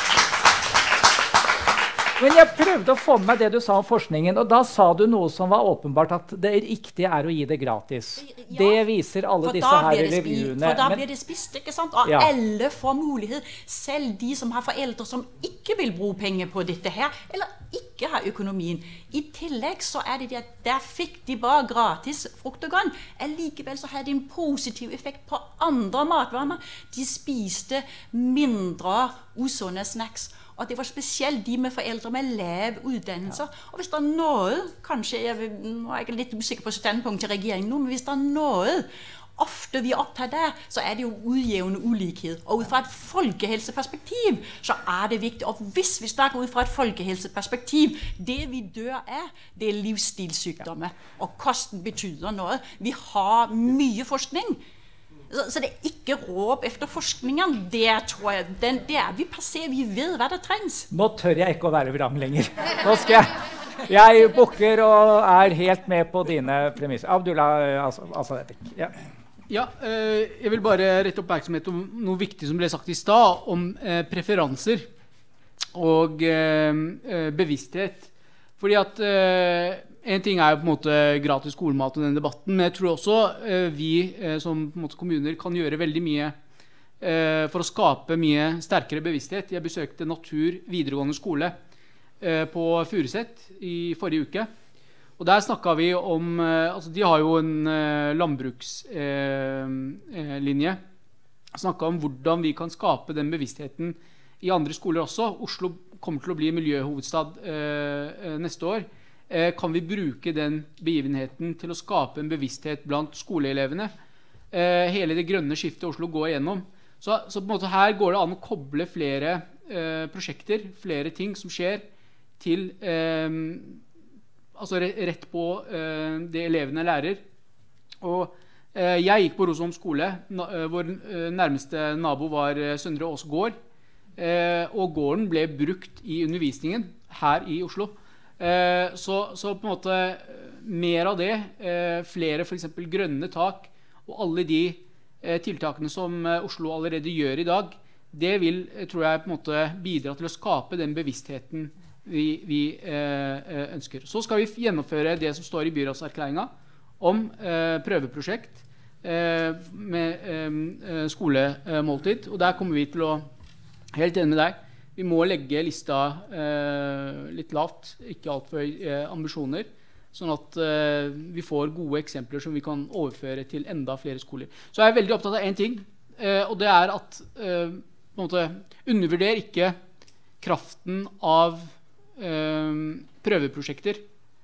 Men jeg prøvde å få med det du sa om forskningen, og da sa du noe som var åpenbart, at det riktige er å gi det gratis. Ja, det viser alle disse her revyene. For da blir det spist, ikke sant? Og ja. alle får mulighet, selv de som har foreldre som ikke vil bruke penger på dette her, eller ikke har økonomien. I tillegg så er det det at der fikk de bare gratis frukt og grønn. Likevel så hadde de en positiv effekt på andre matvaner. De spiste mindre usunne snacks. Og det var spesielt de med foreldre med lav utdannelser. Ja. Og hvis det er noe, kanskje, jeg, nå er jeg litt usikker på standpunkt til regjeringen nå, men hvis det er noe, ofte vi er opptatt der, så er det jo ujevne ulikhet. Og ut fra et folkehelseperspektiv, så er det viktig. Og hvis vi snakker ut fra et folkehelseperspektiv, det vi dør er, det er livsstilssykdommer. Og kosten betyder noe. Vi har mye forskning. Så, så det er ikke råp efter forskningen. Det tror jeg, den, det er vi passer, vi vet hva det trengs. Nå tør jeg ikke å være vrang lenger. Nå skal jeg, jeg bukker og er helt med på dine premisser. Abdullah, altså, altså ja. Ja, eh, jeg vil bare rette oppmerksomhet om noe viktig som ble sagt i sted, om eh, preferanser og eh, bevissthet. Fordi at eh, en ting er jo på en måte gratis skolemat i denne debatten, men jeg tror også eh, vi eh, som på en måte, kommuner kan gjøre veldig mye eh, for å skape mye sterkere bevissthet. Jeg besøkte Natur videregående skole eh, på Furuset i forrige uke, og der snakket vi om, eh, altså de har jo en eh, landbrukslinje, eh, snakket om hvordan vi kan skape den bevisstheten i andre skoler også. Oslo kommer til å bli miljøhovedstad eh, neste år. Kan vi bruke den begivenheten til å skape en bevissthet blant skoleelevene. Eh, hele det grønne skiftet Oslo går igjennom. Så, så på en måte her går det an å koble flere eh, prosjekter, flere ting som skjer, til eh, altså rett på uh, det elevene lærer. Og uh, jeg gikk på Rosom skole, na, uh, hvor uh, nærmeste nabo var uh, Søndre Ås gård, uh, og gården ble brukt i undervisningen her i Oslo. Uh, så, så på en måte mer av det, uh, flere for eksempel grønne tak, og alle de uh, tiltakene som uh, Oslo allerede gjør i dag, det vil, tror jeg, på en måte bidra til å skape den bevisstheten vi, vi eh, ønsker. Så skal vi gjennomføre det som står i byrådserklæringen om eh, prøveprosjekt eh, med eh, skolemåltid. Og der kommer vi til å, helt enig med deg, vi må legge lista eh, litt lavt, ikke alt for eh, ambisjoner, sånn at eh, vi får gode eksempler som vi kan overføre til enda flere skoler. Så jeg er veldig opptatt av en ting, eh, og det er at eh, på en måte, undervurder ikke kraften av eh, prøveprosjekter.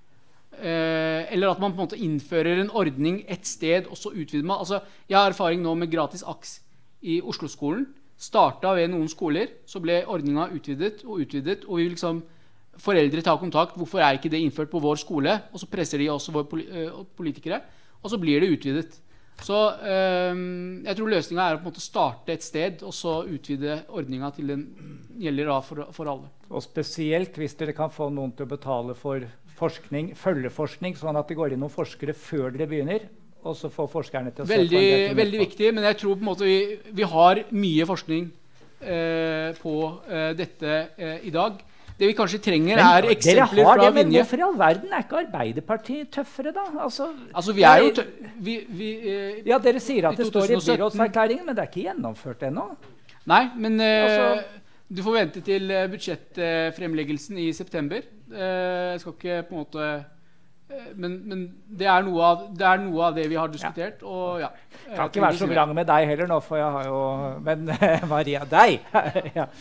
Eh, eller at man på en måte innfører en ordning et sted, og så utvider man. Altså, jeg har erfaring nå med gratis aks i Oslo-skolen. Startet ved noen skoler, så ble ordningen utvidet og utvidet, og vi vil liksom, foreldre tar kontakt, hvorfor er ikke det innført på vår skole? Og så presser de også våre politikere, og så blir det utvidet. Så um, jeg tror løsningen er å på en måte starte et sted og så utvide ordningen til den gjelder da for, for alle. Og spesielt hvis dere kan få noen til å betale for forskning, følgeforskning, sånn at det går inn noen forskere før dere begynner, og så får forskerne til å veldig, se på det. Veldig viktig, men jeg tror på en måte vi, vi har mye forskning eh, på eh, dette eh, i dag. Det vi kanskje trenger men, er eksempler fra det, Vinje. Hvorfor i all verden er ikke Arbeiderpartiet tøffere da? Altså, altså vi er jo tø vi, vi, eh, ja, dere sier at det står i tjuesytten byrådserklæringen, men det er ikke gjennomført ennå. Nei, men eh, altså, du får vente til budsjettfremleggelsen i september. Eh, jeg skal ikke på en måte eh, men, men det, er noe av, det er noe av det vi har diskutert. Ja. Og, ja, jeg kan ikke være så vrang med deg heller nå, for jeg har jo men Maria, deg ja.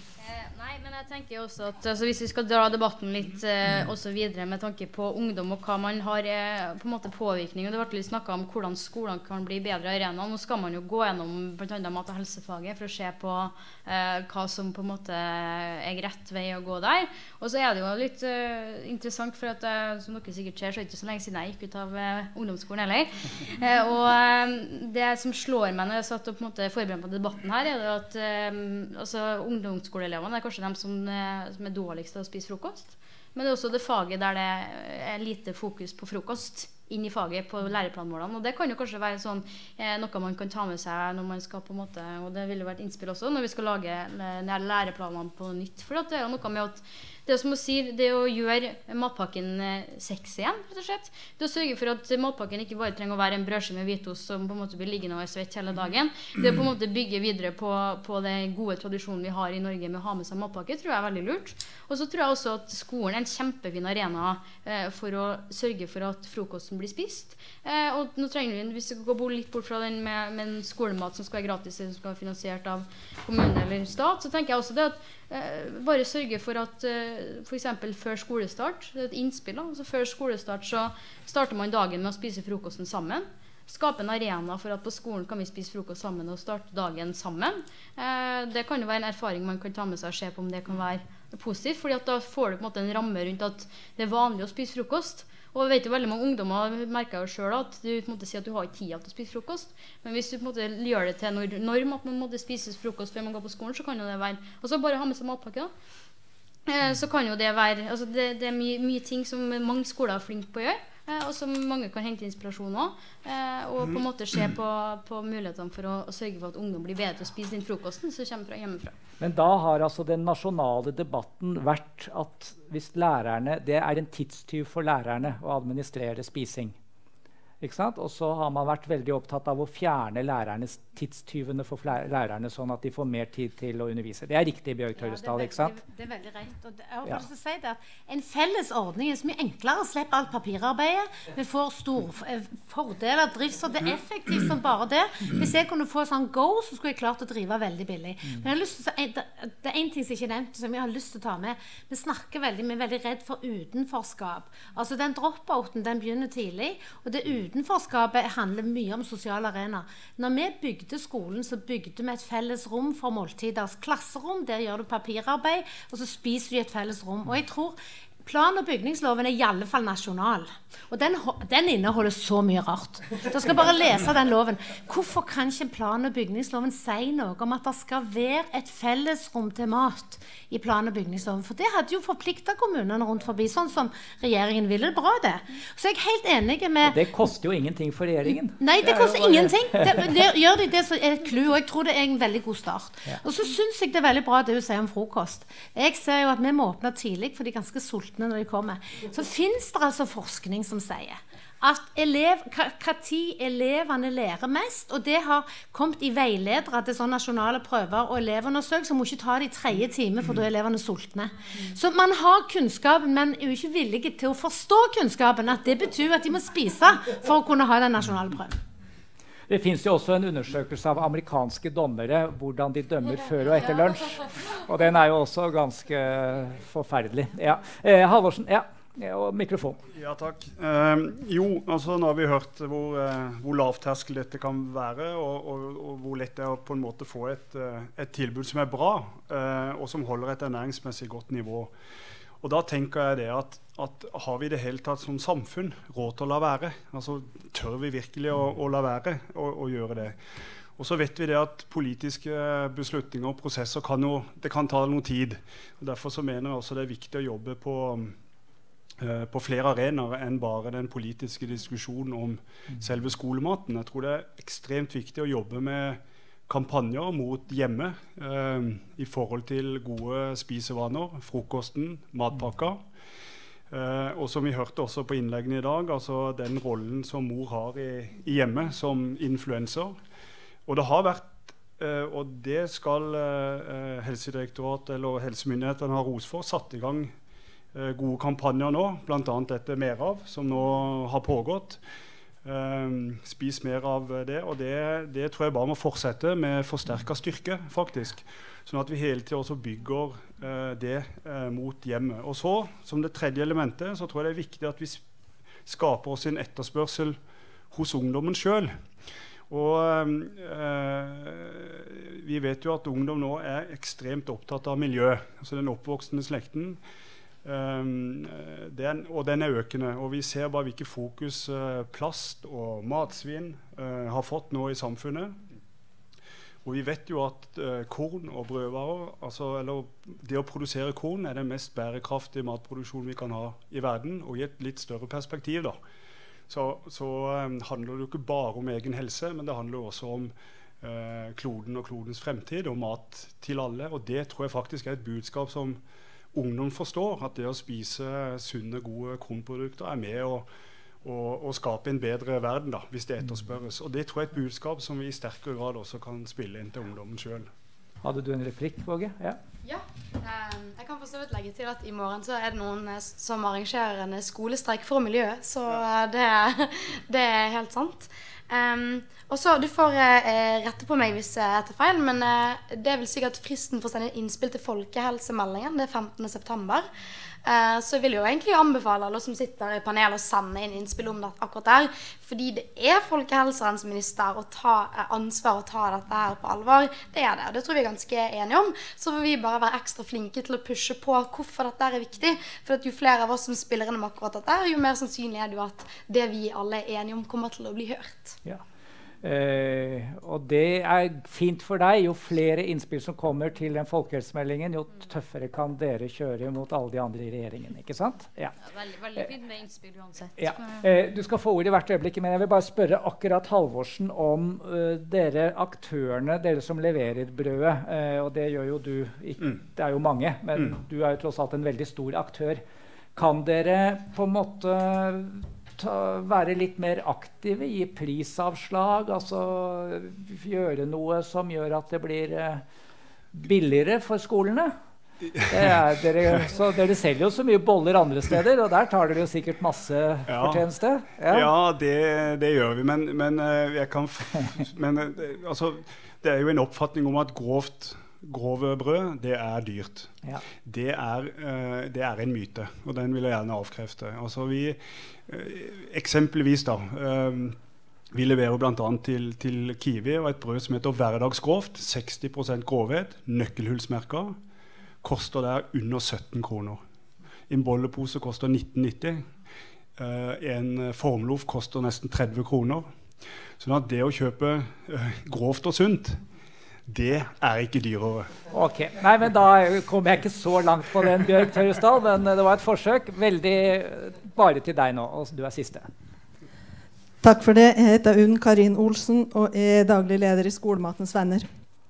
Jeg tenker også at altså, hvis vi skal dra debatten litt eh, også videre med tanke på ungdom og hva man har eh, på en måte påvirkning, og det ble litt snakket om hvordan skolene kan bli bedre arena. Nå skal man jo gå gjennom blant annet mat- og helsefaget for å se på eh, hva som på en måte er rett vei å gå der. Og så er det jo litt eh, interessant, for at eh, som dere sikkert ser, så er det ikke så lenge siden jeg gikk ut av eh, ungdomsskolen heller. Eh, og eh, det som slår meg når jeg satt og på en måte forberedt på debatten her, er det at eh, altså, ungdomsskoleelevene er kanskje dem som som er dårligst til å spise frokost. Men det er også det faget der det er lite fokus på frokost inn i faget på læreplanmålene. Og det kan jo kanskje være sånn, eh, noe man kan ta med seg når man skal på en måte, og det ville vært innspill også, når vi skal lage læreplanene på nytt. For det er jo noe med at det er som å si, det å gjøre matpakken sexy igjen, rett og slett. Det å sørge for at matpakken ikke bare trenger å være en brødskive med hvitost som på en måte blir liggende og svett hele dagen. Det å på en måte bygge videre på, på den gode tradisjonen vi har i Norge med å ha med seg matpakke, tror jeg er veldig lurt. Og så tror jeg også at skolen er en kjempefin arena eh, for å sørge for at frokosten blir spist. Eh, og nå trenger vi, hvis vi går litt bort fra den med, med en skolemat som skal være gratis, som skal være finansiert av kommune eller stat, så tenker jeg også det at eh, bare sørge for at eh, for eksempel før skolestart, det er et innspill da. Altså før skolestart så starter man dagen med å spise frokosten sammen. Skape en arena for at på skolen kan vi spise frokost sammen og starte dagen sammen. Eh, det kan jo være en erfaring man kan ta med seg og se på om det kan være positivt, fordi at da får du på en måte en ramme rundt at det er vanlig å spise frokost. Og jeg vet jo veldig mange ungdommer merker jo selv at du på en måte sier at du har ikke tid til å spise frokost. Men hvis du på en måte gjør det til en norm at man måtte spise frokost før man går på skolen, så kan jo det være. Og så bare ha med seg matpakke da. Eh, så kan jo det være, altså det, det er mye, mye ting som mange skoler er flinke på å gjøre, eh, og som mange kan hente inspirasjon også, eh, og på en måte se på, på mulighetene for å, å sørge for at ungdom blir bedre til å spise den frokosten som kommer fra hjemmefra. Men da har altså den nasjonale debatten vært at hvis lærerne, det er en tidstyv for lærerne å administrere spising. Ikke sant? Og så har man vært veldig opptatt av å fjerne lærernes tidstyvene for lærerne, sånn at de får mer tid til å undervise. Det er riktig, Bjørg Tørresdal, ikke sant? Det, det er veldig rett. Og det, jeg har ja. lyst til å si det at en felles ordning er så mye enklere å slippe alt papirarbeidet. Vi får store fordeler, driftsord. Det er effektivt som bare det. Hvis jeg kunne få sånn go, så skulle jeg klart å drive veldig billig. Men jeg har lyst til å si, det, det er en ting som jeg ikke nevnt, som jeg har lyst til å ta med. Vi snakker veldig, vi er veldig redd for utenforskap. Altså den drop-outen, den begynner tidlig, og det utenforskapet handler mye om sosiale arena. Når vi bygde skolen, så bygde vi et felles rom for måltider. Klasserom, der gjør du papirarbeid, og så spiser du i et felles rom. Og jeg tror plan- og bygningsloven er i alle fall nasjonal. Og den, den inneholder så mye rart. Da skal jeg bare lese den loven. Hvorfor kan ikke plan- og bygningsloven si noe om at det skal være et fellesrom til mat i plan- og bygningsloven? For det hadde jo forpliktet kommunene rundt forbi, sånn som regjeringen ville. Bra det. Så jeg er helt enig med... Og det koster jo ingenting for regjeringen. Nei, det koster ingenting. Det, det, gjør de det som er et clou, og jeg tror det er en veldig god start. Ja. Og så synes jeg det er veldig bra det hun sier om frokost. Jeg ser jo at vi må åpne tidlig, for de er ganske sultne når de kommer. Så finnes det altså forskning som sier at elev, hva, hva tid elevene lærer mest, og det har kommet i veiledere til sånne nasjonale prøver og elevundersøkelser, så må ikke ta det i tredje time, for da er elevene sultne. Så man har kunnskapen, men er jo ikke villige til å forstå kunnskapen, at det betyr at de må spise for å kunne ha den nasjonale prøven. Det finnes jo også en undersøkelse av amerikanske dommere, hvordan de dømmer før og etter lunsj. Og den er jo også ganske forferdelig. Ja. Eh, Halvorsen, ja. Og mikrofon. Ja, takk. Eh, jo, altså nå har vi hørt hvor, eh, hvor lavterskel dette kan være, og, og, og hvor lett det er å på en måte få et, et tilbud som er bra, eh, og som holder et ernæringsmessig godt nivå. Og da tenker jeg det at, at har vi det hele tatt som samfunn råd til å la være? Altså, tør vi virkelig å, å la være å, å gjøre det? Og så vet vi det at politiske beslutninger og prosesser kan jo, det kan ta noe tid. Og derfor så mener jeg også det er viktig å jobbe på, uh, på flere arenaer enn bare den politiske diskusjonen om selve skolematen. Jeg tror det er ekstremt viktig å jobbe med kampanjer mot hjemme eh, i forhold til gode spisevaner, frokosten, matpakker. Eh, og som vi hørte også på innleggene i dag, altså den rollen som mor har i, i hjemme som influenser. Og det har vært, eh, og det skal eh, Helsedirektoratet eller helsemyndighetene ha ros for, satt i gang eh, gode kampanjer nå, blant annet dette Merav, som nå har pågått. Um, spis mer av det, og det, det tror jeg bare må fortsette med forsterket styrke, faktisk. Sånn at vi hele tiden også bygger uh, det uh, mot hjemmet. Og så, som det tredje elementet, så tror jeg det er viktig at vi skaper oss en etterspørsel hos ungdommen selv. Og uh, vi vet jo at ungdom nå er ekstremt opptatt av miljø, altså den oppvoksende slekten. Um, den, og den er økende, og vi ser bare hvilke fokus uh, plast og matsvinn uh, har fått nå i samfunnet. Og vi vet jo at uh, korn og brødvarer, altså, eller det å produsere korn er den mest bærekraftige matproduksjonen vi kan ha i verden, og i et litt større perspektiv da. Så, så um, handler det jo ikke bare om egen helse, men det handler også om uh, kloden og klodens fremtid, og mat til alle, og det tror jeg faktisk er et budskap som ungdom forstår, at det å spise sunne, gode kornprodukter er med å, å, å skape en bedre verden, da, hvis det etterspørres. Og det tror jeg er et budskap som vi i sterkere grad også kan spille inn til ungdommen selv. Hadde du en replikk, Våge? Ja. Ja, um, jeg kan for så vidt legge til at i morgen så er det noen uh, som arrangerer en skolestreik for miljøet, så uh, det, det er helt sant. Um, og så, du får uh, rette på meg hvis jeg tar feil, men uh, det vil si at fristen for å sende innspill til folkehelsemeldingen, det er femtende september. Uh, så jeg vil jo egentlig anbefale alle som sitter i panel å sende inn innspill om det akkurat der, fordi det er folkehelseminister å ta uh, ansvar og ta dette her på alvor. Det er det, og det tror vi er ganske enige om. Så får vi bare være ekstra flinke til å pushe på hvorfor dette er viktig, for at jo flere av oss som spiller inn om akkurat dette, jo mer sannsynlig er det jo at det vi alle er enige om kommer til å bli hørt. Ja. Eh, og det er fint for deg. Jo flere innspill som kommer til den folkehelsemeldingen, jo tøffere kan dere kjøre mot alle de andre i regjeringen, ikke sant? Ja. Ja, veldig, veldig fint med innspill uansett. Ja. Eh, du skal få ord i hvert øyeblikk, men jeg vil bare spørre akkurat Halvorsen om uh, dere aktørene, dere som leverer brødet, uh, og det gjør jo du, ikke, mm. det er jo mange, men mm. du er jo tross alt en veldig stor aktør. Kan dere på en måte ta, være litt mer aktive, gi prisavslag, altså gjøre noe som gjør at det blir uh, billigere for skolene? Det er, dere, så dere selger jo så mye boller andre steder, og der tar dere jo sikkert masse ja. fortjeneste. Ja, ja det, det gjør vi, men, men, jeg kan f men altså, det er jo en oppfatning om at grovt grove brød, det er dyrt. Ja. Det, er, uh, det er en myte, og den vil jeg gjerne avkrefte. Altså vi, uh, eksempelvis da, uh, vi leverer blant annet til, til Kiwi og et brød som heter hverdagsgrovt, seksti prosent grovhet, nøkkelhullsmerker, koster der under sytten kroner. en bollepose koster nitten nitti. Uh, en formlof koster nesten tretti kroner. Sånn at det å kjøpe uh, grovt og sunt, det er ikke dyrere. Ok, nei, men da kom jeg ikke så langt på den, Bjørg Tørresdal, men det var et forsøk. Veldig bare til deg nå, og du er siste. Takk for det. Jeg heter Unn Karin Olsen og er daglig leder i Skolematens Venner.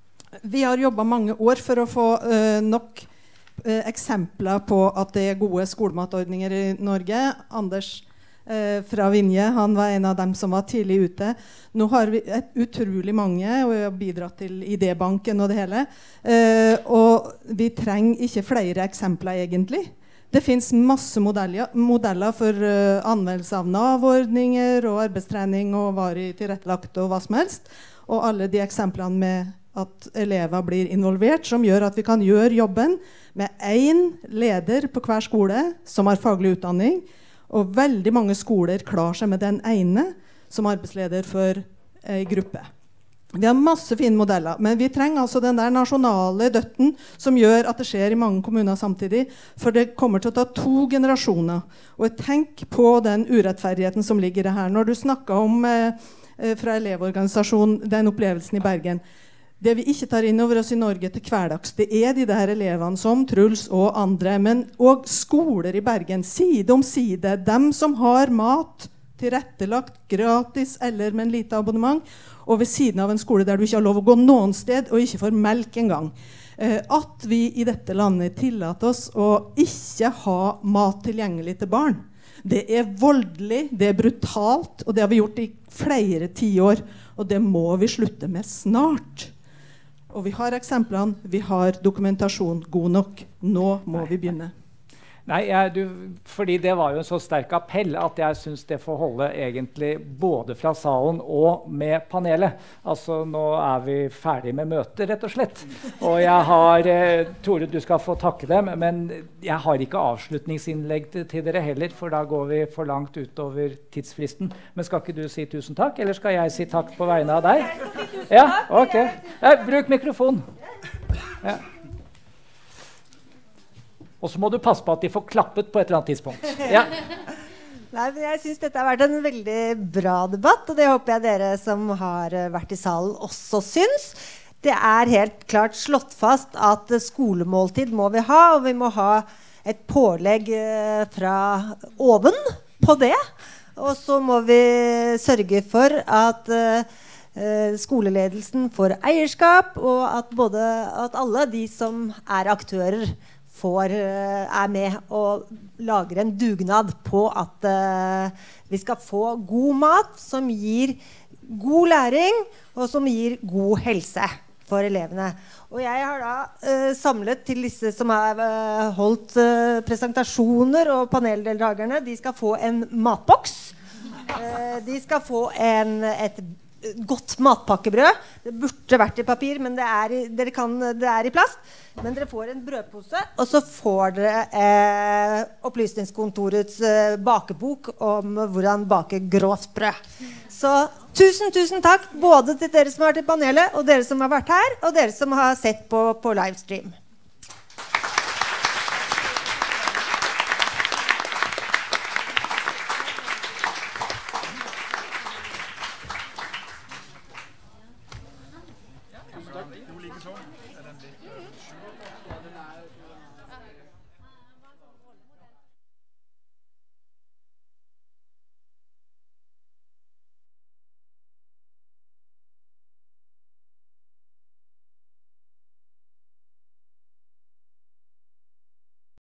Vi har jobbet mange år for å få uh, nok uh, eksempler på at det er gode skolematordninger i Norge. Anders uh, fra Vinje, han var en av dem som var tidlig ute. Nå har vi et utrolig mange, og vi har bidratt til idébanken og det hele. Uh, og vi trenger ikke flere eksempler egentlig. Det finnes masse modeller, modeller for uh, anvendelse av Nav-ordninger og arbeidstrening og varig tilrettelagt og hva som helst. Og alle de eksemplene med at elever blir involvert, som gjør at vi kan gjøre jobben med én leder på hver skole som har faglig utdanning. Og veldig mange skoler klarer seg med den ene som arbeidsleder for en gruppe. Vi har masse fine modeller, men vi trenger altså den der nasjonale døtten som gjør at det skjer i mange kommuner samtidig, for det kommer til å ta to generasjoner. Og tenk på den urettferdigheten som ligger i det her. Når du snakker om eh, fra elevorganisasjonen, den opplevelsen i Bergen, det vi ikke tar inn over oss i Norge til hverdags, det er de der elevene som Truls og andre, men og skoler i Bergen, side om side, dem som har mat tilrettelagt gratis eller med en lite abonnement, og ved siden av en skole der du ikke har lov å gå noen sted og ikke får melk en gang. Eh, at vi i dette landet tillater oss å ikke ha mat tilgjengelig til barn. Det er voldelig, det er brutalt, og det har vi gjort i flere tiår, og det må vi slutte med snart. Og vi har eksemplene, vi har dokumentasjon god nok. Nå må vi begynne. Nei, jeg, du, fordi det var jo en så sterk appell at jeg synes det får holde egentlig både fra salen og med panelet. Altså, nå er vi ferdig med møtet, rett og slett. Og jeg har, eh, Tore, du skal få takke dem, men jeg har ikke avslutningsinnlegg til, til dere heller, for da går vi for langt utover tidsfristen. Men skal ikke du si tusen takk, eller skal jeg si takk på vegne av deg? Ja, ok. Ja, bruk mikrofon. Ja. Og så må du passe på at de får klappet på et eller annet tidspunkt. Ja. Nei, men jeg synes dette har vært en veldig bra debatt, og det håper jeg dere som har vært i salen også syns. Det er helt klart slått fast at skolemåltid må vi ha, og vi må ha et pålegg fra oven på det. Og så må vi sørge for at uh, skoleledelsen får eierskap, og at, både, at alle de som er aktører Får, uh, er med og lager en dugnad på at uh, vi skal få god mat som gir god læring og som gir god helse for elevene. Og jeg har da uh, samlet til disse som har uh, holdt uh, presentasjoner, og paneldeltakerne, de skal få en matboks. Uh, de skal få en, et godt matpakkebrød. Det burde vært i papir, men det er i, dere kan, det er i plast. Men dere får en brødpose, og så får dere eh, Opplysningskontorets eh, bakebok om hvordan bake grovt brød. Så tusen, tusen takk både til dere som har vært i panelet, og dere som har vært her, og dere som har sett på, på livestream.